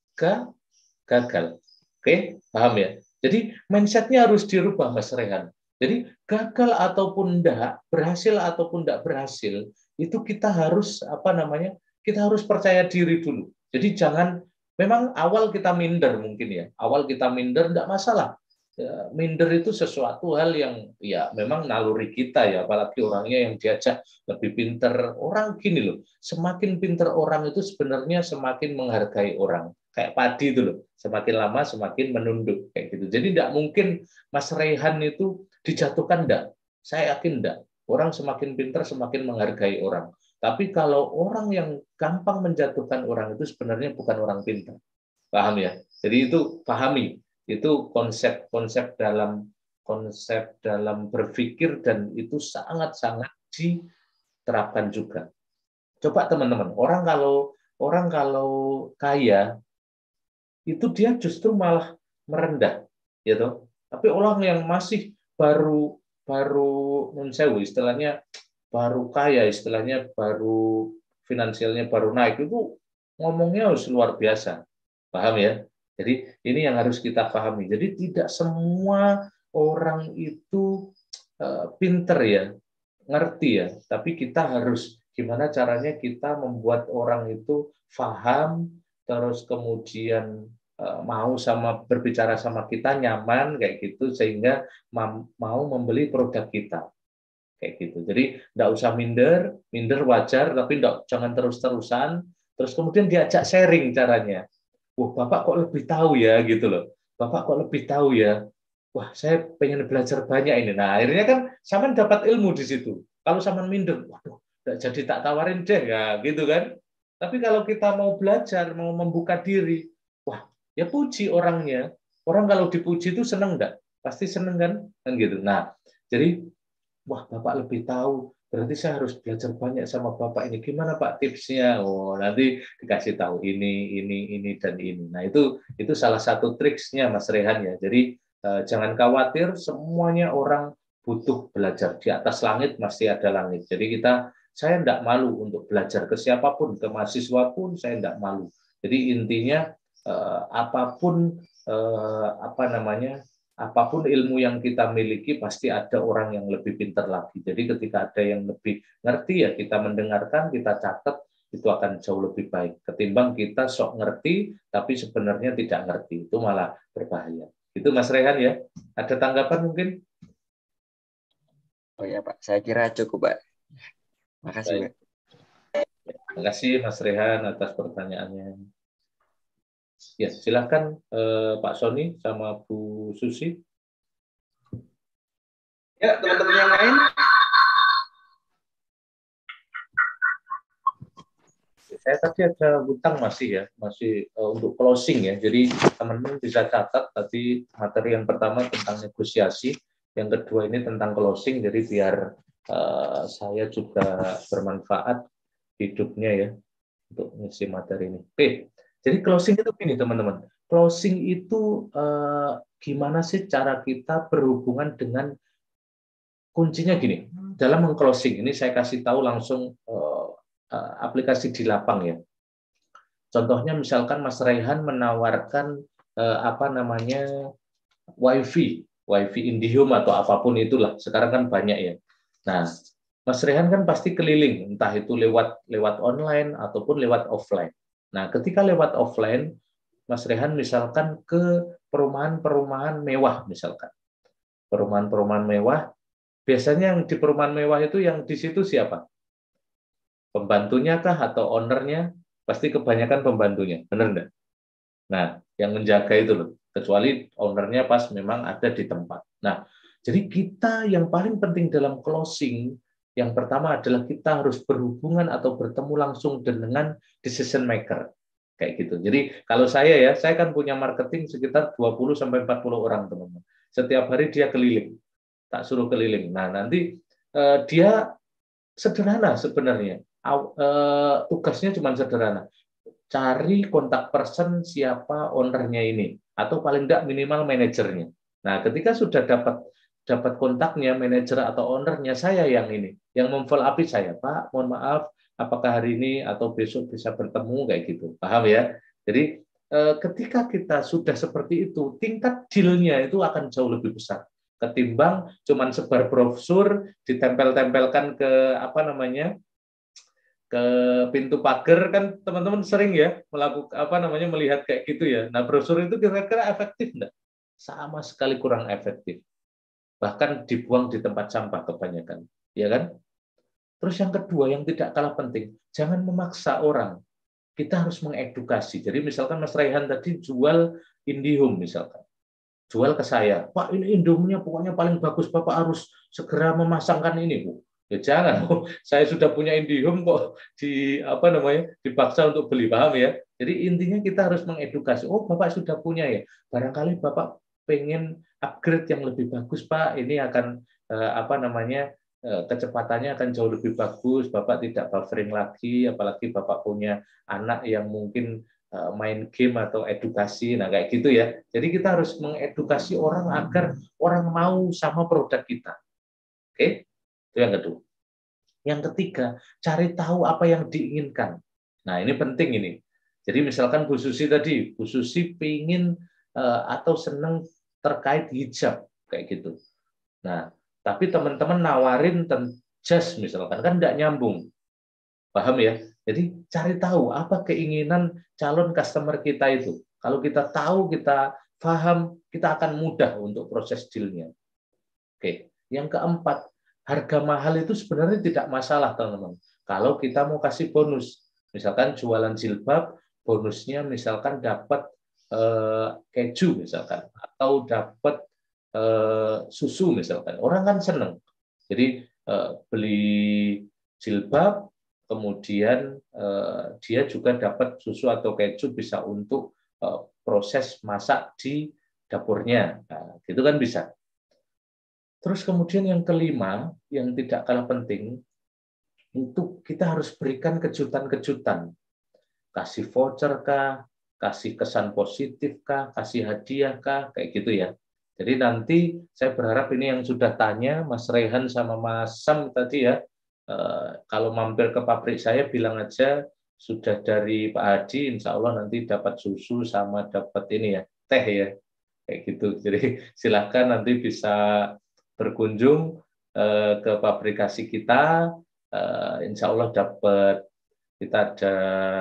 gagal. Oke, paham ya? Jadi mindsetnya harus dirubah, Mas Rehan. Jadi gagal ataupun enggak, berhasil ataupun enggak berhasil, itu kita harus apa namanya? Kita harus percaya diri dulu. Jadi jangan, memang awal kita minder mungkin ya, awal kita minder enggak masalah. Ya, minder itu sesuatu hal yang ya memang naluri kita ya, apalagi orangnya yang diajak lebih pinter. Orang gini loh, semakin pinter orang itu sebenarnya semakin menghargai orang. Kayak padi itu loh, semakin lama semakin menunduk kayak gitu. Jadi tidak mungkin Mas Rehan itu dijatuhkan, enggak. Saya yakin enggak. Orang semakin pinter semakin menghargai orang. Tapi kalau orang yang gampang menjatuhkan orang itu sebenarnya bukan orang pintar. Paham ya? Jadi itu pahami. Itu konsep-konsep dalam konsep dalam berpikir dan itu sangat-sangat diterapkan juga. Coba teman-teman, orang kalau orang kalau kaya itu dia justru malah merendah, gitu. Tapi orang yang masih baru baru nunsewu istilahnya baru kaya, istilahnya baru finansialnya baru naik itu ngomongnya harus luar biasa. Paham ya? Jadi ini yang harus kita pahami. Jadi tidak semua orang itu uh, pinter ya, ngerti ya. Tapi kita harus gimana caranya kita membuat orang itu paham, terus kemudian uh, mau sama berbicara sama kita nyaman kayak gitu sehingga mau membeli produk kita. Kayak gitu. Jadi tidak usah minder, minder wajar, tapi enggak, jangan terus-terusan. Terus kemudian diajak sharing caranya. Wah, Bapak kok lebih tahu ya, gitu loh. Bapak kok lebih tahu ya. Wah, saya pengen belajar banyak ini. Nah, akhirnya kan Saman dapat ilmu di situ. Kalau Saman minder, waduh, enggak jadi tak tawarin deh, ya gitu kan. Tapi kalau kita mau belajar, mau membuka diri, wah, ya puji orangnya. Orang kalau dipuji itu seneng enggak? Pasti seneng kan? Kan gitu. Nah, jadi wah, Bapak lebih tahu, berarti saya harus belajar banyak sama Bapak ini. Gimana Pak tipsnya? Oh, nanti dikasih tahu ini, ini, ini, dan ini. Nah, itu itu salah satu triksnya Mas Rehan ya. Jadi eh, jangan khawatir, semuanya orang butuh belajar. Di atas langit masih ada langit. Jadi kita, saya tidak malu untuk belajar ke siapapun, ke mahasiswa pun saya tidak malu. Jadi intinya eh, apapun eh, apa namanya? Apapun ilmu yang kita miliki pasti ada orang yang lebih pintar lagi. Jadi ketika ada yang lebih ngerti ya kita mendengarkan, kita catat, itu akan jauh lebih baik. Ketimbang kita sok ngerti tapi sebenarnya tidak ngerti. Itu malah berbahaya. Itu Mas Rehan ya. Ada tanggapan mungkin? Oh ya Pak, saya kira cukup Pak. Makasih Pak. Terima kasih Mas Rehan atas pertanyaannya. Ya, silakan eh, Pak Sony sama Bu Susi. Ya, teman-teman yang lain. Saya tadi ada hutang masih ya, masih uh, untuk closing ya. Jadi teman-teman bisa catat tadi materi yang pertama tentang negosiasi, yang kedua ini tentang closing. Jadi biar uh, saya juga bermanfaat hidupnya ya untuk ngisi materi ini. Oke. Jadi closing itu gini teman-teman, closing itu eh, gimana sih cara kita berhubungan dengan kuncinya gini, dalam meng-closing ini saya kasih tahu langsung eh, aplikasi di lapang ya. Contohnya misalkan Mas Rehan menawarkan eh, apa namanya wifi, wifi IndiHome atau apapun itulah, sekarang kan banyak ya. Nah, Mas Rehan kan pasti keliling, entah itu lewat lewat online ataupun lewat offline. Nah, ketika lewat offline, Mas Rehan misalkan ke perumahan-perumahan mewah misalkan. Perumahan-perumahan mewah, biasanya yang di perumahan mewah itu yang di situ siapa? Pembantunya kah atau ownernya? Pasti kebanyakan pembantunya, benar enggak? Nah, yang menjaga itu loh, kecuali ownernya pas memang ada di tempat. Nah, jadi kita yang paling penting dalam closing, yang pertama adalah kita harus berhubungan atau bertemu langsung dengan decision maker. Kayak gitu. Jadi kalau saya ya, saya kan punya marketing sekitar dua puluh sampai empat puluh orang, teman-teman. Setiap hari dia keliling. Tak suruh keliling. Nah, nanti eh, dia sederhana sebenarnya. Eh, tugasnya cuma sederhana. Cari kontak person siapa ownernya ini atau paling tidak minimal manajernya. Nah, ketika sudah dapat dapat kontaknya, manajer atau ownernya, saya yang ini, yang memfollow up saya, Pak, mohon maaf, apakah hari ini atau besok bisa bertemu, kayak gitu, paham ya? Jadi eh, ketika kita sudah seperti itu, tingkat deal-nya itu akan jauh lebih besar ketimbang cuman sebar brosur, ditempel-tempelkan ke apa namanya, ke pintu pagar kan teman-teman sering ya melakukan apa namanya melihat kayak gitu ya. Nah brosur itu kira-kira efektif enggak? Sama sekali kurang efektif. Bahkan dibuang di tempat sampah kebanyakan, ya kan? Terus yang kedua yang tidak kalah penting, jangan memaksa orang. Kita harus mengedukasi. Jadi misalkan Mas Raihan tadi jual IndiHome misalkan, jual ke saya, Pak ini Indomie pokoknya paling bagus, Bapak harus segera memasangkan ini, Bu. Ya jangan, oh, saya sudah punya IndiHome kok di apa namanya dipaksa untuk beli, paham ya? Jadi intinya kita harus mengedukasi. Oh, Bapak sudah punya ya, barangkali Bapak pengen upgrade yang lebih bagus, Pak. Ini akan eh, apa namanya eh, kecepatannya akan jauh lebih bagus. Bapak tidak buffering lagi, apalagi Bapak punya anak yang mungkin eh, main game atau edukasi. Nah kayak gitu ya. Jadi kita harus mengedukasi orang agar orang mau sama produk kita. Oke? Itu yang kedua. Yang ketiga, cari tahu apa yang diinginkan. Nah, ini penting ini. Jadi misalkan Bu Susi tadi, Bu Susi pingin uh, atau senang terkait hijab, kayak gitu. Nah, tapi teman-teman nawarin jas misalkan, kan tidak nyambung. Paham ya? Jadi cari tahu apa keinginan calon customer kita itu. Kalau kita tahu, kita paham, kita akan mudah untuk proses deal-nya. Oke. Yang keempat, harga mahal itu sebenarnya tidak masalah, teman-teman. Kalau kita mau kasih bonus, misalkan jualan jilbab, bonusnya misalkan dapat eh, keju misalkan, atau dapat eh, susu misalkan, orang kan seneng. Jadi eh, beli jilbab, kemudian eh, dia juga dapat susu atau keju bisa untuk eh, proses masak di dapurnya, nah, gitu kan bisa. Terus kemudian yang kelima, yang tidak kalah penting, itu kita harus berikan kejutan-kejutan. Kasih voucher kah, kasih kesan positif kah, kasih hadiah kah, kayak gitu ya. Jadi nanti saya berharap ini yang sudah tanya, Mas Rehan sama Mas Sam tadi ya, eh, kalau mampir ke pabrik saya bilang aja, sudah dari Pak Hadi, insya Allah nanti dapat susu sama dapat ini ya, teh ya, kayak gitu. Jadi silakan nanti bisa berkunjung eh, ke pabrikasi kita, eh, insya Allah dapat kita ada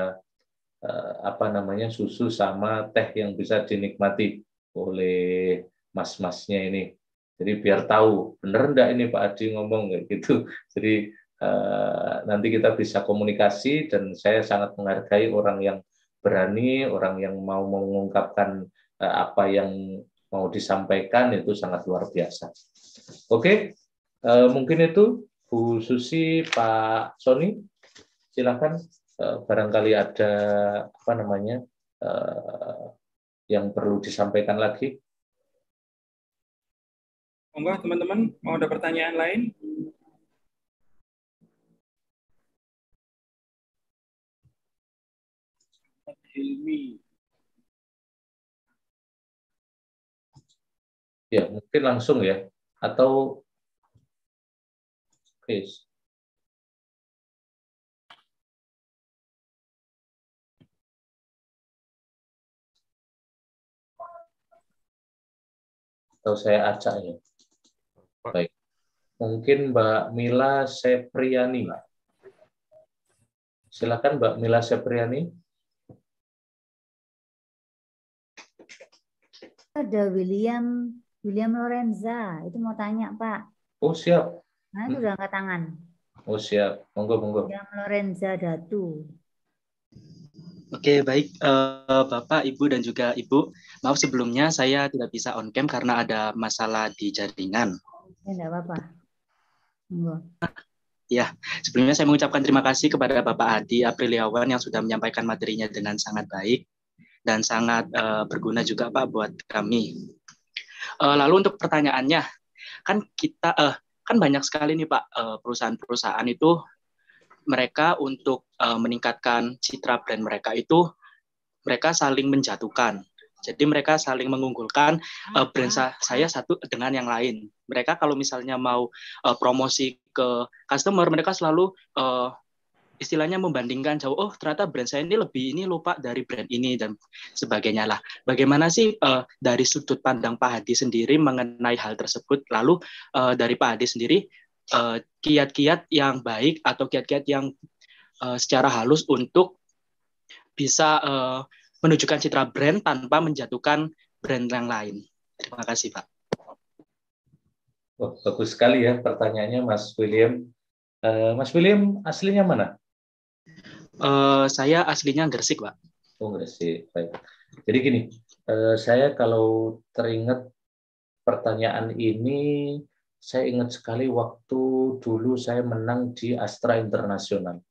eh, apa namanya susu sama teh yang bisa dinikmati oleh mas-masnya ini. Jadi biar tahu bener enggak ini Pak Adi ngomong kayak gitu. Jadi eh, nanti kita bisa komunikasi dan saya sangat menghargai orang yang berani, orang yang mau mengungkapkan eh, apa yang mau disampaikan, itu sangat luar biasa. Oke, eh, mungkin itu Bu Susi, Pak Sony, silakan eh, barangkali ada apa namanya eh, yang perlu disampaikan lagi. Monggo teman-teman, mau ada pertanyaan lain? Hilmi. Ya, mungkin langsung ya. Atau oke. Atau saya acak ya. Baik. Mungkin Mbak Mila Sepriani. Silakan Mbak Mila Sepriani. Ada William William Lorenza, itu mau tanya Pak. Oh siap. Nah itu udah angkat tangan. Oh siap, monggo monggo. William Lorenza Datu. Oke baik uh, Bapak, Ibu dan juga Ibu, maaf sebelumnya saya tidak bisa on cam karena ada masalah di jaringan. Ya enggak apa-apa. Monggo. Ya, sebelumnya saya mengucapkan terima kasih kepada Bapak Adi Apriliawan yang sudah menyampaikan materinya dengan sangat baik dan sangat uh, berguna juga Pak buat kami. Uh, lalu untuk pertanyaannya, kan kita uh, kan banyak sekali nih Pak uh, perusahaan-perusahaan itu mereka untuk uh, meningkatkan citra brand mereka itu mereka saling menjatuhkan. Jadi mereka saling mengunggulkan uh, brand sa saya satu dengan yang lain. Mereka kalau misalnya mau uh, promosi ke customer, mereka selalu uh, istilahnya membandingkan jauh, oh ternyata brand saya ini lebih ini lupa dari brand ini dan sebagainya lah. Bagaimana sih uh, dari sudut pandang Pak Hadi sendiri mengenai hal tersebut? Lalu uh, dari Pak Hadi sendiri kiat-kiat uh, yang baik atau kiat-kiat yang uh, secara halus untuk bisa uh, menunjukkan citra brand tanpa menjatuhkan brand yang lain. Terima kasih Pak. Oh, bagus sekali ya pertanyaannya Mas William. Uh, Mas William aslinya mana? Uh, saya aslinya Gresik, Pak. Oh, Gresik. Baik. Jadi gini, uh, saya kalau teringat pertanyaan ini saya ingat sekali waktu dulu saya menang di Astra Internasional.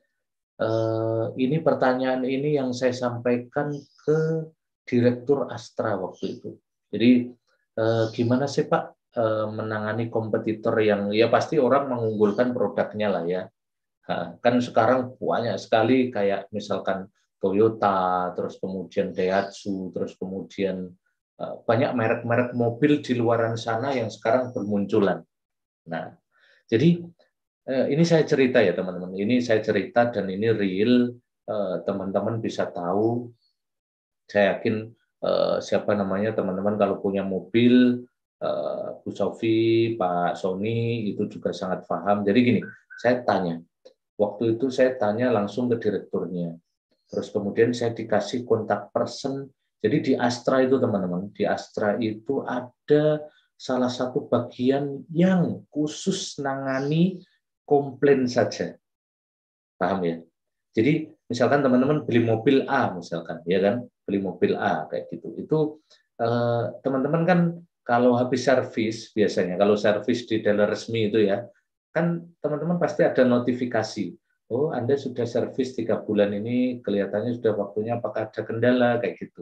Uh, ini pertanyaan ini yang saya sampaikan ke Direktur Astra waktu itu. Jadi uh, gimana sih Pak uh, menangani kompetitor yang ya pasti orang mengunggulkan produknya lah ya. Nah, kan sekarang banyak sekali kayak misalkan Toyota, terus kemudian Daihatsu, terus kemudian uh, banyak merek-merek mobil di luaran sana yang sekarang bermunculan. Nah, jadi uh, ini saya cerita ya teman-teman, ini saya cerita dan ini real, uh, teman-teman bisa tahu. Saya yakin uh, siapa namanya teman-teman kalau punya mobil, uh, Bu Sofi, Pak Sony itu juga sangat paham. Jadi gini, saya tanya, waktu itu saya tanya langsung ke direkturnya. Terus kemudian saya dikasih kontak person. Jadi di Astra itu teman-teman, di Astra itu ada salah satu bagian yang khusus nangani komplain saja. Paham ya? Jadi misalkan teman-teman beli mobil A misalkan, ya kan? Beli mobil A kayak gitu. Itu eh, teman-teman kan kalau habis servis biasanya, kalau servis di dealer resmi itu ya, kan teman-teman pasti ada notifikasi. Oh, Anda sudah servis tiga bulan ini, kelihatannya sudah waktunya, apakah ada kendala, kayak gitu.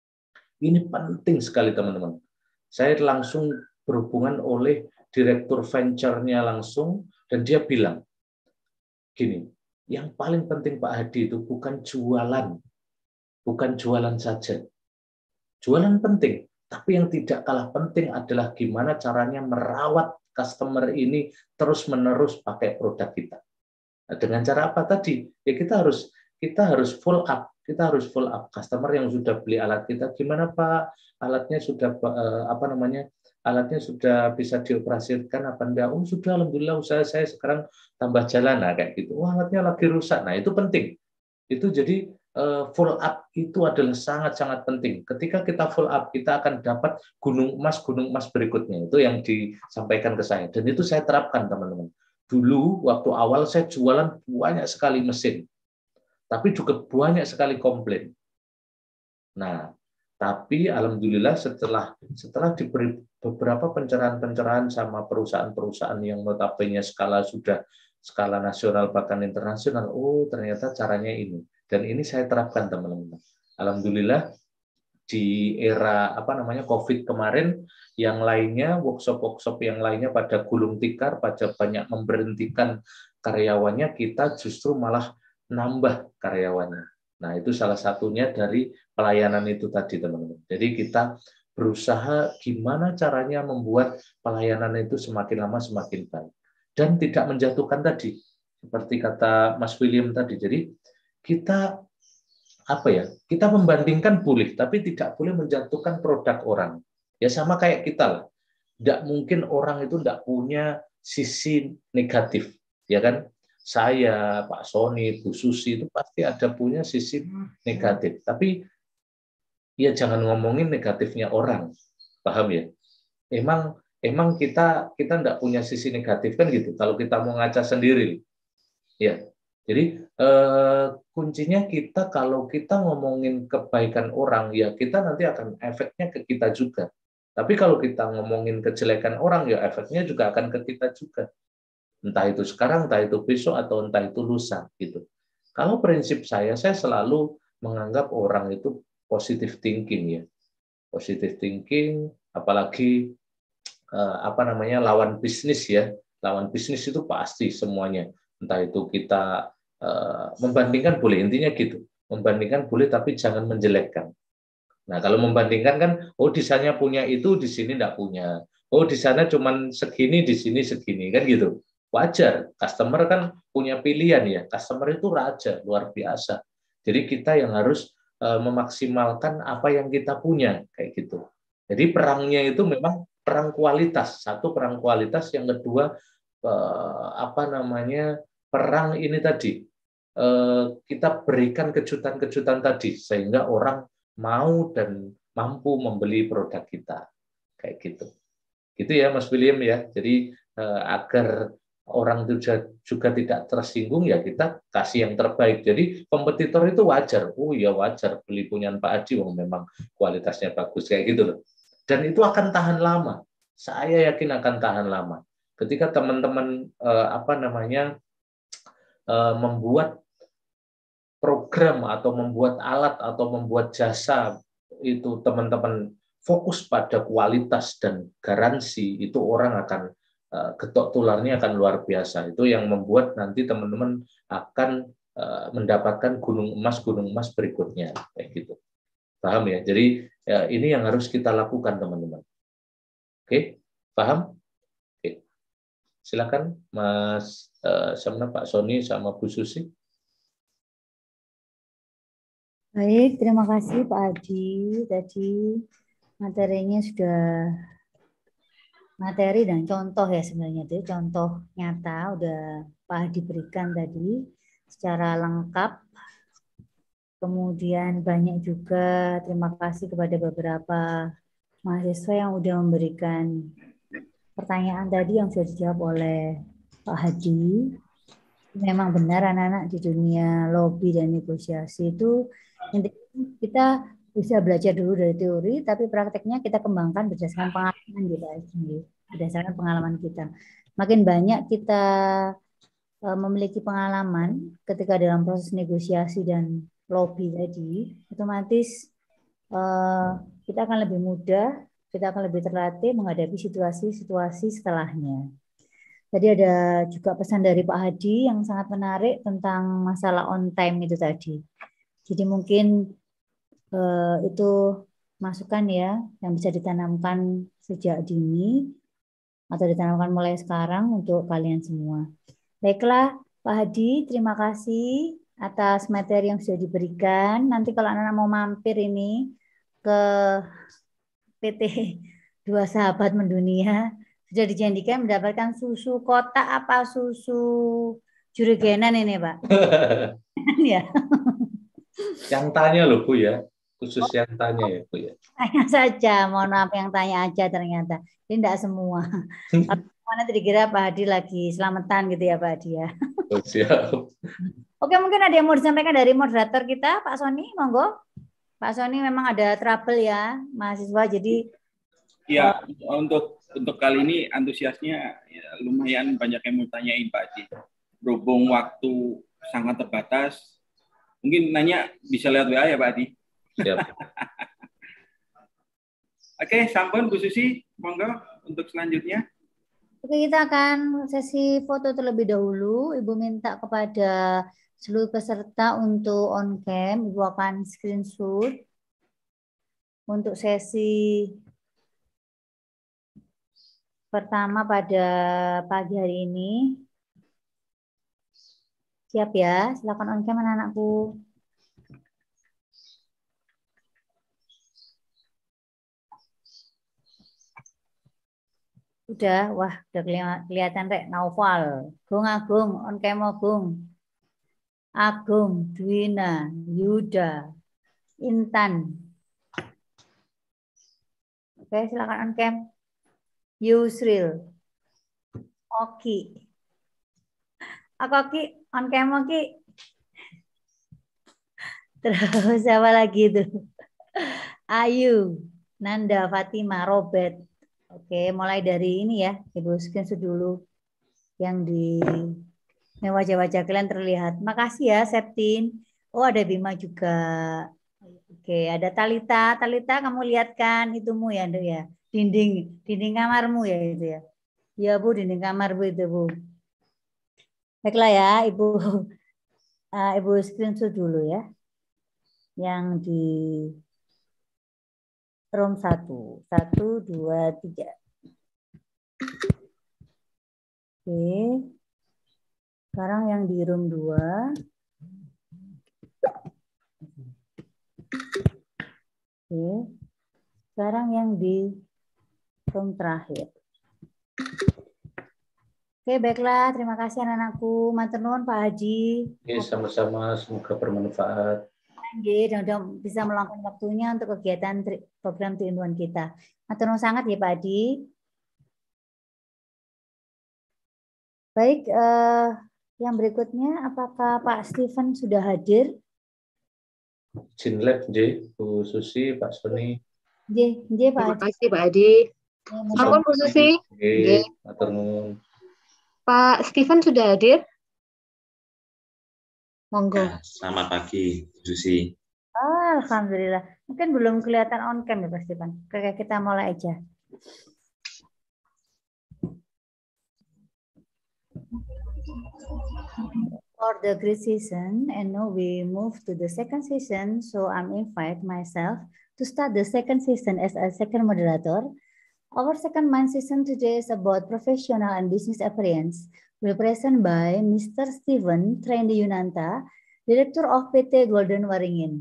Ini penting sekali, teman-teman. Saya langsung berhubungan oleh direktur venture-nya langsung, dan dia bilang, gini, yang paling penting Pak Hadi itu bukan jualan, bukan jualan saja. Jualan penting, tapi yang tidak kalah penting adalah gimana caranya merawat customer ini terus-menerus pakai produk kita. Nah, dengan cara apa tadi? Ya kita harus kita harus full up, kita harus full up customer yang sudah beli alat kita. Gimana Pak? Alatnya sudah eh, apa namanya? Alatnya sudah bisa dioperasikan apa enggak? Oh sudah, alhamdulillah usaha saya sekarang tambah jalan nah, kayak gitu. Oh alatnya lagi rusak. Nah itu penting. Itu jadi eh, full up itu adalah sangat-sangat penting. Ketika kita full up, kita akan dapat gunung emas gunung emas berikutnya. Itu yang disampaikan ke saya. Dan itu saya terapkan teman-teman. Dulu waktu awal saya jualan banyak sekali mesin, tapi juga banyak sekali komplain. Nah, tapi alhamdulillah setelah setelah diberi beberapa pencerahan-pencerahan sama perusahaan-perusahaan yang notabene skala sudah skala nasional bahkan internasional, oh ternyata caranya ini. Dan ini saya terapkan teman-teman. Alhamdulillah di era apa namanya COVID kemarin, yang lainnya workshop-workshop yang lainnya pada gulung tikar, pada banyak memberhentikan karyawannya, kita justru malah nambah karyawannya. Nah itu salah satunya dari pelayanan itu tadi teman-teman. Jadi kita berusaha gimana caranya membuat pelayanan itu semakin lama semakin baik dan tidak menjatuhkan tadi, seperti kata Mas William tadi. Jadi kita apa ya, kita membandingkan boleh, tapi tidak boleh menjatuhkan produk orang. Ya sama kayak kita lah. Tidak mungkin orang itu tidak punya sisi negatif, ya kan? Saya, Pak Sony, Bu Susi itu pasti ada punya sisi negatif. Tapi ya jangan ngomongin negatifnya orang, paham ya? Emang emang kita kita tidak punya sisi negatif kan gitu. Kalau kita mau ngaca sendiri, ya. Jadi eh, kuncinya kita kalau kita ngomongin kebaikan orang, ya kita nanti akan efeknya ke kita juga. Tapi kalau kita ngomongin kejelekan orang, ya efeknya juga akan ke kita juga. Entah itu sekarang, entah itu besok, atau entah itu lusa. Gitu. Kalau prinsip saya, saya selalu menganggap orang itu positive thinking ya. Positive thinking, apalagi eh, apa namanya lawan bisnis ya. Lawan bisnis itu pasti semuanya. Entah itu kita Uh, membandingkan boleh, intinya gitu. Membandingkan boleh, tapi jangan menjelekkan. Nah, kalau membandingkan kan, oh di sana punya itu, di sini enggak punya. Oh di sana cuman segini, di sini segini, kan gitu. Wajar, customer kan punya pilihan ya. Customer itu raja, luar biasa. Jadi kita yang harus uh, memaksimalkan apa yang kita punya, kayak gitu. Jadi perangnya itu memang perang kualitas. Satu perang kualitas, yang kedua uh, apa namanya perang ini tadi, kita berikan kejutan-kejutan tadi sehingga orang mau dan mampu membeli produk kita, kayak gitu. Gitu ya Mas William ya. Jadi agar orang juga, juga tidak tersinggung ya kita kasih yang terbaik. Jadi kompetitor itu wajar. Oh ya wajar beli punyaan Pak Adi, wong memang kualitasnya bagus kayak gitu loh. Dan itu akan tahan lama. saya yakin akan tahan lama. Ketika teman-teman eh, apa namanya eh, membuat program atau membuat alat atau membuat jasa, itu teman-teman fokus pada kualitas dan garansi, itu orang akan uh, getok tularnya akan luar biasa. Itu yang membuat nanti teman-teman akan uh, mendapatkan gunung emas gunung emas berikutnya, kayak gitu. Paham ya? Jadi ya, ini yang harus kita lakukan, teman-teman. Oke, paham? Oke. Silakan Mas uh, sama Pak Sony sama Bu Susi. Baik, terima kasih Pak Adi. Tadi materinya sudah materi dan contoh ya sebenarnya itu contoh nyata udah Pak Adi berikan tadi secara lengkap. Kemudian banyak juga terima kasih kepada beberapa mahasiswa yang udah memberikan pertanyaan tadi yang sudah dijawab oleh Pak Hadi. Memang benar anak-anak di dunia lobby dan negosiasi itu kita bisa belajar dulu dari teori, tapi prakteknya kita kembangkan berdasarkan pengalaman kita sendiri, berdasarkan pengalaman kita. Makin banyak kita uh, memiliki pengalaman ketika dalam proses negosiasi dan lobby tadi, otomatis uh, kita akan lebih mudah, kita akan lebih terlatih menghadapi situasi-situasi setelahnya. Tadi ada juga pesan dari Pak Hadi yang sangat menarik tentang masalah on time itu tadi. Jadi mungkin eh, itu masukan ya yang bisa ditanamkan sejak dini atau ditanamkan mulai sekarang untuk kalian semua. Baiklah Pak Hadi, terima kasih atas materi yang sudah diberikan. Nanti kalau anak-anak mau mampir ini ke P T Dua Sahabat Mendunia, sudah dijanjikan mendapatkan susu kotak apa susu jurigenan ini Pak? Ya. Yang tanya loh Bu ya, khusus oh. yang tanya ya Bu ya. Tanya saja, mohon maaf yang tanya aja ternyata. Ini tidak semua. Mana dikira Pak Hadi lagi selamatan gitu ya Pak Hadi ya. Oh, siap. Oke, mungkin ada yang mau disampaikan dari moderator kita, Pak Sony, monggo. Pak Sony memang ada trouble ya, mahasiswa, jadi. Ya, uh, untuk untuk kali ini antusiasnya ya, lumayan banyak yang mau tanyain Pak Hadi. Berhubung waktu sangat terbatas. Mungkin nanya bisa lewat W A ya Pak Adi. Siap. Oke, sampun Bu Susi, monggo untuk selanjutnya. Oke, kita akan sesi foto terlebih dahulu. Ibu minta kepada seluruh peserta untuk on cam. Ibu akan screenshot untuk sesi pertama pada pagi hari ini. Siap ya, silakan on cam anak-anakku. Udah, wah udah kelihatan rek Naufal. Gung Agung, on cam Agung. Agung, Dwina, Yuda, Intan. Oke, silakan on cam. Yusril, Oki. Aku Oki, on cam Oki. Terus siapa lagi itu? Ayu, Nanda, Fatima, Robert. Oke, mulai dari ini ya, Ibu screenshot dulu yang di wajah-wajah kalian terlihat. Makasih ya, Septin. Oh, ada Bima juga. Oke, ada Talita. Talita, kamu lihat kan itumu ya, Nduk ya? Dinding, dinding kamarmu ya itu ya. Ya Bu, dinding kamar Bu itu Bu. Baiklah ya, Ibu. Uh, Ibu screenshot dulu ya. Yang di room satu. Satu, dua, tiga. Oke. Sekarang yang di room dua. Oke. Sekarang yang di room terakhir. Oke, baiklah. Terima kasih anak-anakku. Matur nuwun Pak Haji. Oke, sama-sama. Semoga bermanfaat. Oke, dan udah bisa meluangkan waktunya untuk kegiatan program tiga in satu kita. Matur nuwun sangat ya Pak Haji. Baik, eh, yang berikutnya, apakah Pak Steven sudah hadir? Jinlab, J, Bu Susi, Pak Sony. J, J, Pak Terima kasih Pak Adi. Ampun Bu Susi. Nggih. Oke, matur nuwun. Pak Steven sudah hadir? Monggo. Ya, selamat pagi, Bu Susi. Alhamdulillah. Mungkin belum kelihatan on cam ya Pak Steven. Oke, kita mulai aja. For the great season, and now we move to the second season. So I'm invite myself to start the second season as a second moderator. Our second month season today is about professional and business experience. We're present by Mister Steven Trendy Yunanta, Director of P T Golden Waringin.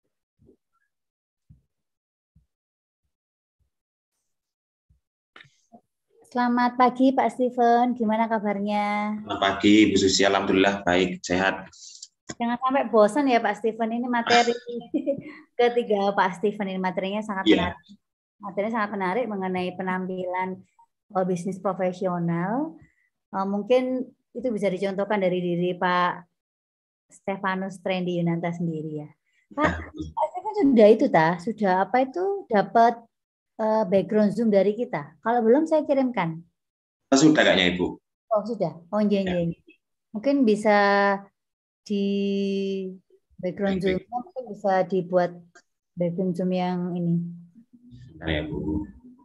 Selamat pagi Pak Steven, gimana kabarnya? Selamat pagi, Bu Susi. Alhamdulillah baik, sehat. Jangan sampai bosan ya Pak Steven, ini materi ketiga Pak Steven, ini materinya sangat Iya. menarik. Materinya sangat menarik mengenai penampilan uh, bisnis profesional. Uh, mungkin itu bisa dicontohkan dari diri Pak Stefanus Trendy Yunanta sendiri ya. Pak, Pak Steven sudah itu ta, sudah apa itu dapat uh, background Zoom dari kita. Kalau belum saya kirimkan. Sudah kayaknya Ibu. Oh sudah. Oh iya, iya, iya. Mungkin bisa di background Zoom mungkin bisa dibuat background Zoom yang ini. Bentar ya Bu.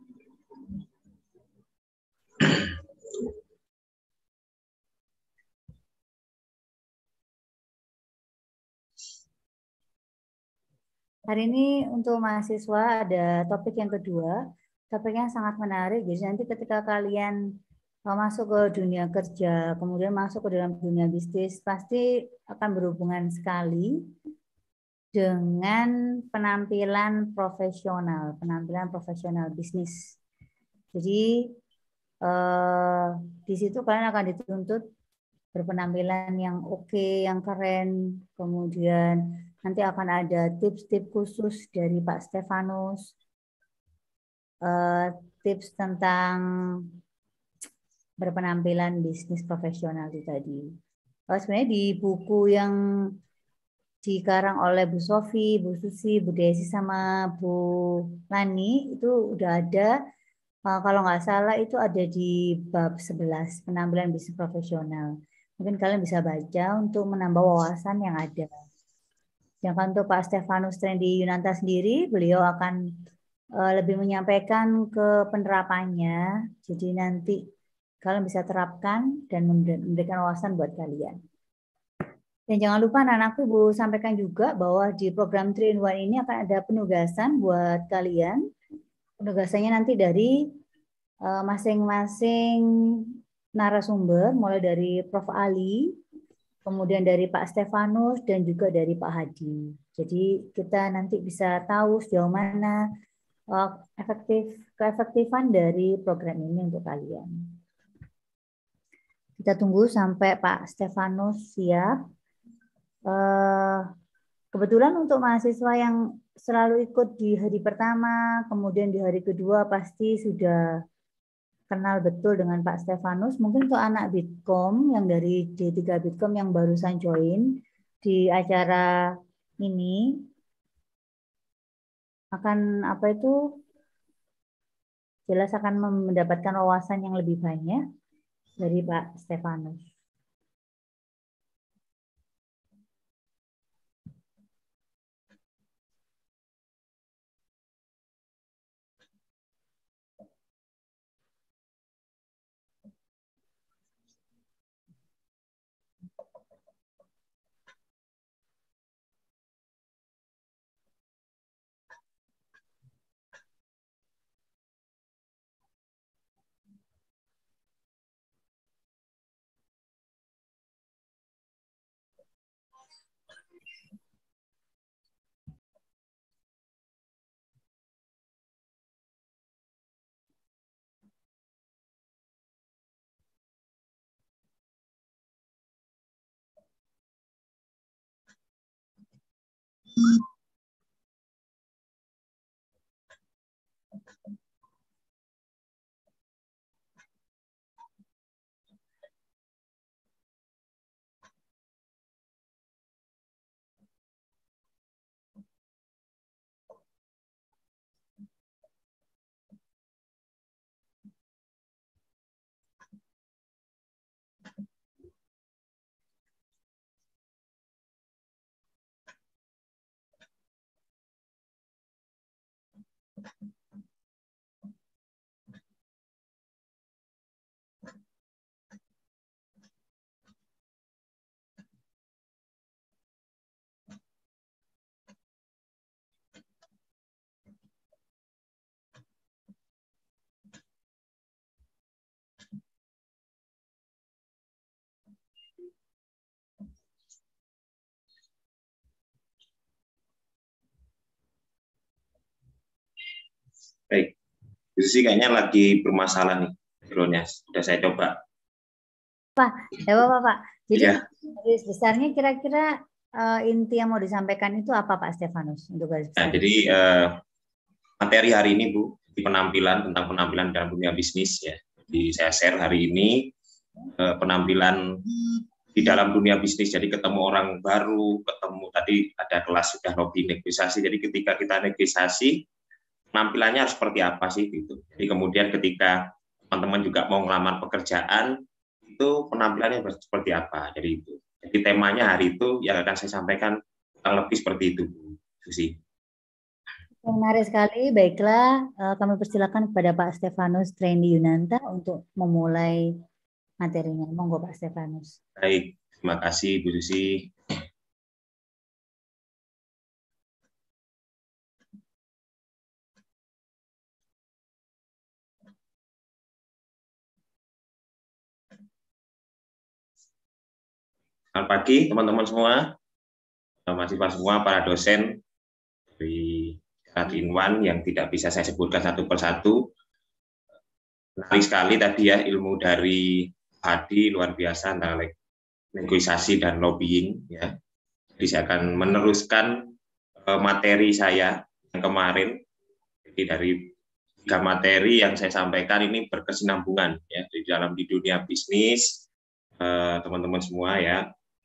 Hari ini untuk mahasiswa ada topik yang kedua, topiknya sangat menarik. Jadi nanti ketika kalian mau masuk ke dunia kerja, kemudian masuk ke dalam dunia bisnis, pasti akan berhubungan sekali dengan penampilan profesional, penampilan profesional bisnis. Jadi eh, di situ kalian akan dituntut berpenampilan yang oke, yang keren, kemudian nanti akan ada tips-tips khusus dari Pak Stefanus, uh, tips tentang berpenampilan bisnis profesional itu tadi. Oh, sebenarnya di buku yang dikarang oleh Bu Sofi, Bu Susi, Bu Desi, sama Bu Lani itu udah ada, uh, kalau nggak salah itu ada di bab sebelas, penampilan bisnis profesional. Mungkin kalian bisa baca untuk menambah wawasan yang ada. Sedangkan untuk Pak Stefanus Trendy Yunanta sendiri, beliau akan uh, lebih menyampaikan ke penerapannya. Jadi nanti kalian bisa terapkan dan memberikan wawasan buat kalian. Dan jangan lupa anak-anakku Bu sampaikan juga bahwa di program three in one ini akan ada penugasan buat kalian. Penugasannya nanti dari masing-masing uh, narasumber, mulai dari Profesor Ali, kemudian dari Pak Stefanus, dan juga dari Pak Hadi. Jadi kita nanti bisa tahu sejauh mana uh, efektif keefektifan dari program ini untuk kalian. Kita tunggu sampai Pak Stefanus siap. Uh, kebetulan untuk mahasiswa yang selalu ikut di hari pertama, kemudian di hari kedua pasti sudah kenal betul dengan Pak Stefanus. Mungkin untuk anak Bitkom yang dari D tiga Bitkom yang barusan join di acara ini akan apa itu jelas akan mendapatkan wawasan yang lebih banyak dari Pak Stefanus. Baik, Bu Susi kayaknya lagi bermasalah nih drone-nya. Sudah saya coba. Pak, ya Pak, Pak. Jadi Ya. garis besarnya kira-kira uh, inti yang mau disampaikan itu apa Pak Stefanus untuk garis besar? Nah, jadi eh, materi hari ini Bu, di penampilan tentang penampilan dalam dunia bisnis ya. Jadi saya share hari ini eh, penampilan di dalam dunia bisnis. Jadi ketemu orang baru, ketemu tadi ada kelas sudah lobby negosiasi. Jadi ketika kita negosiasi, penampilannya harus seperti apa sih gitu. Jadi kemudian ketika teman-teman juga mau ngelamar pekerjaan, itu penampilannya seperti apa. Jadi itu. Jadi temanya hari itu yang akan saya sampaikan kurang lebih seperti itu, Bu Susi. Menarik sekali. Baiklah, uh, kami persilakan kepada Pak Stefanus Trendy Yunanta untuk memulai materinya. Monggo Pak Stefanus. Baik, terima kasih Bu Susi. Selamat pagi teman-teman semua, mahasiswa semua, para dosen dari Tiga-in-satu yang tidak bisa saya sebutkan satu persatu. Menarik sekali tadi ya ilmu dari Hadi, luar biasa antara negosiasi dan lobbying ya. Jadi saya akan meneruskan materi saya yang kemarin. Jadi dari tiga materi yang saya sampaikan ini berkesinambungan ya di dalam di dunia bisnis teman-teman semua ya.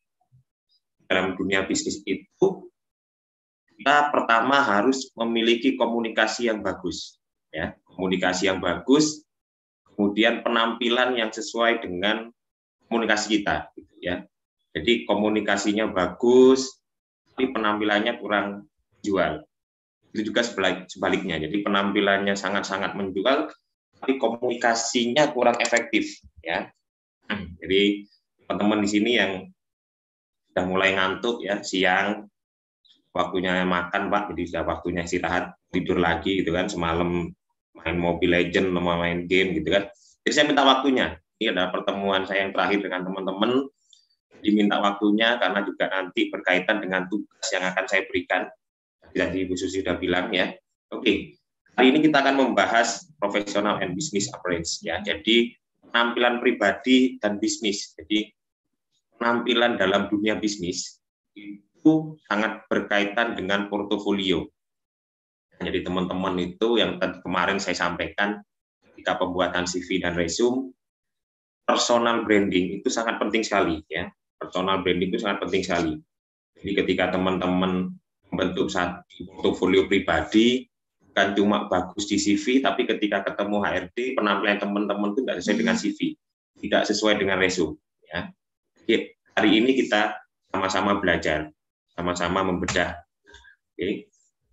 Dalam dunia bisnis itu kita pertama harus memiliki komunikasi yang bagus ya, komunikasi yang bagus, kemudian penampilan yang sesuai dengan komunikasi kita gitu ya. Jadi komunikasinya bagus tapi penampilannya kurang jual. Itu juga sebaliknya. Jadi penampilannya sangat-sangat menjual tapi komunikasinya kurang efektif ya. Jadi teman-teman di sini yang sudah mulai ngantuk ya, siang waktunya makan Pak, jadi sudah waktunya istirahat, tidur lagi gitu kan, semalam main Mobile Legends, main game gitu kan. Jadi saya minta waktunya. Ini adalah pertemuan saya yang terakhir dengan teman-teman. Diminta waktunya karena juga nanti berkaitan dengan tugas yang akan saya berikan. Tadi Ibu Susi sudah bilang ya. Oke, hari ini kita akan membahas professional and business appearance ya. Jadi penampilan pribadi dan bisnis. Jadi penampilan dalam dunia bisnis itu sangat berkaitan dengan portofolio. Jadi teman-teman itu yang tadi kemarin saya sampaikan ketika pembuatan C V dan resume, personal branding itu sangat penting sekali ya. Personal branding itu sangat penting sekali. Jadi ketika teman-teman membentuk satu portofolio pribadi, bukan cuma bagus di C V, tapi ketika ketemu H R D penampilan teman-teman itu tidak sesuai dengan C V, tidak sesuai dengan resume ya. Jadi, hari ini kita sama-sama belajar, sama-sama membedah. Oke.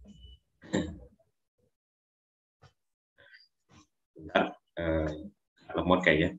Bentar, eh, lemot kayaknya.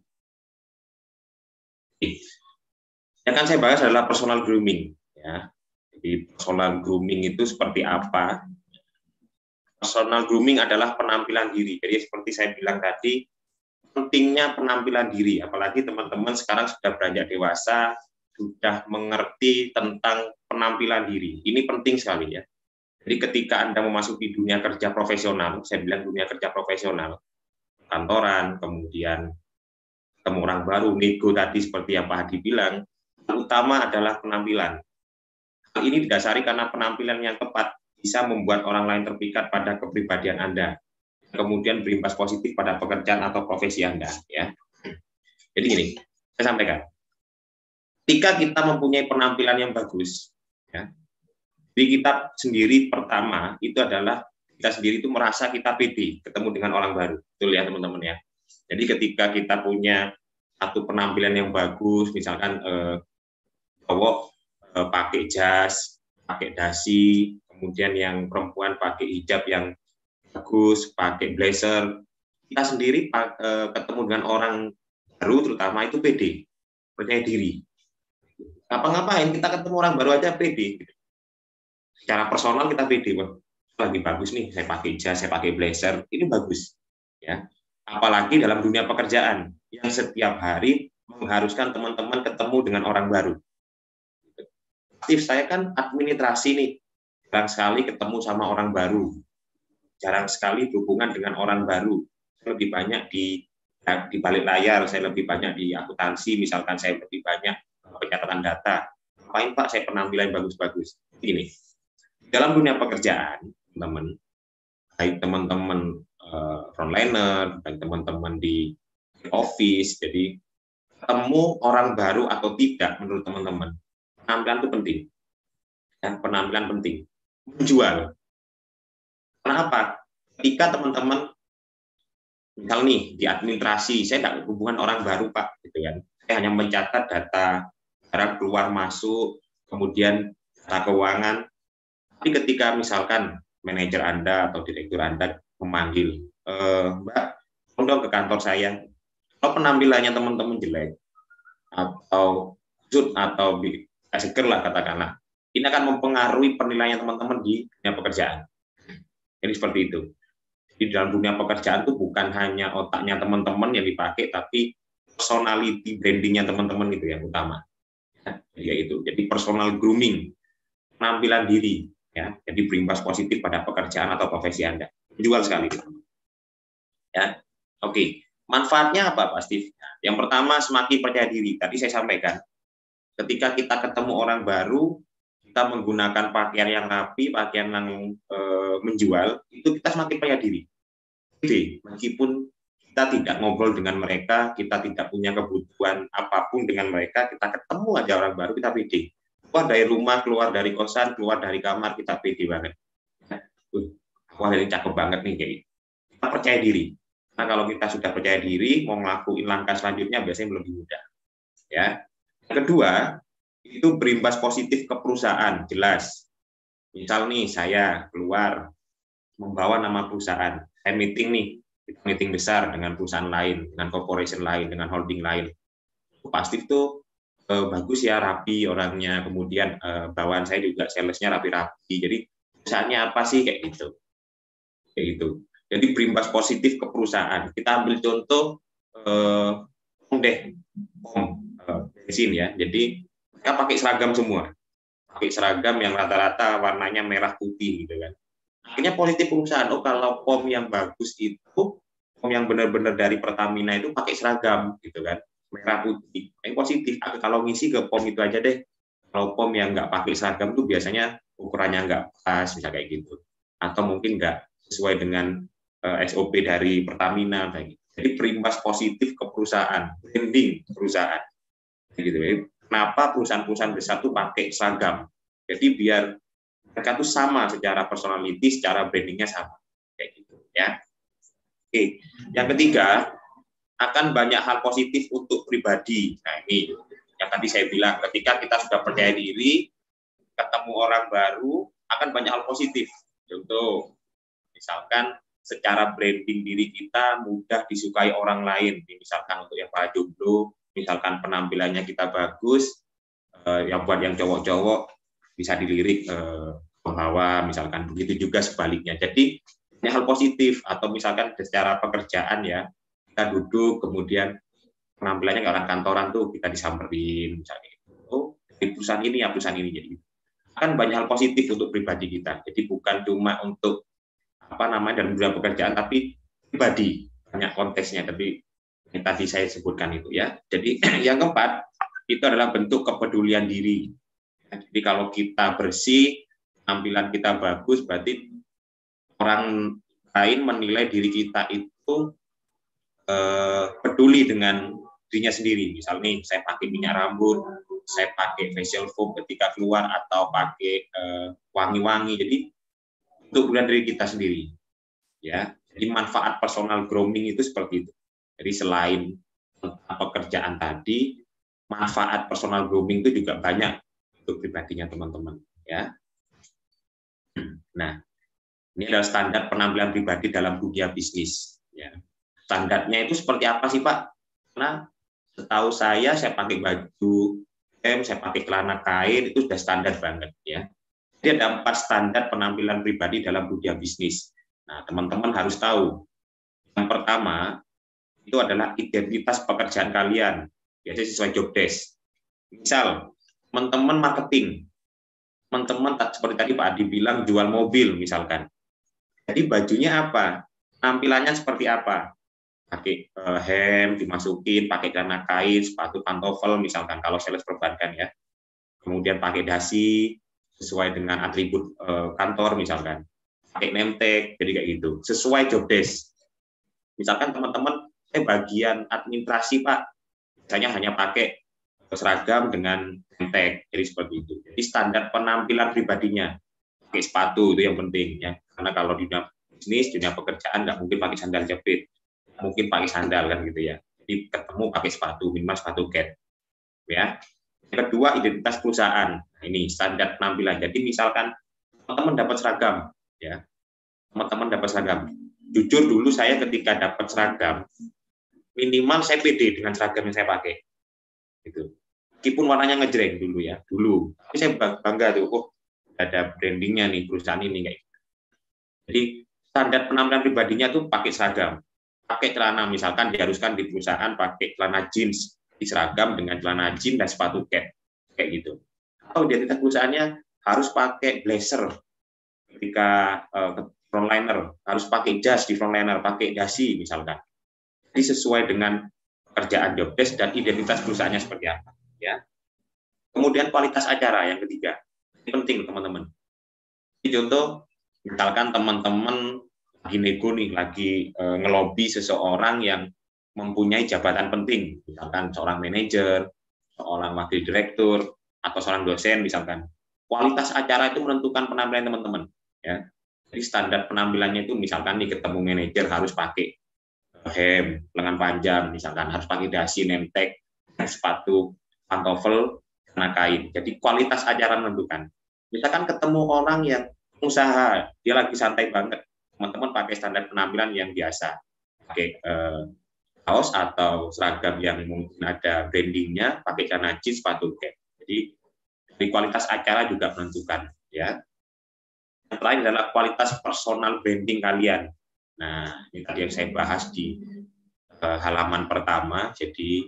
Oke. Yang akan saya bahas adalah personal grooming. Ya. Jadi personal grooming itu seperti apa? Personal grooming adalah penampilan diri. Jadi seperti saya bilang tadi, pentingnya penampilan diri. Apalagi teman-teman sekarang sudah beranjak dewasa, sudah mengerti tentang penampilan diri. Ini penting sekali ya. Jadi ketika Anda memasuki dunia kerja profesional, saya bilang dunia kerja profesional, kantoran, kemudian ketemu orang baru, nego tadi seperti yang Pak Hadi bilang, yang utama adalah penampilan. Hal ini didasari karena penampilan yang tepat bisa membuat orang lain terpikat pada kepribadian Anda, kemudian berimbas positif pada pekerjaan atau profesi Anda. Ya. Jadi ini, saya sampaikan. Ketika kita mempunyai penampilan yang bagus, ya, jadi kita sendiri pertama itu adalah kita sendiri itu merasa kita pede ketemu dengan orang baru, betul ya teman-teman ya. Jadi ketika kita punya satu penampilan yang bagus, misalkan eh, cowok eh, pakai jas, pakai dasi, kemudian yang perempuan pakai hijab yang bagus, pakai blazer. Kita sendiri uh, ketemu dengan orang baru, terutama itu pede, percaya diri. Ngapa-ngapain kita ketemu orang baru aja pede. Secara personal kita pede, wah, lagi bagus nih, saya pakai jas, saya pakai blazer, ini bagus. Ya, apalagi dalam dunia pekerjaan yang setiap hari mengharuskan teman-teman ketemu dengan orang baru. Tips saya kan administrasi nih, jarang sekali ketemu sama orang baru, jarang sekali berhubungan dengan orang baru. Saya lebih banyak di di balik layar, saya lebih banyak di akuntansi, misalkan saya lebih banyak pencatatan data. Ngapain Pak, saya penampilan bagus-bagus. Ini dalam dunia pekerjaan, teman-teman, baik teman-teman uh, frontliner, baik teman-teman di office, jadi ketemu orang baru atau tidak, menurut teman-teman, penampilan itu penting. Dan penampilan penting. Menjual. Kenapa? Ketika teman-teman, misal nih, di administrasi, saya tidak hubungan orang baru, Pak. Gitu kan. Saya hanya mencatat data, barang keluar masuk, kemudian data keuangan. Tapi ketika misalkan manajer Anda atau direktur Anda memanggil, e, Mbak, tolong dong ke kantor saya. Kalau penampilannya teman-teman jelek, atau cut atau seger lah katakanlah, ini akan mempengaruhi penilaian teman-teman di dunia pekerjaan. Jadi seperti itu. Di dalam dunia pekerjaan itu bukan hanya otaknya teman-teman yang dipakai, tapi personality brandingnya teman-teman itu yang utama. Ya, itu. Jadi personal grooming, penampilan diri, ya. Jadi berimbas positif pada pekerjaan atau profesi Anda. Menjual sekali. Ya, oke. Manfaatnya apa, Pak Steve? Yang pertama, semakin percaya diri. Tadi saya sampaikan. Ketika kita ketemu orang baru, kita menggunakan pakaian yang rapi, pakaian yang e, menjual, itu kita semakin percaya diri. Jadi, meskipun kita tidak ngobrol dengan mereka, kita tidak punya kebutuhan apapun dengan mereka, kita ketemu aja orang baru, kita pede. Keluar dari rumah, keluar dari kosan, keluar dari kamar, kita pede banget. Uh, wah, ini cakep banget nih, kayak gitu. Kita percaya diri. Nah, kalau kita sudah percaya diri, mau ngelakuin langkah selanjutnya biasanya lebih mudah. Ya. Kedua, itu berimbas positif ke perusahaan, jelas. Misal nih, saya keluar membawa nama perusahaan, saya meeting nih, meeting besar dengan perusahaan lain, dengan corporation lain, dengan holding lain. Pasti itu eh, bagus ya, rapi orangnya, kemudian eh, bawaan saya juga salesnya rapi-rapi. Jadi perusahaannya apa sih kayak gitu, kayak gitu. Jadi berimbas positif ke perusahaan. Kita ambil contoh eh, deh, pom eh, bensin ya. Jadi mereka pakai seragam semua, pakai seragam yang rata-rata warnanya merah putih gitu kan. Akhirnya positif perusahaan. Oh, kalau pom yang bagus itu, pom yang benar-benar dari Pertamina itu pakai seragam gitu kan, merah putih. Yang positif. Kalau ngisi ke pom itu aja deh. Kalau pom yang nggak pakai seragam itu biasanya ukurannya nggak pas, misalnya kayak gitu. Atau mungkin nggak sesuai dengan uh, S O P dari Pertamina kayak gitu. Jadi berimbas positif ke perusahaan, branding perusahaan. Gitu ya. Kenapa perusahaan-perusahaan besar itu pakai seragam? Jadi biar mereka itu sama secara personality, secara brandingnya sama, kayak gitu ya. Oke, yang ketiga akan banyak hal positif untuk pribadi. Nah ini yang tadi saya bilang, ketika kita sudah percaya diri, ketemu orang baru akan banyak hal positif. Contoh, misalkan secara branding diri kita mudah disukai orang lain. Misalkan untuk yang para jomblo, misalkan penampilannya kita bagus, eh, yang buat yang cowok-cowok bisa dilirik eh, penggawa, misalkan begitu juga sebaliknya. Jadi ini hal positif. Atau misalkan secara pekerjaan ya, kita duduk kemudian penampilannya kayak orang kantoran tuh kita disamperin, misalnya oh di perusahaan ini ya perusahaan ini, jadi kan banyak hal positif untuk pribadi kita. Jadi bukan cuma untuk apa namanya dalam dunia pekerjaan, tapi pribadi, banyak konteksnya. Tapi yang tadi saya sebutkan itu ya. Jadi yang keempat itu adalah bentuk kepedulian diri. Jadi kalau kita bersih, tampilan kita bagus, berarti orang lain menilai diri kita itu eh, peduli dengan dirinya sendiri. Misal nih, saya pakai minyak rambut, saya pakai facial foam ketika keluar, atau pakai eh, wangi-wangi. Jadi untuk kepedulian diri kita sendiri. Ya, jadi manfaat personal grooming itu seperti itu. Jadi selain pekerjaan tadi, manfaat personal grooming itu juga banyak untuk pribadinya teman-teman. Ya. Nah, Ini adalah standar penampilan pribadi dalam dunia bisnis. Ya. Standarnya itu seperti apa sih Pak? Karena setahu saya, saya pakai baju M, saya pakai celana kain, itu sudah standar banget ya. Jadi ada empat standar penampilan pribadi dalam dunia bisnis. Nah, teman-teman harus tahu. Yang pertama, itu adalah identitas pekerjaan kalian. Biasanya sesuai job desk. Misal, teman-teman marketing. Teman-teman seperti tadi Pak Adi bilang jual mobil misalkan. Jadi bajunya apa? Tampilannya seperti apa? Pakai uh, hem, dimasukin, pakai celana kain, sepatu pantofel misalkan kalau sales perbankan ya. Kemudian pakai dasi sesuai dengan atribut uh, kantor misalkan. Pakai name tag, jadi kayak gitu. Sesuai job desk. Misalkan teman-teman, saya bagian administrasi Pak, misalnya hanya pakai seragam dengan name tag, jadi seperti itu. Jadi standar penampilan pribadinya. Pakai sepatu itu yang penting ya. Karena kalau di dunia bisnis, dunia pekerjaan nggak mungkin pakai sandal jepit. Mungkin pakai sandal kan gitu ya. Jadi ketemu pakai sepatu, minimal sepatu cat. Ya. Yang kedua, identitas perusahaan. Nah, ini standar penampilan. Jadi misalkan teman-teman dapat seragam, ya. Teman-teman dapat seragam. Jujur dulu saya ketika dapat seragam, minimal saya pede dengan seragam yang saya pakai. Gitu. Meskipun warnanya ngejreng dulu ya, dulu. Tapi saya bangga tuh, oh ada brandingnya nih perusahaan ini kayak gitu. Jadi standar penampilan pribadinya tuh pakai seragam. Pakai celana, misalkan diharuskan di perusahaan pakai celana jeans di seragam dengan celana jeans dan sepatu cat kayak gitu. Atau identitas perusahaannya harus pakai blazer ketika uh, frontliner, harus pakai jas di frontliner, pakai dasi misalkan. Jadi sesuai dengan pekerjaan job desk dan identitas perusahaannya seperti apa. Ya. Kemudian kualitas acara yang ketiga, ini penting teman-teman. Ini contoh, misalkan teman-teman lagi nego nih, lagi e, ngelobi seseorang yang mempunyai jabatan penting, misalkan seorang manajer, seorang wakil direktur, atau seorang dosen misalkan. Kualitas acara itu menentukan penampilan teman-teman. Ya. Jadi standar penampilannya itu misalkan nih ketemu manajer harus pakai hem, lengan panjang, misalkan harus pakai dasi, name tag, sepatu, pantofel, celana kain. Jadi kualitas acara menentukan. Misalkan ketemu orang yang usaha, dia lagi santai banget, teman-teman pakai standar penampilan yang biasa, pakai eh, kaos atau seragam yang mungkin ada brandingnya, pakai celana jeans, sepatu cat. Jadi dari kualitas acara juga menentukan. Ya. Yang terakhir adalah kualitas personal branding kalian. Nah, ini tadi yang saya bahas di eh, halaman pertama. Jadi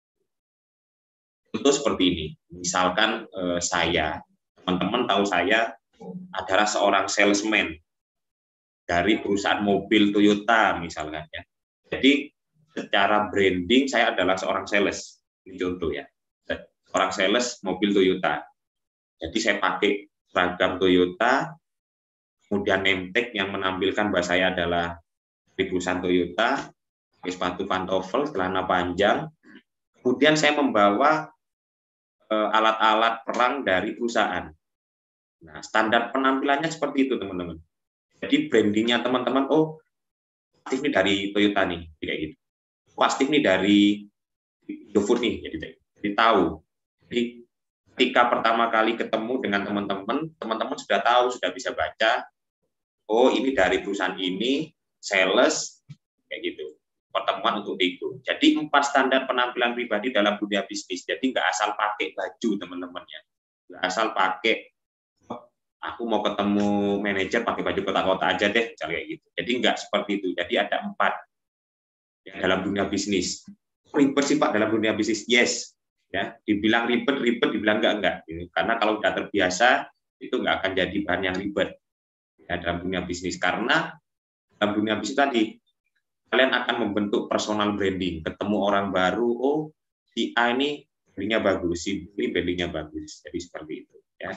itu seperti ini. Misalkan eh, saya, teman-teman tahu saya adalah seorang salesman dari perusahaan mobil Toyota misalkan ya. Jadi secara branding saya adalah seorang sales. Ini contoh ya. Seorang sales mobil Toyota. Jadi saya pakai seragam Toyota, kemudian name tag yang menampilkan bahwa saya adalah di perusahaan Toyota, pakai sepatu pantofel, celana panjang. Kemudian saya membawa alat-alat perang dari perusahaan. Nah, standar penampilannya seperti itu, teman-teman. Jadi brandingnya teman-teman, oh, aktif nih dari Toyota nih, kayak gitu. Oh, aktif nih dari GoFood nih, jadi, jadi tahu. Jadi ketika pertama kali ketemu dengan teman-teman, teman-teman sudah tahu, sudah bisa baca, oh ini dari perusahaan ini, sales, kayak gitu. Pertemuan untuk itu. Jadi empat standar penampilan pribadi dalam dunia bisnis. Jadi nggak asal pakai baju teman-teman ya, nggak asal pakai oh, aku mau ketemu manajer pakai baju kota-kota aja deh, kayak gitu. Jadi nggak seperti itu. Jadi ada empat yang dalam dunia bisnis. Ribet sih Pak dalam dunia bisnis? Yes, ya. Dibilang ribet, ribet, dibilang enggak enggak. Karena kalau sudah terbiasa itu nggak akan jadi bahan yang ribet ya, dalam dunia bisnis. Karena dalam dunia bisnis tadi kalian akan membentuk personal branding, ketemu orang baru, oh si A ini brandingnya bagus, si B brandingnya bagus, jadi seperti itu. Ya.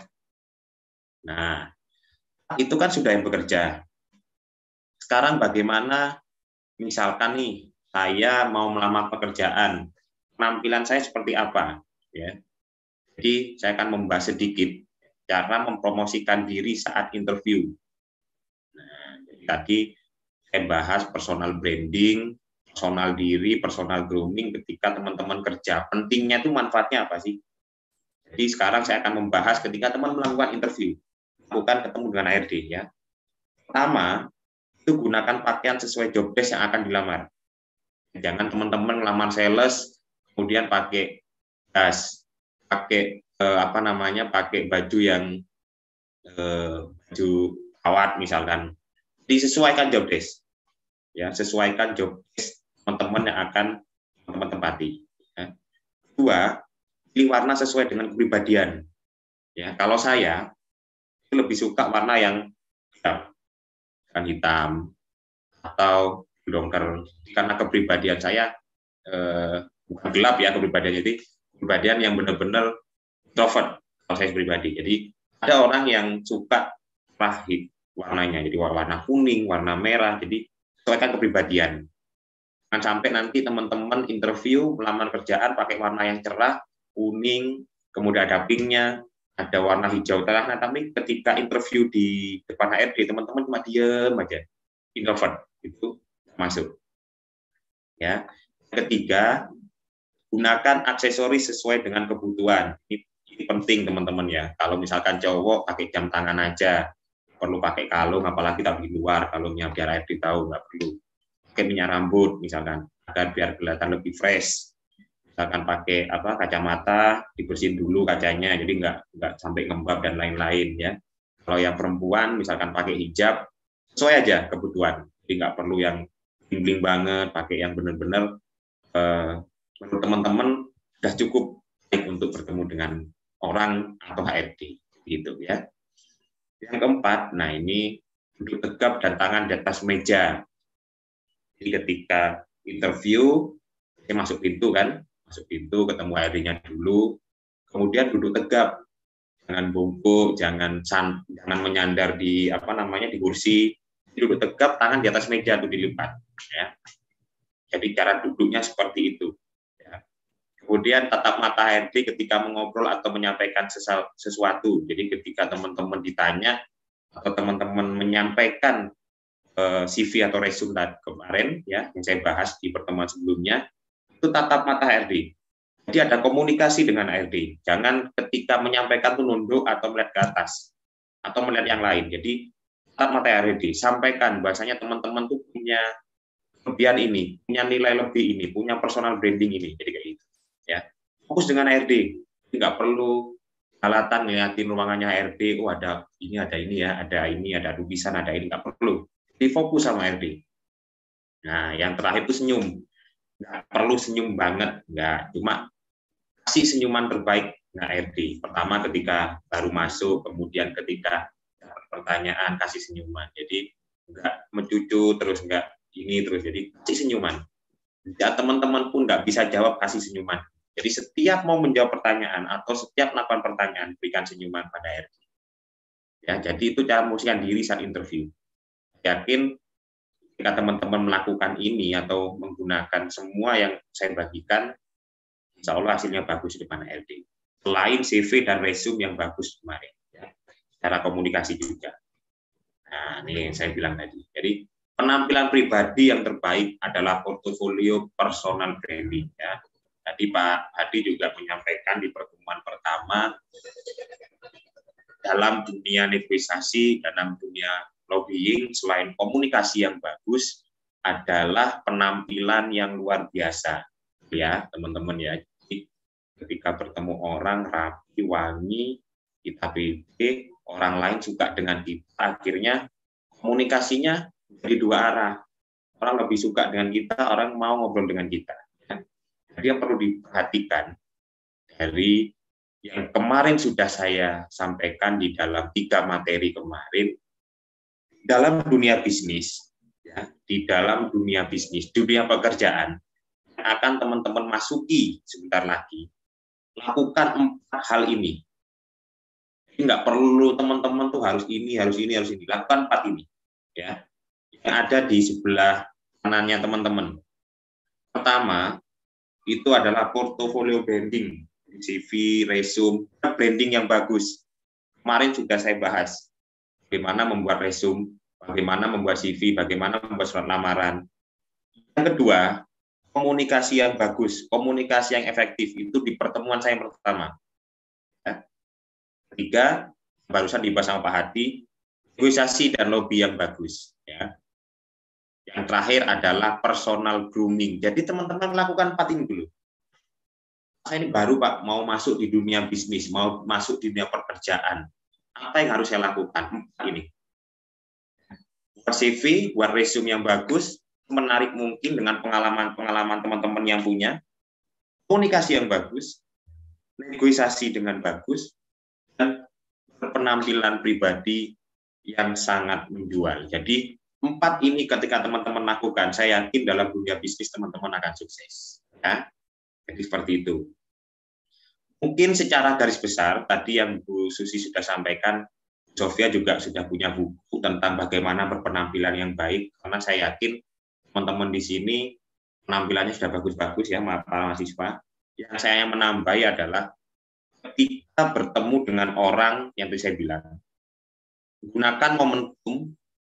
Nah, itu kan sudah yang bekerja. Sekarang bagaimana, misalkan nih, saya mau melamar pekerjaan, penampilan saya seperti apa? Ya. Jadi saya akan membahas sedikit cara mempromosikan diri saat interview. Nah, jadi tadi saya bahas personal branding, personal diri, personal grooming ketika teman-teman kerja. Pentingnya itu manfaatnya apa sih? Jadi sekarang saya akan membahas ketika teman melakukan interview, bukan ketemu dengan H R D ya. Pertama, itu gunakan pakaian sesuai job desk yang akan dilamar. Jangan teman-teman lamar sales, kemudian pakai jas, pakai eh, apa namanya, pakai baju yang eh, baju kawat misalkan. Disesuaikan job desk, ya, sesuaikan job desk teman-teman yang akan teman-teman tempati. Ya. Kedua, pilih warna sesuai dengan kepribadian. Ya, kalau saya lebih suka warna yang hitam, kan hitam atau dongker, karena kepribadian saya eh, bukan gelap ya kepribadian, jadi kepribadian yang benar-benar introvert kalau saya pribadi. Jadi ada orang yang suka pahit warnanya, jadi warna kuning, warna merah, jadi sesuaikan kepribadian. Jangan sampai nanti teman-teman interview melamar kerjaan pakai warna yang cerah, kuning, kemudian ada pinknya, ada warna hijau terang, nah, tapi ketika interview di depan H R D teman-teman cuma diem aja, introvert, itu masuk. Ya. Ketiga, gunakan aksesoris sesuai dengan kebutuhan. Ini, ini penting teman-teman ya. Kalau misalkan cowok pakai jam tangan aja, perlu pakai kalung, apalagi tak di luar, kalungnya biar H R D tahu, nggak perlu. Pakai minyak rambut misalkan, agar biar kelihatan lebih fresh. Misalkan pakai apa kacamata, dibersihin dulu kacanya, jadi nggak nggak sampai ngembab dan lain-lain ya. Kalau yang perempuan misalkan pakai hijab, sesuai aja kebutuhan, jadi nggak perlu yang bling-bling banget, pakai yang benar-benar eh, menurut teman-teman sudah cukup baik untuk bertemu dengan orang atau H R D, gitu ya. Yang keempat, nah ini duduk tegap dan tangan di atas meja. Jadi ketika interview, saya masuk pintu kan, masuk pintu, ketemu H R D-nya dulu, kemudian duduk tegap, jangan bungkuk, jangan san, jangan menyandar di apa namanya di kursi, duduk tegap, tangan di atas meja tuh dilipat, ya. Jadi cara duduknya seperti itu. Ya. Kemudian tatap mata H R D ketika mengobrol atau menyampaikan sesuatu. Jadi ketika teman-teman ditanya atau teman-teman menyampaikan eh, C V atau resume tadi kemarin, ya, yang saya bahas di pertemuan sebelumnya. Itu tatap mata H R D. Jadi ada komunikasi dengan H R D. Jangan ketika menyampaikan tuh nunduk atau melihat ke atas atau melihat yang lain. Jadi tatap mata H R D, sampaikan bahasanya teman-teman tuh punya kelebihan ini, punya nilai lebih ini, punya personal branding ini. Jadi kayak gitu. Ya, fokus dengan H R D. Nggak perlu alatan ngeliatin ruangannya H R D. Oh ada ini, ada ini ya, ada ini, ada lukisan, ada ini. Nggak perlu. Jadi fokus sama H R D. Nah, yang terakhir itu senyum. Nggak perlu senyum banget, nggak, cuma kasih senyuman terbaik dengan H R D. Pertama ketika baru masuk, kemudian ketika pertanyaan kasih senyuman. Jadi nggak mencucu terus, nggak ini terus, jadi kasih senyuman. Ya, teman-teman pun nggak bisa jawab, kasih senyuman. Jadi setiap mau menjawab pertanyaan atau setiap melakukan pertanyaan, berikan senyuman pada H R D. Ya, jadi itu cara memposisikan diri saat interview. Yakin jika teman-teman melakukan ini atau menggunakan semua yang saya bagikan, insya Allah hasilnya bagus di depan H R D. Selain C V dan resume yang bagus kemarin, ya. Cara komunikasi juga. Nah, ini yang saya bilang tadi. Jadi penampilan pribadi yang terbaik adalah portofolio personal branding. Ya. Tadi Pak Hadi juga menyampaikan di pertemuan pertama, dalam dunia negosiasi, dalam dunia lobbying, selain komunikasi yang bagus, adalah penampilan yang luar biasa, ya teman-teman ya. Jadi, ketika bertemu orang rapi, wangi, kita pede, orang lain suka dengan kita, akhirnya komunikasinya jadi dua arah. Orang lebih suka dengan kita, orang mau ngobrol dengan kita. Ya. Jadi yang perlu diperhatikan dari yang kemarin sudah saya sampaikan di dalam tiga materi kemarin, dalam dunia bisnis, ya, di dalam dunia bisnis, dunia pekerjaan, akan teman-teman masuki sebentar lagi, lakukan empat hal ini. Jadi nggak perlu teman-teman tuh harus ini, harus ini, harus ini. Lakukan empat ini, ya, yang ada di sebelah kanannya teman-teman. Pertama, itu adalah portfolio branding, C V, resume, branding yang bagus. Kemarin sudah saya bahas bagaimana membuat resume, bagaimana membuat C V, bagaimana membuat surat lamaran. Yang kedua, komunikasi yang bagus, komunikasi yang efektif, itu di pertemuan saya yang pertama. Ya. Ketiga, barusan dibahas sama Pak Hadi, negosiasi dan lobby yang bagus. Ya. Yang terakhir adalah personal grooming. Jadi teman-teman lakukan empat ini dulu. Saya ini baru Pak, mau masuk di dunia bisnis, mau masuk di dunia pekerjaan. Apa yang harus saya lakukan? Empat ini. Buat C V, buat resume yang bagus, menarik mungkin dengan pengalaman-pengalaman teman-teman yang punya, komunikasi yang bagus, negosiasi dengan bagus, dan penampilan pribadi yang sangat menjual. Jadi empat ini ketika teman-teman lakukan, saya yakin dalam dunia bisnis teman-teman akan sukses. Ya. Jadi seperti itu. Mungkin secara garis besar, tadi yang Bu Susi sudah sampaikan, Sofia juga sudah punya buku tentang bagaimana berpenampilan yang baik, karena saya yakin teman-teman di sini penampilannya sudah bagus-bagus ya, para mahasiswa. Yang saya menambahi adalah ketika bertemu dengan orang yang tadi saya bilang, gunakan momentum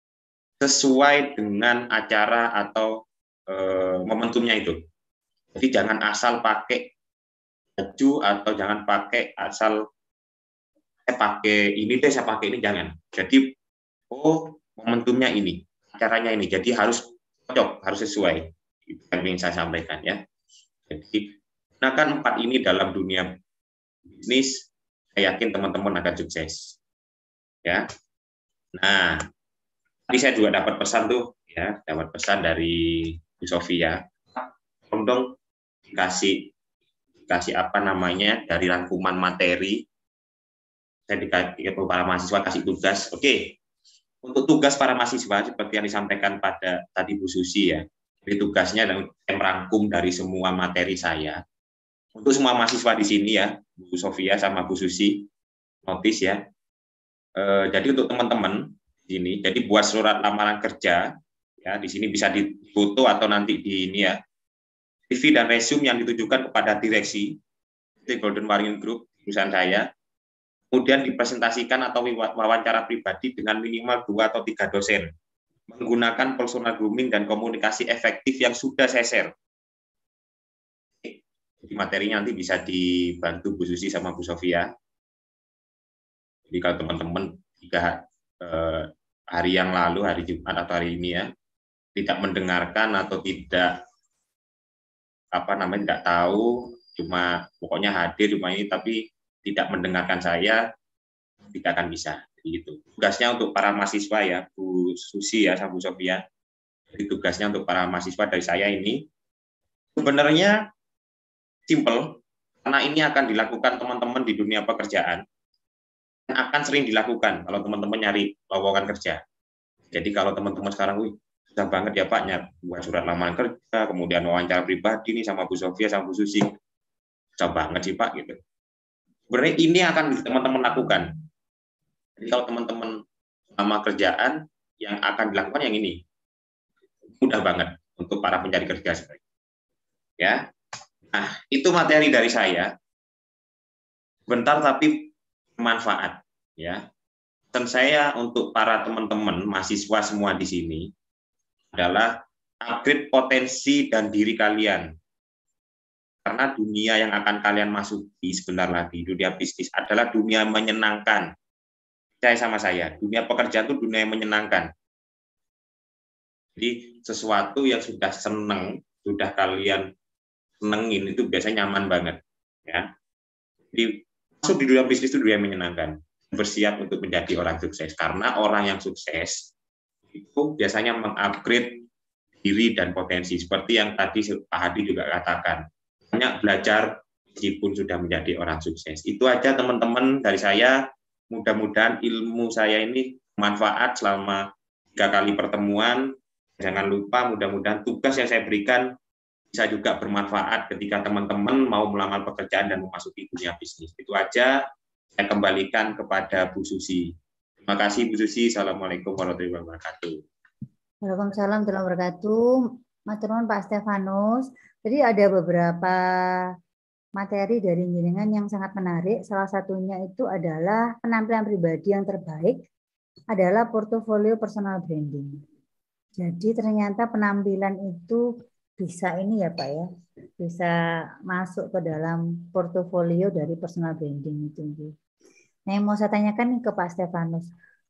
sesuai dengan acara atau e, momentumnya itu. Jadi jangan asal pakai baju atau jangan pakai asal saya pakai ini deh, saya pakai ini, jangan. Jadi, oh momentumnya ini, acaranya ini, jadi harus cocok, harus sesuai. Itu yang ingin saya sampaikan ya. Jadi, gunakan empat ini dalam dunia bisnis, saya yakin teman-teman akan sukses. Ya. Nah, tadi saya juga dapat pesan tuh, ya, dapat pesan dari Bu Sofia. Tolong dong dikasih, dikasih apa namanya dari rangkuman materi. Saya dikasih para mahasiswa kasih tugas. Oke, untuk tugas para mahasiswa seperti yang disampaikan pada tadi Bu Susi ya. Jadi tugasnya dan merangkum dari semua materi saya. Untuk semua mahasiswa di sini ya, Bu Sofia sama Bu Susi, notis ya. E, jadi untuk teman-teman di sini, jadi buat surat lamaran kerja ya, di sini bisa difoto atau nanti di ini ya. C V dan resume yang ditujukan kepada direksi di Golden Waringin Group perusahaan saya. Kemudian dipresentasikan atau wawancara pribadi dengan minimal dua atau tiga dosen, menggunakan personal grooming dan komunikasi efektif yang sudah saya share. Jadi materinya nanti bisa dibantu Bu Susi sama Bu Sofia. Jadi kalau teman-teman tiga eh, hari yang lalu, hari Jumat atau hari ini ya, tidak mendengarkan atau tidak apa namanya tidak tahu, cuma pokoknya hadir cuma ini tapi tidak mendengarkan saya, tidak akan bisa. Gitu. Tugasnya untuk para mahasiswa ya, Bu Susi ya, sama Bu Sofia. Jadi tugasnya untuk para mahasiswa dari saya ini sebenarnya simple, karena ini akan dilakukan teman-teman di dunia pekerjaan, dan akan sering dilakukan kalau teman-teman nyari lowongan kerja. Jadi kalau teman-teman sekarang, wih, susah banget ya Pak, nyari buat surat lamaran kerja, kemudian wawancara pribadi nih sama Bu Sofia, sama Bu Susi, susah banget sih Pak gitu. Sebenarnya ini akan teman-teman lakukan. Jadi kalau teman-teman sama kerjaan yang akan dilakukan yang ini mudah banget untuk para pencari kerja sebenarnya. Ya, nah itu materi dari saya. Bentar tapi bermanfaat. Ya, dan saya untuk para teman-teman mahasiswa semua di sini adalah upgrade potensi dan diri kalian. Karena dunia yang akan kalian masuki sebentar lagi, dunia bisnis adalah dunia menyenangkan. Saya sama saya, dunia pekerjaan itu dunia yang menyenangkan. Jadi sesuatu yang sudah seneng, sudah kalian senengin itu biasanya nyaman banget. Ya. Jadi masuk di dunia bisnis itu dunia yang menyenangkan. Bersiap untuk menjadi orang sukses. Karena orang yang sukses itu biasanya mengupgrade diri dan potensi. Seperti yang tadi Pak Hadi juga katakan. Banyak belajar meskipun sudah menjadi orang sukses. Itu aja teman-teman dari saya. Mudah-mudahan ilmu saya ini bermanfaat selama tiga kali pertemuan. Jangan lupa mudah-mudahan tugas yang saya berikan bisa juga bermanfaat ketika teman-teman mau melamar pekerjaan dan memasuki dunia bisnis. Itu aja. Saya kembalikan kepada Bu Susi. Terima kasih Bu Susi. Assalamualaikum warahmatullahi wabarakatuh. Waalaikumsalam warahmatullahi wabarakatuh. Matur nuwun Pak Stefanus. Jadi ada beberapa materi dari jenengan yang sangat menarik. Salah satunya itu adalah penampilan pribadi yang terbaik adalah portofolio personal branding. Jadi ternyata penampilan itu bisa ini ya Pak ya, bisa masuk ke dalam portofolio dari personal branding itu. Nah yang mau saya tanyakan nih ke Pak Stefanus,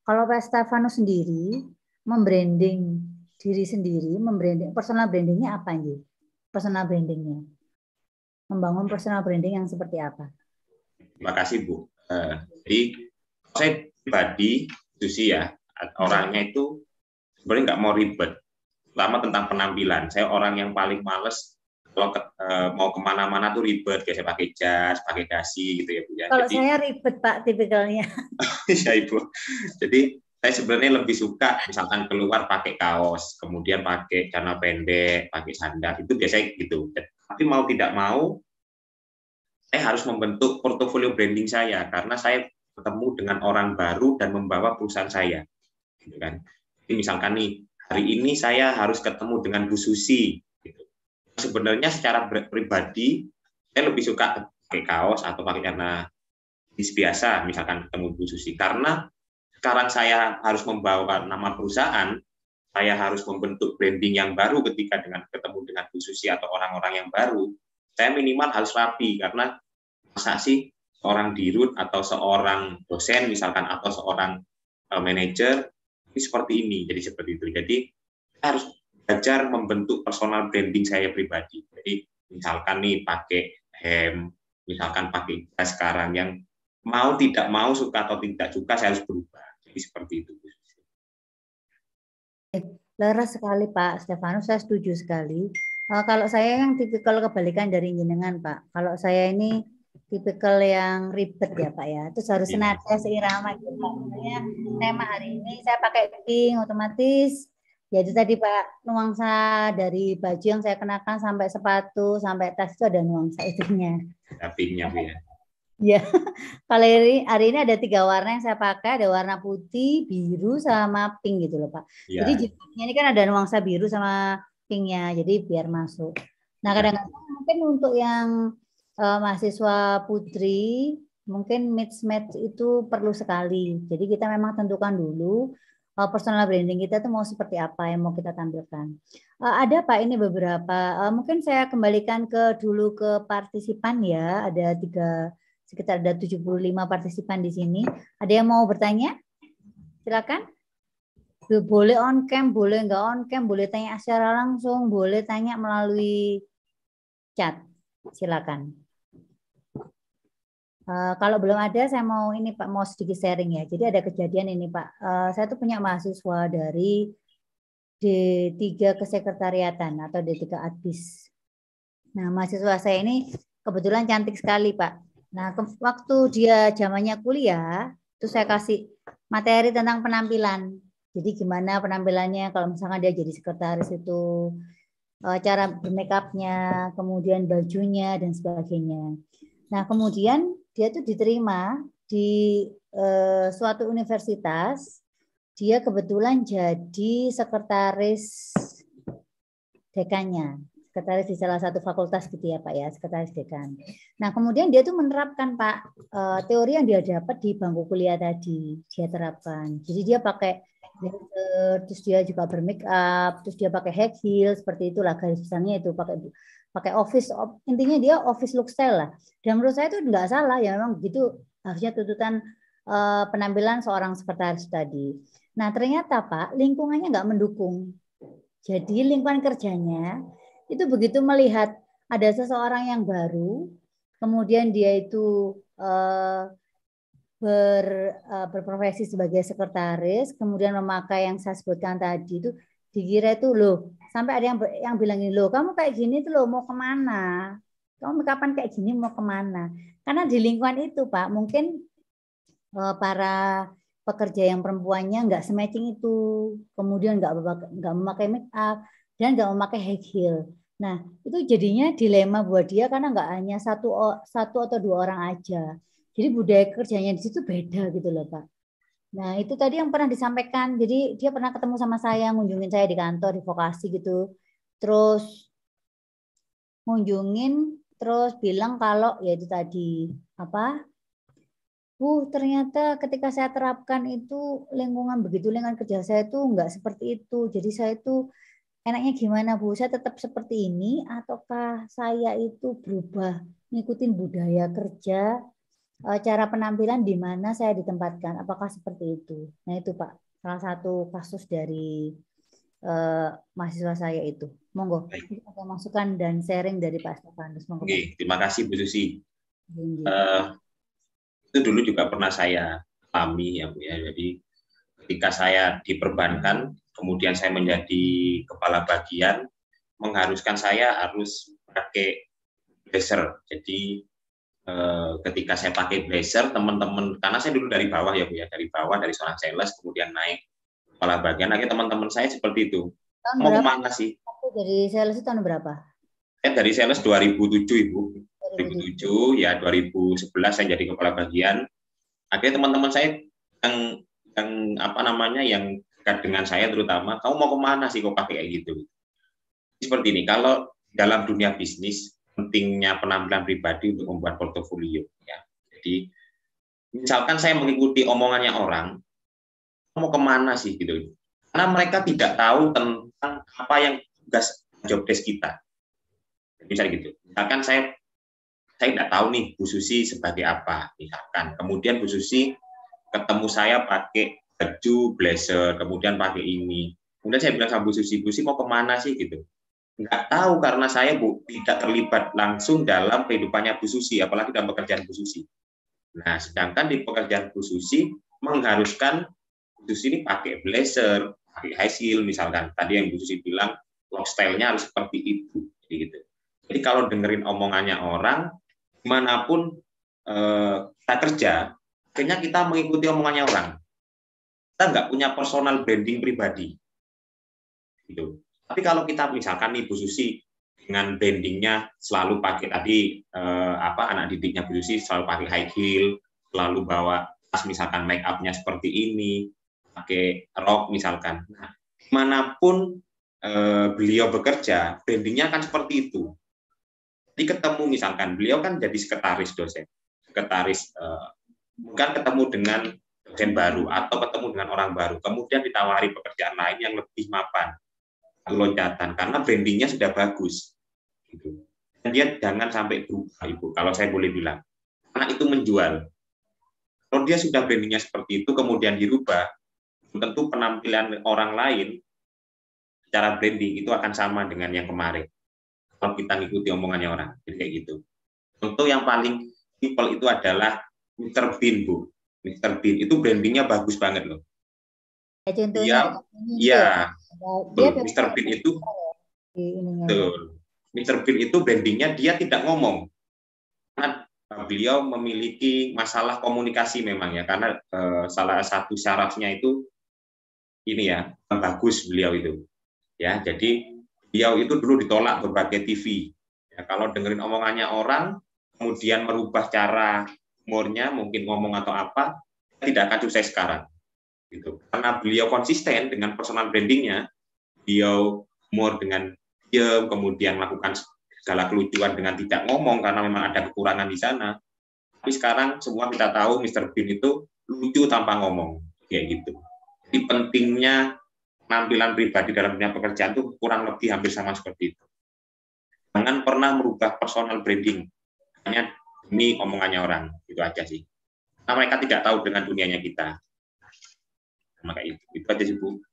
kalau Pak Stefanus sendiri membranding diri sendiri, membranding personal brandingnya apa nih? Personal brandingnya, membangun personal branding yang seperti apa? Terima kasih Bu. Uh, jadi saya pribadi, Susi ya, orangnya itu sebenarnya nggak mau ribet, terutama tentang penampilan. Saya orang yang paling males kalau ke, uh, mau kemana-mana tuh ribet, kayak saya pakai jas, pakai dasi gitu ya Bu ya. Kalau Jadi, saya ribet Pak tipikalnya. ya Ibu. Jadi saya sebenarnya lebih suka misalkan keluar pakai kaos, kemudian pakai celana pendek, pakai sandal, itu biasanya gitu. Tapi mau tidak mau, saya harus membentuk portofolio branding saya karena saya bertemu dengan orang baru dan membawa perusahaan saya. Gitu kan. Jadi misalkan nih, hari ini saya harus ketemu dengan Bu Susi. Gitu. Sebenarnya secara pribadi, saya lebih suka pakai kaos atau pakai celana biasa, misalkan ketemu Bu Susi. Karena sekarang saya harus membawa nama perusahaan, saya harus membentuk branding yang baru ketika dengan ketemu dengan Bu Susi atau orang-orang yang baru, saya minimal harus rapi, karena masa sih seorang dirut atau seorang dosen misalkan atau seorang uh, manajer ini seperti ini, jadi seperti itu. Jadi saya harus belajar membentuk personal branding saya pribadi. Jadi misalkan nih pakai hem, misalkan pakai jas sekarang yang mau tidak mau, suka atau tidak suka, saya harus berubah. Jadi seperti itu. Leres sekali Pak Stefanus, saya setuju sekali. Uh, kalau saya yang tipikal kebalikan dari jenengan Pak. Kalau saya ini tipikal yang ribet ya Pak ya. Terus harus senada seirama gitu Pak. Sebenarnya tema hari ini saya pakai pink otomatis. Jadi tadi Pak, nuansa dari baju yang saya kenakan sampai sepatu sampai tas itu ada nuansa itunya. Pinknya Bu ya. Ya, kalau hari, hari ini ada tiga warna yang saya pakai, ada warna putih, biru, sama pink gitu loh Pak. Ya. Jadi jilbabnya ini kan ada nuansa biru sama pinknya, jadi biar masuk. Nah kadang-kadang mungkin untuk yang uh, mahasiswa putri, mungkin mix-match itu perlu sekali. Jadi kita memang tentukan dulu uh, personal branding kita itu mau seperti apa yang mau kita tampilkan. Uh, ada Pak ini beberapa, uh, mungkin saya kembalikan ke dulu ke partisipan ya, ada tiga sekitar ada tujuh puluh lima partisipan di sini. Ada yang mau bertanya? Silakan. Boleh on cam, boleh nggak on cam, boleh tanya secara langsung, boleh tanya melalui chat. Silakan. Uh, kalau belum ada, saya mau ini Pak mau sedikit sharing ya. Jadi ada kejadian ini Pak. Uh, saya tuh punya mahasiswa dari D tiga Kesekretariatan atau D tiga Adbis. Nah mahasiswa saya ini kebetulan cantik sekali Pak. Nah, waktu dia zamannya kuliah, itu saya kasih materi tentang penampilan. Jadi gimana penampilannya kalau misalkan dia jadi sekretaris itu, cara bermakeupnya, kemudian bajunya dan sebagainya. Nah, kemudian dia tuh diterima di eh, suatu universitas. Dia kebetulan jadi sekretaris dekannya. Sekretaris di salah satu fakultas gitu ya Pak ya, sekretaris dekan. Nah kemudian dia tuh menerapkan Pak teori yang dia dapat di bangku kuliah tadi, dia terapkan. Jadi dia pakai terus dia juga bermake up, terus dia pakai high heel seperti itulah garis besarnya itu, pakai pakai office, intinya dia office look style lah. Dan menurut saya itu nggak salah ya, memang begitu harusnya tuntutan uh, penampilan seorang sekretaris tadi. Nah ternyata Pak lingkungannya nggak mendukung. Jadi lingkungan kerjanya itu begitu melihat ada seseorang yang baru, kemudian dia itu uh, ber, uh, berprofesi sebagai sekretaris, kemudian memakai yang saya sebutkan tadi itu, dikira itu loh, sampai ada yang yang bilang ini loh, kamu kayak gini tuh loh mau kemana? Kamu kapan kayak gini mau kemana? Karena di lingkungan itu Pak, mungkin uh, para pekerja yang perempuannya nggak sematching itu, kemudian nggak nggak memakai make up dan nggak memakai high heel. Nah itu jadinya dilema buat dia karena nggak hanya satu satu atau dua orang aja. Jadi budaya kerjanya di situ beda gitu loh Pak. Nah itu tadi yang pernah disampaikan. Jadi dia pernah ketemu sama saya, ngunjungin saya di kantor di vokasi gitu. Terus ngunjungin, terus bilang kalau ya itu tadi apa? Bu, ternyata ketika saya terapkan itu lingkungan begitu, lingkungan kerja saya itu nggak seperti itu. Jadi saya itu enaknya gimana Bu? Saya tetap seperti ini ataukah saya itu berubah ngikutin budaya kerja uh, cara penampilan di mana saya ditempatkan, apakah seperti itu? Nah itu Pak, salah satu kasus dari uh, mahasiswa saya itu. Monggo, ada masukan dan sharing dari Pak Stefanus. Monggo. Oke, terima kasih Bu Susi. Uh, itu dulu juga pernah saya alami ya Bu ya. Jadi ketika saya diperbankan, kemudian saya menjadi kepala bagian, mengharuskan saya harus pakai blazer. Jadi eh, ketika saya pakai blazer, teman-teman, karena saya dulu dari bawah ya Bu ya, dari bawah, dari seorang sales, kemudian naik kepala bagian, akhirnya teman-teman saya seperti itu. Tahun mau berapa? kemana sih? Dari sales itu tahun berapa? Saya dari sales dua ribu tujuh Ibu. dua ribu tujuh, ya dua ribu sebelas saya jadi kepala bagian. Akhirnya teman-teman saya yang yang apa namanya yang dekat dengan saya terutama, kamu mau kemana sih kok pakai kayak gitu? Seperti ini, kalau dalam dunia bisnis pentingnya penampilan pribadi untuk membuat portofolio ya. Jadi misalkan saya mengikuti omongannya orang, mau kemana sih gitu? Karena mereka tidak tahu tentang apa yang tugas job desk kita. Misalnya gitu. Misalkan saya saya tidak tahu nih Bu Susi sebagai apa, misalkan. Kemudian Bu Susi ketemu saya pakai baju blazer, kemudian pakai ini. Kemudian saya bilang sama Bu Susi, Bu Susi mau kemana sih gitu? Nggak tahu karena saya Bu tidak terlibat langsung dalam kehidupannya Bu Susi, apalagi dalam pekerjaan Bu Susi. Nah, sedangkan di pekerjaan Bu Susi mengharuskan Bu Susi ini pakai blazer, pakai high heel misalkan. Tadi yang Bu Susi bilang work style-nya harus seperti itu. Jadi gitu. Jadi kalau dengerin omongannya orang, dimanapun eh, kita kerja, akhirnya kita mengikuti omongannya orang. Kita nggak punya personal branding pribadi. Gitu. Tapi kalau kita misalkan nih Bu Susi dengan brandingnya selalu pakai tadi eh, apa anak didiknya Bu Susi selalu pakai high heel, selalu bawa tas misalkan make up-nya seperti ini, pakai rok misalkan. Nah, dimanapun eh, beliau bekerja, brandingnya akan seperti itu. Jadi ketemu misalkan beliau kan jadi sekretaris dosen, sekretaris eh, bukan ketemu dengan dosen baru atau ketemu dengan orang baru, kemudian ditawari pekerjaan lain yang lebih mapan, loncatan karena brandingnya sudah bagus. Gitu. Dan dia jangan sampai berubah Ibu, kalau saya boleh bilang, karena itu menjual. Kalau dia sudah brandingnya seperti itu kemudian dirubah, tentu penampilan orang lain secara branding itu akan sama dengan yang kemarin. Kalau kita ngikuti omongannya orang, jadi kayak gitu. Contoh yang paling simpel itu adalah mister Bean, Bu. mister Bean itu brandingnya bagus banget loh. Ya, contohnya dia, ya, mister Bean itu, betul. mister Bean itu brandingnya dia tidak ngomong. Karena beliau memiliki masalah komunikasi memang ya, karena eh, salah satu syaratnya itu ini ya, bagus beliau itu. Ya, jadi beliau itu dulu ditolak berbagai T V. Ya, kalau dengerin omongannya orang, kemudian merubah cara umurnya, mungkin ngomong atau apa, tidak akan sukses sekarang. Gitu. Karena beliau konsisten dengan personal brandingnya, beliau umur dengan diam, kemudian melakukan segala kelucuan dengan tidak ngomong karena memang ada kekurangan di sana. Tapi sekarang semua kita tahu mister Bean itu lucu tanpa ngomong, kayak gitu. Jadi pentingnya penampilan pribadi dalam dunia pekerjaan itu kurang lebih hampir sama seperti itu. Jangan pernah merubah personal branding hanya demi omongannya orang, itu aja sih. Karena mereka tidak tahu dengan dunianya kita. Maka itu, itu aja sih Bu.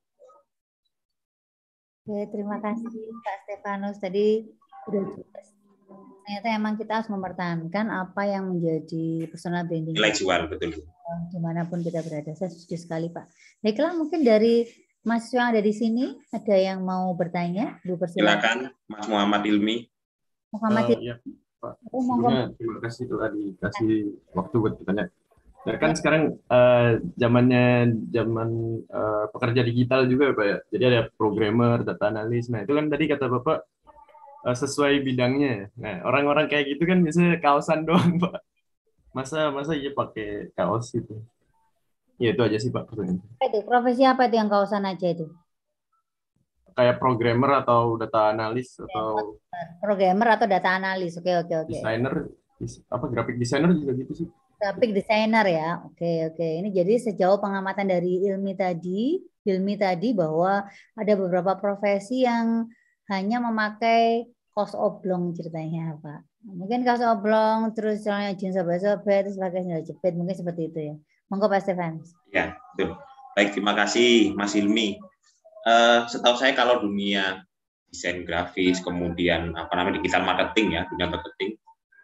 Oke, terima kasih Pak Stefanus. Tadi sudah jelas. Ternyata emang kita harus mempertahankan apa yang menjadi personal branding. Nilai jual, betul. Dimanapun kita berada. Saya setuju sekali Pak. Baiklah, mungkin dari mahasiswa yang ada di sini, ada yang mau bertanya? Bu, silakan, Mas Muhammad Ilmi. Muhammad Ilmi. Uh, ya, Pak. Oh, terima kasih telah dikasih waktu buat bertanya. Ya kan sekarang uh, zamannya zaman uh, pekerja digital juga Pak ya. Jadi ada programmer, data analis. Nah, itu kan tadi kata Bapak uh, sesuai bidangnya. Nah, orang-orang kayak gitu kan biasanya kaosan doang, Pak. Masa masa iya pakai kaos gitu. Ya itu aja sih Pak pertanyaannya. Itu profesi apa itu yang kawasan aja itu? Kayak programmer atau data analis atau programmer atau data analis. Oke oke oke. Desainer apa graphic designer juga gitu sih. Graphic designer ya. Oke oke. Ini jadi sejauh pengamatan dari Ilmi tadi, Ilmi tadi bahwa ada beberapa profesi yang hanya memakai kaos oblong ceritanya Pak. Mungkin kaos oblong, terus celana jeans sobek-sobek, terus pakai sandal jepit, mungkin seperti itu ya. Monggo Pak Stefan. Ya, betul. Baik, terima kasih Mas Hilmi. Uh, setahu saya kalau dunia desain grafis, kemudian apa namanya digital marketing ya, dunia marketing,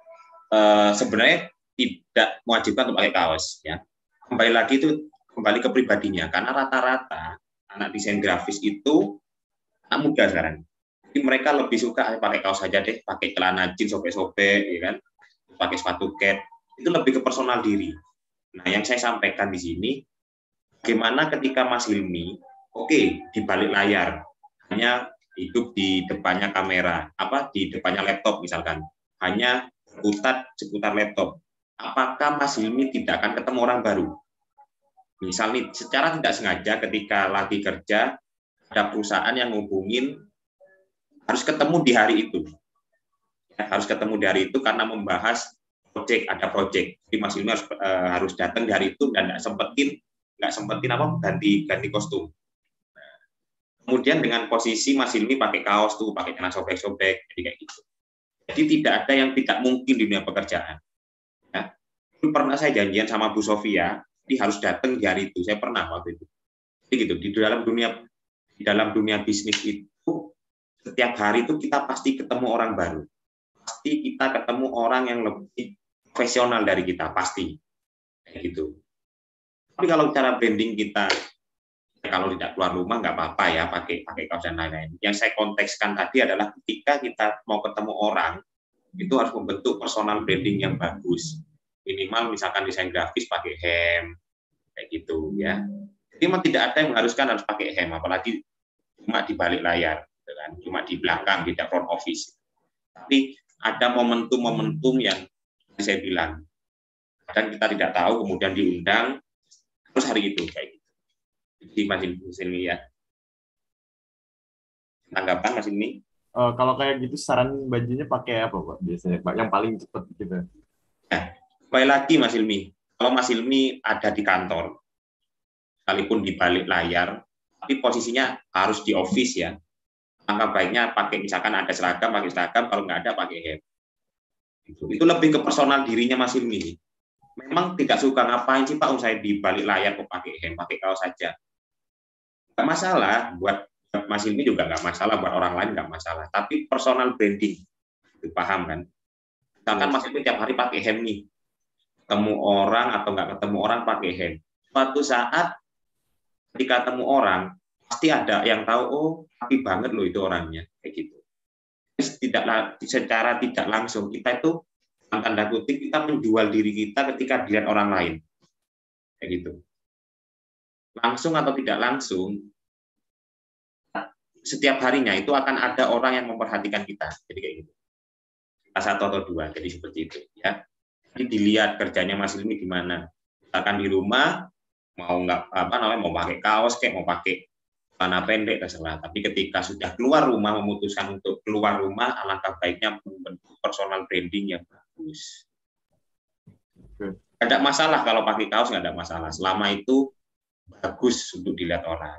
uh, sebenarnya tidak mewajibkan untuk pakai kaos ya. Kembali lagi itu kembali ke pribadinya, karena rata-rata anak desain grafis itu anak muda sekarang. Jadi mereka lebih suka pakai kaos saja deh, pakai celana jeans sobek-sobek, ya kan, pakai sepatu cat, itu lebih ke personal diri. Nah, yang saya sampaikan di sini, bagaimana ketika Mas Hilmi, oke, okay, di balik layar, hanya hidup di depannya kamera, apa di depannya laptop misalkan, hanya seputar seputar laptop. Apakah Mas Hilmi tidak akan ketemu orang baru? Misal nih, secara tidak sengaja ketika lagi kerja, ada perusahaan yang ngubungin, harus ketemu di hari itu. Ya, harus ketemu di hari itu karena membahas project, ada project. Jadi Mas Hilmi harus, uh, harus datang di hari itu dan nggak sempetin, nggak sempetin apa ganti ganti kostum. Nah, kemudian dengan posisi Mas Hilmi pakai kaos tuh, pakai celana sobek-sobek, jadi kayak gitu. Jadi tidak ada yang tidak mungkin di dunia pekerjaan. Ya. Pernah saya janjian sama Bu Sofia, dia harus datang di hari itu. Saya pernah waktu itu. Jadi gitu. Di dalam dunia di dalam dunia bisnis itu setiap hari itu kita pasti ketemu orang baru. Pasti kita ketemu orang yang lebih profesional dari kita, pasti. Kayak gitu. Tapi kalau cara branding kita, kalau tidak keluar rumah nggak apa-apa ya, pakai pakai kaos dan lain-lain. Yang saya kontekskan tadi adalah ketika kita mau ketemu orang, itu harus membentuk personal branding yang bagus. Minimal misalkan desain grafis pakai hem, kayak gitu ya. Jadi memang tidak ada yang mengharuskan harus pakai hem, apalagi cuma di balik layar. Kan? Cuma di belakang, tidak front office. Tapi ada momentum-momentum yang saya bilang, kadang kita tidak tahu, kemudian diundang, terus hari itu kayak gitu. Jadi Mas Hilmi ya. Tanggapan Mas Hilmi? Uh, kalau kayak gitu saran bajunya pakai apa Pak biasanya Pak? Yang paling cepat gitu. Nah, kembali lagi Mas Hilmi. Kalau Mas Hilmi ada di kantor, sekalipun di balik layar, tapi posisinya harus di office ya. Maka baiknya pakai misalkan ada seragam, pakai seragam, kalau nggak ada pakai hem. Itu, itu lebih ke personal dirinya Mas Hilmi. Memang tidak suka ngapain sih Pak, saya di balik layar kok pakai hem, pakai kaos saja. Nggak masalah, buat Mas Hilmi juga nggak masalah, buat orang lain nggak masalah. Tapi personal branding, itu paham kan? Misalkan Mas Hilmi tiap hari pakai hem nih, ketemu orang atau nggak ketemu orang pakai hem. Suatu saat ketika ketemu orang, pasti ada yang tahu, oh rapi banget loh itu orangnya, kayak gitu. Tidak secara tidak langsung kita itu tanda kutip kita menjual diri kita ketika dilihat orang lain, kayak gitu. Langsung atau tidak langsung, setiap harinya itu akan ada orang yang memperhatikan kita, jadi kayak gitu. Satu atau dua, jadi seperti itu ya. Jadi dilihat kerjanya Mas Hilmi di mana. Misalkan di rumah mau nggak apa namanya mau pakai kaos kayak mau pakai celana pendek terserah. Tapi ketika sudah keluar rumah, memutuskan untuk keluar rumah, alangkah baiknya membentuk personal branding yang bagus. Nggak ada masalah kalau pakai kaos, nggak ada masalah. Selama itu bagus untuk dilihat orang.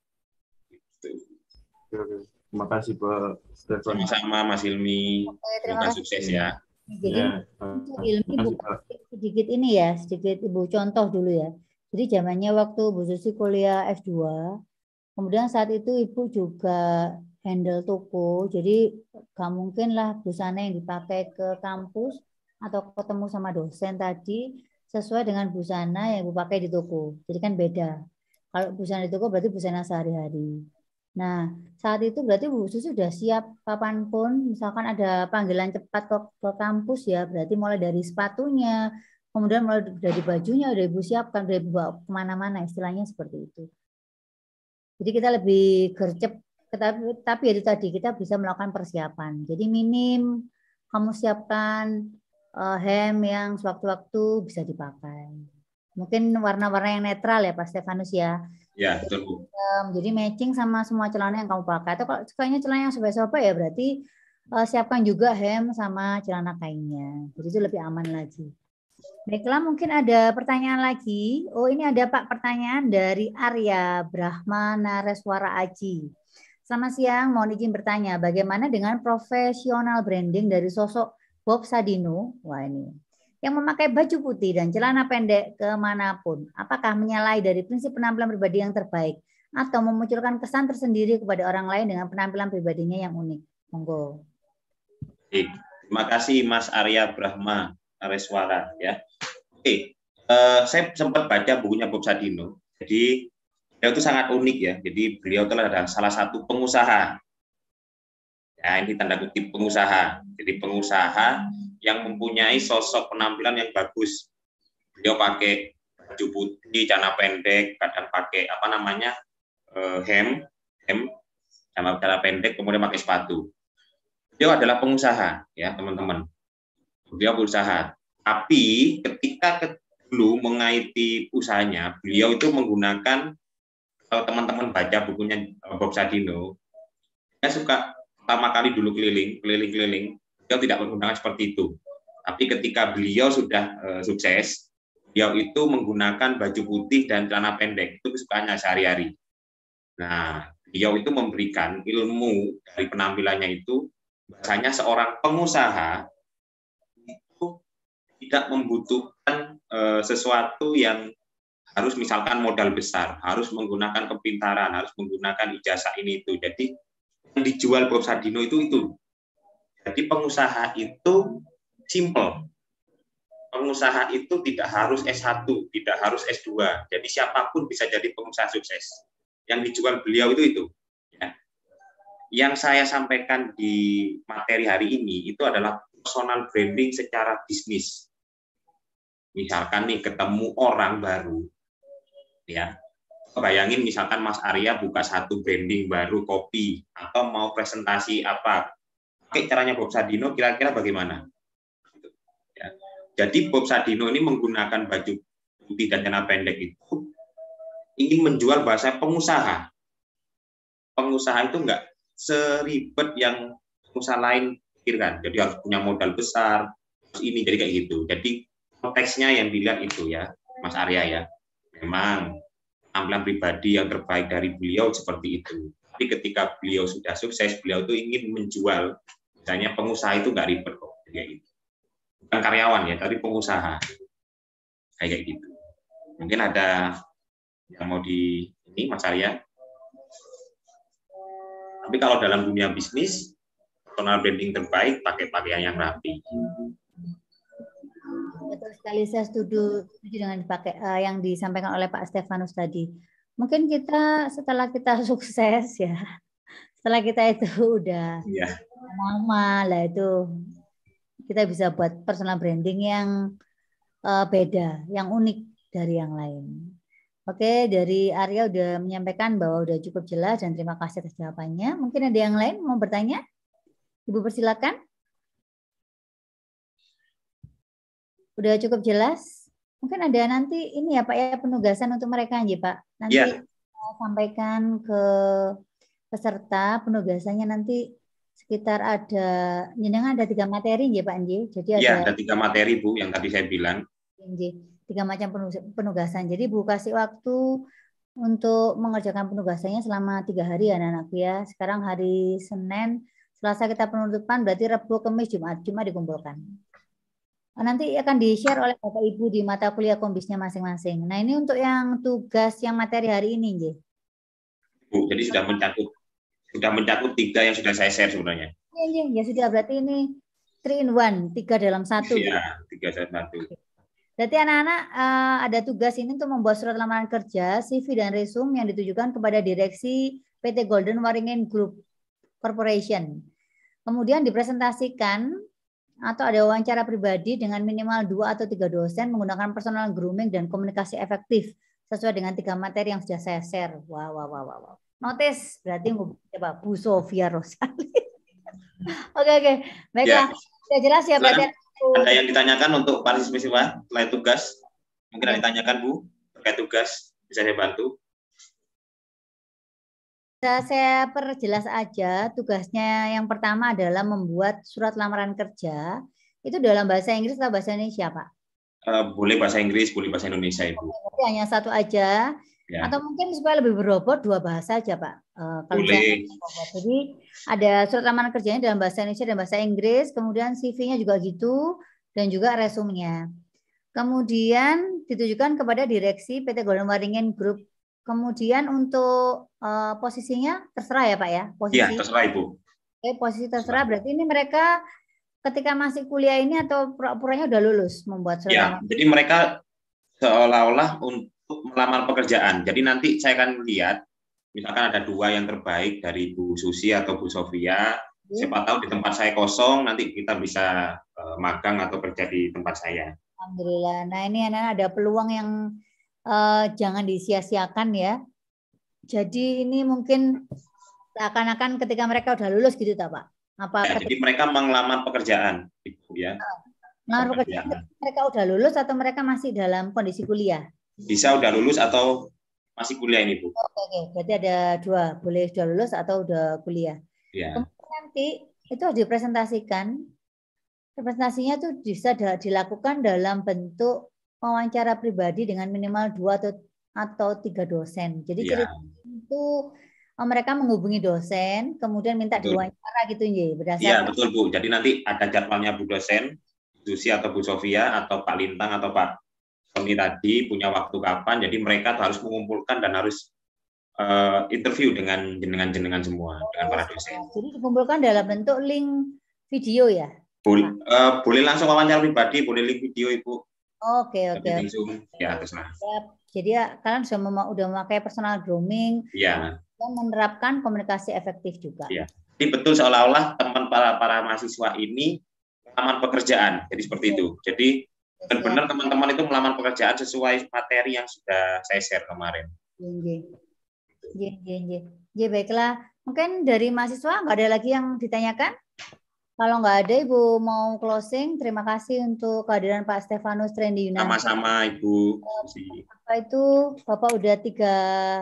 Terima kasih Pak Stefan. Sama-sama Mas Hilmi. Semoga sukses ya. Jadi ya. Ilmi sedikit ini ya, sedikit Ibu contoh dulu ya. Jadi zamannya waktu Bu Susi kuliah S dua, kemudian saat itu Ibu juga handle toko, jadi gak mungkin lah busana yang dipakai ke kampus atau ketemu sama dosen tadi sesuai dengan busana yang Ibu pakai di toko. Jadi kan beda. Kalau busana di toko berarti busana sehari-hari. Nah, saat itu berarti Bu Susi sudah siap kapanpun, misalkan ada panggilan cepat ke, ke kampus ya, berarti mulai dari sepatunya, kemudian mulai dari bajunya udah Ibu siapkan, udah Ibu bawa kemana-mana, istilahnya seperti itu. Jadi kita lebih gercep, tapi, tapi itu tadi kita bisa melakukan persiapan. Jadi minim kamu siapkan uh, hem yang sewaktu-waktu bisa dipakai. Mungkin warna-warna yang netral ya Pak Stefanus ya. Ya, betul. Jadi matching sama semua celana yang kamu pakai. Atau kalau sukanya celana yang sobek-sobek ya berarti uh, siapkan juga hem sama celana kainnya. Jadi itu lebih aman lagi. Baiklah, mungkin ada pertanyaan lagi. Oh, ini ada Pak pertanyaan dari Arya Brahma Nareswara Aji. Selamat siang, mohon izin bertanya, bagaimana dengan profesional branding dari sosok Bob Sadino, wah ini, yang memakai baju putih dan celana pendek kemanapun, apakah menyalahi dari prinsip penampilan pribadi yang terbaik atau memunculkan kesan tersendiri kepada orang lain dengan penampilan pribadinya yang unik? Monggo. Baik. Terima kasih Mas Arya Brahma Areswara ya. Oke, uh, saya sempat baca bukunya Bob Sadino. Jadi beliau itu sangat unik ya. Jadi beliau itu adalah salah satu pengusaha. Ya, ini tanda kutip pengusaha. Jadi pengusaha yang mempunyai sosok penampilan yang bagus. Beliau pakai baju putih, celana pendek, kadang pakai apa namanya uh, hem, hem, sama celana pendek, kemudian pakai sepatu. Beliau adalah pengusaha, ya teman-teman. Beliau berusaha. Tapi ketika dulu mengaiti usahanya, beliau itu menggunakan, kalau teman-teman baca bukunya Bob Sadino, dia suka pertama kali dulu keliling, keliling-keliling, beliau tidak menggunakan seperti itu. Tapi ketika beliau sudah uh, sukses, beliau itu menggunakan baju putih dan celana pendek. Itu kesukaannya sehari-hari. Nah, beliau itu memberikan ilmu dari penampilannya itu, bahasanya seorang pengusaha itu tidak membutuhkan uh, sesuatu yang harus misalkan modal besar, harus menggunakan kepintaran, harus menggunakan ijazah ini itu. Jadi yang dijual Bob Sadino itu itu. Jadi pengusaha itu simple. Pengusaha itu tidak harus S satu, tidak harus S dua. Jadi siapapun bisa jadi pengusaha sukses. Yang dijual beliau itu itu. Ya. Yang saya sampaikan di materi hari ini itu adalah personal branding secara bisnis. Misalkan nih ketemu orang baru, ya. Bayangin misalkan Mas Arya buka satu branding baru kopi atau mau presentasi apa, oke caranya Bob Sadino kira-kira bagaimana? Ya. Jadi Bob Sadino ini menggunakan baju putih dan celana pendek itu ingin menjual bahasa pengusaha. Pengusaha itu enggak seribet yang pengusaha lain pikirkan. Jadi harus punya modal besar, terus ini jadi kayak gitu. Jadi konteksnya yang dilihat itu ya, Mas Arya ya. Memang penampilan pribadi yang terbaik dari beliau seperti itu. Tapi ketika beliau sudah sukses, beliau itu ingin menjual, misalnya pengusaha itu nggak ribet kok, kayak gitu. Bukan karyawan ya, tapi pengusaha, kayak gitu. Mungkin ada yang mau di ini, Mas Arya. Tapi kalau dalam dunia bisnis, personal branding terbaik pakai pakaian yang rapi. Betul sekali, saya setuju, setuju dengan dipakai, uh, yang disampaikan oleh Pak Stefanus tadi. Mungkin kita setelah kita sukses ya, setelah kita itu udah yeah. lama lah itu, kita bisa buat personal branding yang uh, beda, yang unik dari yang lain. Oke, dari Arya udah menyampaikan bahwa udah cukup jelas dan terima kasih atas jawabannya. Mungkin ada yang lain mau bertanya? Ibu persilakan. Udah cukup jelas? Mungkin ada nanti ini ya Pak ya penugasan untuk mereka ya Pak. Nanti yeah. sampaikan ke peserta penugasannya nanti sekitar ada, jenengan ada tiga materi ya Pak Nji. Jadi ada, ya, ada tiga materi Bu yang tadi saya bilang. Nji, tiga macam penugasan. Jadi Bu kasih waktu untuk mengerjakan penugasannya selama tiga hari ya anak-anak ya. Sekarang hari Senin, Selasa kita penutupan, berarti Rabu, Kamis, Jumat, Jumat dikumpulkan. Nanti akan di-share oleh Bapak Ibu di mata kuliah kombisnya masing-masing. Nah ini untuk yang tugas yang materi hari ini, Nji. Bu, jadi sudah mencakup sudah mencakup tiga yang sudah saya share sebenarnya. Iya, Nji. Ya sudah, berarti ini three in one, tiga dalam satu. Iya, tiga dalam satu. Berarti anak-anak uh, ada tugas ini untuk membuat surat lamaran kerja, C V dan resume yang ditujukan kepada direksi P T Golden Waringin Group Corporation. Kemudian dipresentasikan atau ada wawancara pribadi dengan minimal dua atau tiga dosen menggunakan personal grooming dan komunikasi efektif sesuai dengan tiga materi yang sudah saya share. Wow, wow, wow, wow. Notice berarti coba Bu Sofia Rosali. Oke, oke. Baiklah. Ya. Sudah jelas ya berarti. Ada yang ditanyakan untuk para siswa selain tugas? Mungkin ada ditanyakan Bu terkait tugas, bisa saya bantu? Saya perjelas aja, tugasnya yang pertama adalah membuat surat lamaran kerja. Itu dalam bahasa Inggris atau bahasa Indonesia, Pak? Uh, boleh bahasa Inggris, boleh bahasa Indonesia, Ibu. Jadi hanya satu aja. Ya. Atau mungkin supaya lebih berbobot dua bahasa aja Pak. Uh, kalau Boleh. misalnya, jadi ada surat lamaran kerjanya dalam bahasa Indonesia dan bahasa Inggris, kemudian C V-nya juga gitu, dan juga resumenya. Kemudian ditujukan kepada direksi P T Golongan Waringin Group. Kemudian untuk uh, posisinya terserah ya Pak ya? Posisi. Iya, terserah Ibu. Oke, posisi terserah. Berarti ini mereka ketika masih kuliah ini atau pura-puranya udah lulus membuat surat Ya, lamaran? jadi mereka seolah-olah untuk melamar pekerjaan. Jadi nanti saya akan lihat, misalkan ada dua yang terbaik dari Bu Susi atau Bu Sofia. Hmm. Siapa tahu di tempat saya kosong, nanti kita bisa uh, magang atau kerja di tempat saya. Alhamdulillah. Nah ini anak-anak ada peluang yang uh, jangan disia-siakan ya. Jadi ini mungkin seakan-akan ketika mereka udah lulus gitu tak Pak? Apa ya, jadi mereka mengelamar pekerjaan, Ibu ya. Nah, pekerjaan mereka udah lulus atau mereka masih dalam kondisi kuliah? Bisa udah lulus atau masih kuliah ini Bu. Oke, oke. Berarti ada dua, boleh sudah lulus atau udah kuliah. Ya. Kemudian nanti itu harus dipresentasikan. Presentasinya itu bisa dilakukan dalam bentuk wawancara pribadi dengan minimal dua atau atau tiga dosen. Jadi ya. Cerita itu mereka menghubungi dosen, kemudian minta betul. Diwawancara gitu ya, berdasarkan. Iya betul Bu. Jadi nanti ada jadwalnya Bu dosen, Bu Susi atau Bu Sofia atau Pak Lintang atau Pak Sony tadi punya waktu kapan. Jadi mereka harus mengumpulkan dan harus uh, interview dengan jenengan-jenengan semua oh, dengan para dosen. Jadi dikumpulkan dalam bentuk link video ya? Boleh, uh, boleh langsung wawancara pribadi, boleh link video Ibu. Oke oke. Okay, okay. Ya terserah. Jadi ya, kalian sudah mem udah memakai personal grooming. Iya. Dan menerapkan komunikasi efektif juga. Iya. Jadi betul seolah-olah teman para para mahasiswa ini melamar pekerjaan. Jadi seperti itu. Jadi benar-benar teman-teman itu melamar pekerjaan sesuai materi yang sudah saya share kemarin. Iya, iya, iya. Ya baiklah. Mungkin dari mahasiswa nggak ada lagi yang ditanyakan? Kalau nggak ada, Ibu mau closing. Terima kasih untuk kehadiran Pak Stefanus Trendy Yunanti. Sama-sama, Ibu. Apa itu Bapak udah tiga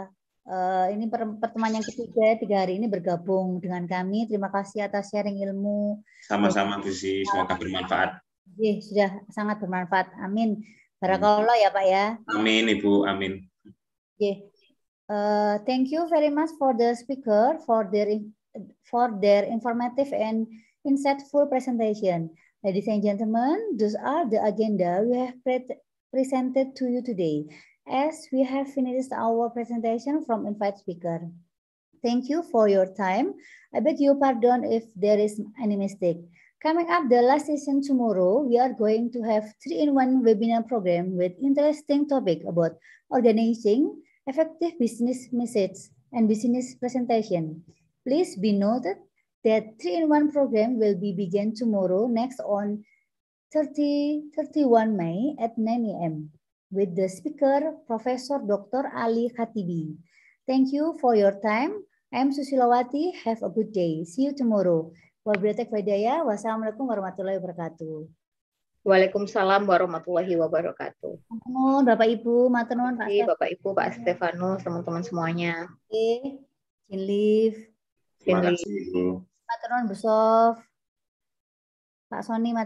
uh, ini pertemuan yang ketiga tiga hari ini bergabung dengan kami. Terima kasih atas sharing ilmu. Sama-sama, Bu Susi. Semoga bermanfaat. Iya, sudah sangat bermanfaat. Amin. Barakallah ya Pak ya. Amin, Ibu. Amin. Yeah. Uh, thank you very much for the speaker for their for their informative and insightful presentation. Ladies and gentlemen, those are the agenda we have pre presented to you today. As we have finished our presentation from invite speaker. Thank you for your time. I beg your pardon if there is any mistake. Coming up the last session tomorrow, we are going to have three in one webinar program with interesting topic about organizing effective business message and business presentation. Please be noted that three in one program will be begin tomorrow next on thirty, thirty-one May at nine A M with the speaker Professor Doctor Ali Khatibi. Thank you for your time. I am Susilawati. Have a good day. See you tomorrow. Wabillahi Wassalamualaikum warahmatullahi wabarakatuh. Waalaikumsalam warahmatullahi wabarakatuh. Matur Bapak Ibu, matur nuwun Pak Bapak Ibu, Pak Stefanus, teman-teman semuanya. Oke, Chin Liv. Terima kasih, Ibu. Matur nuwun Bu Sof. Pak Sony.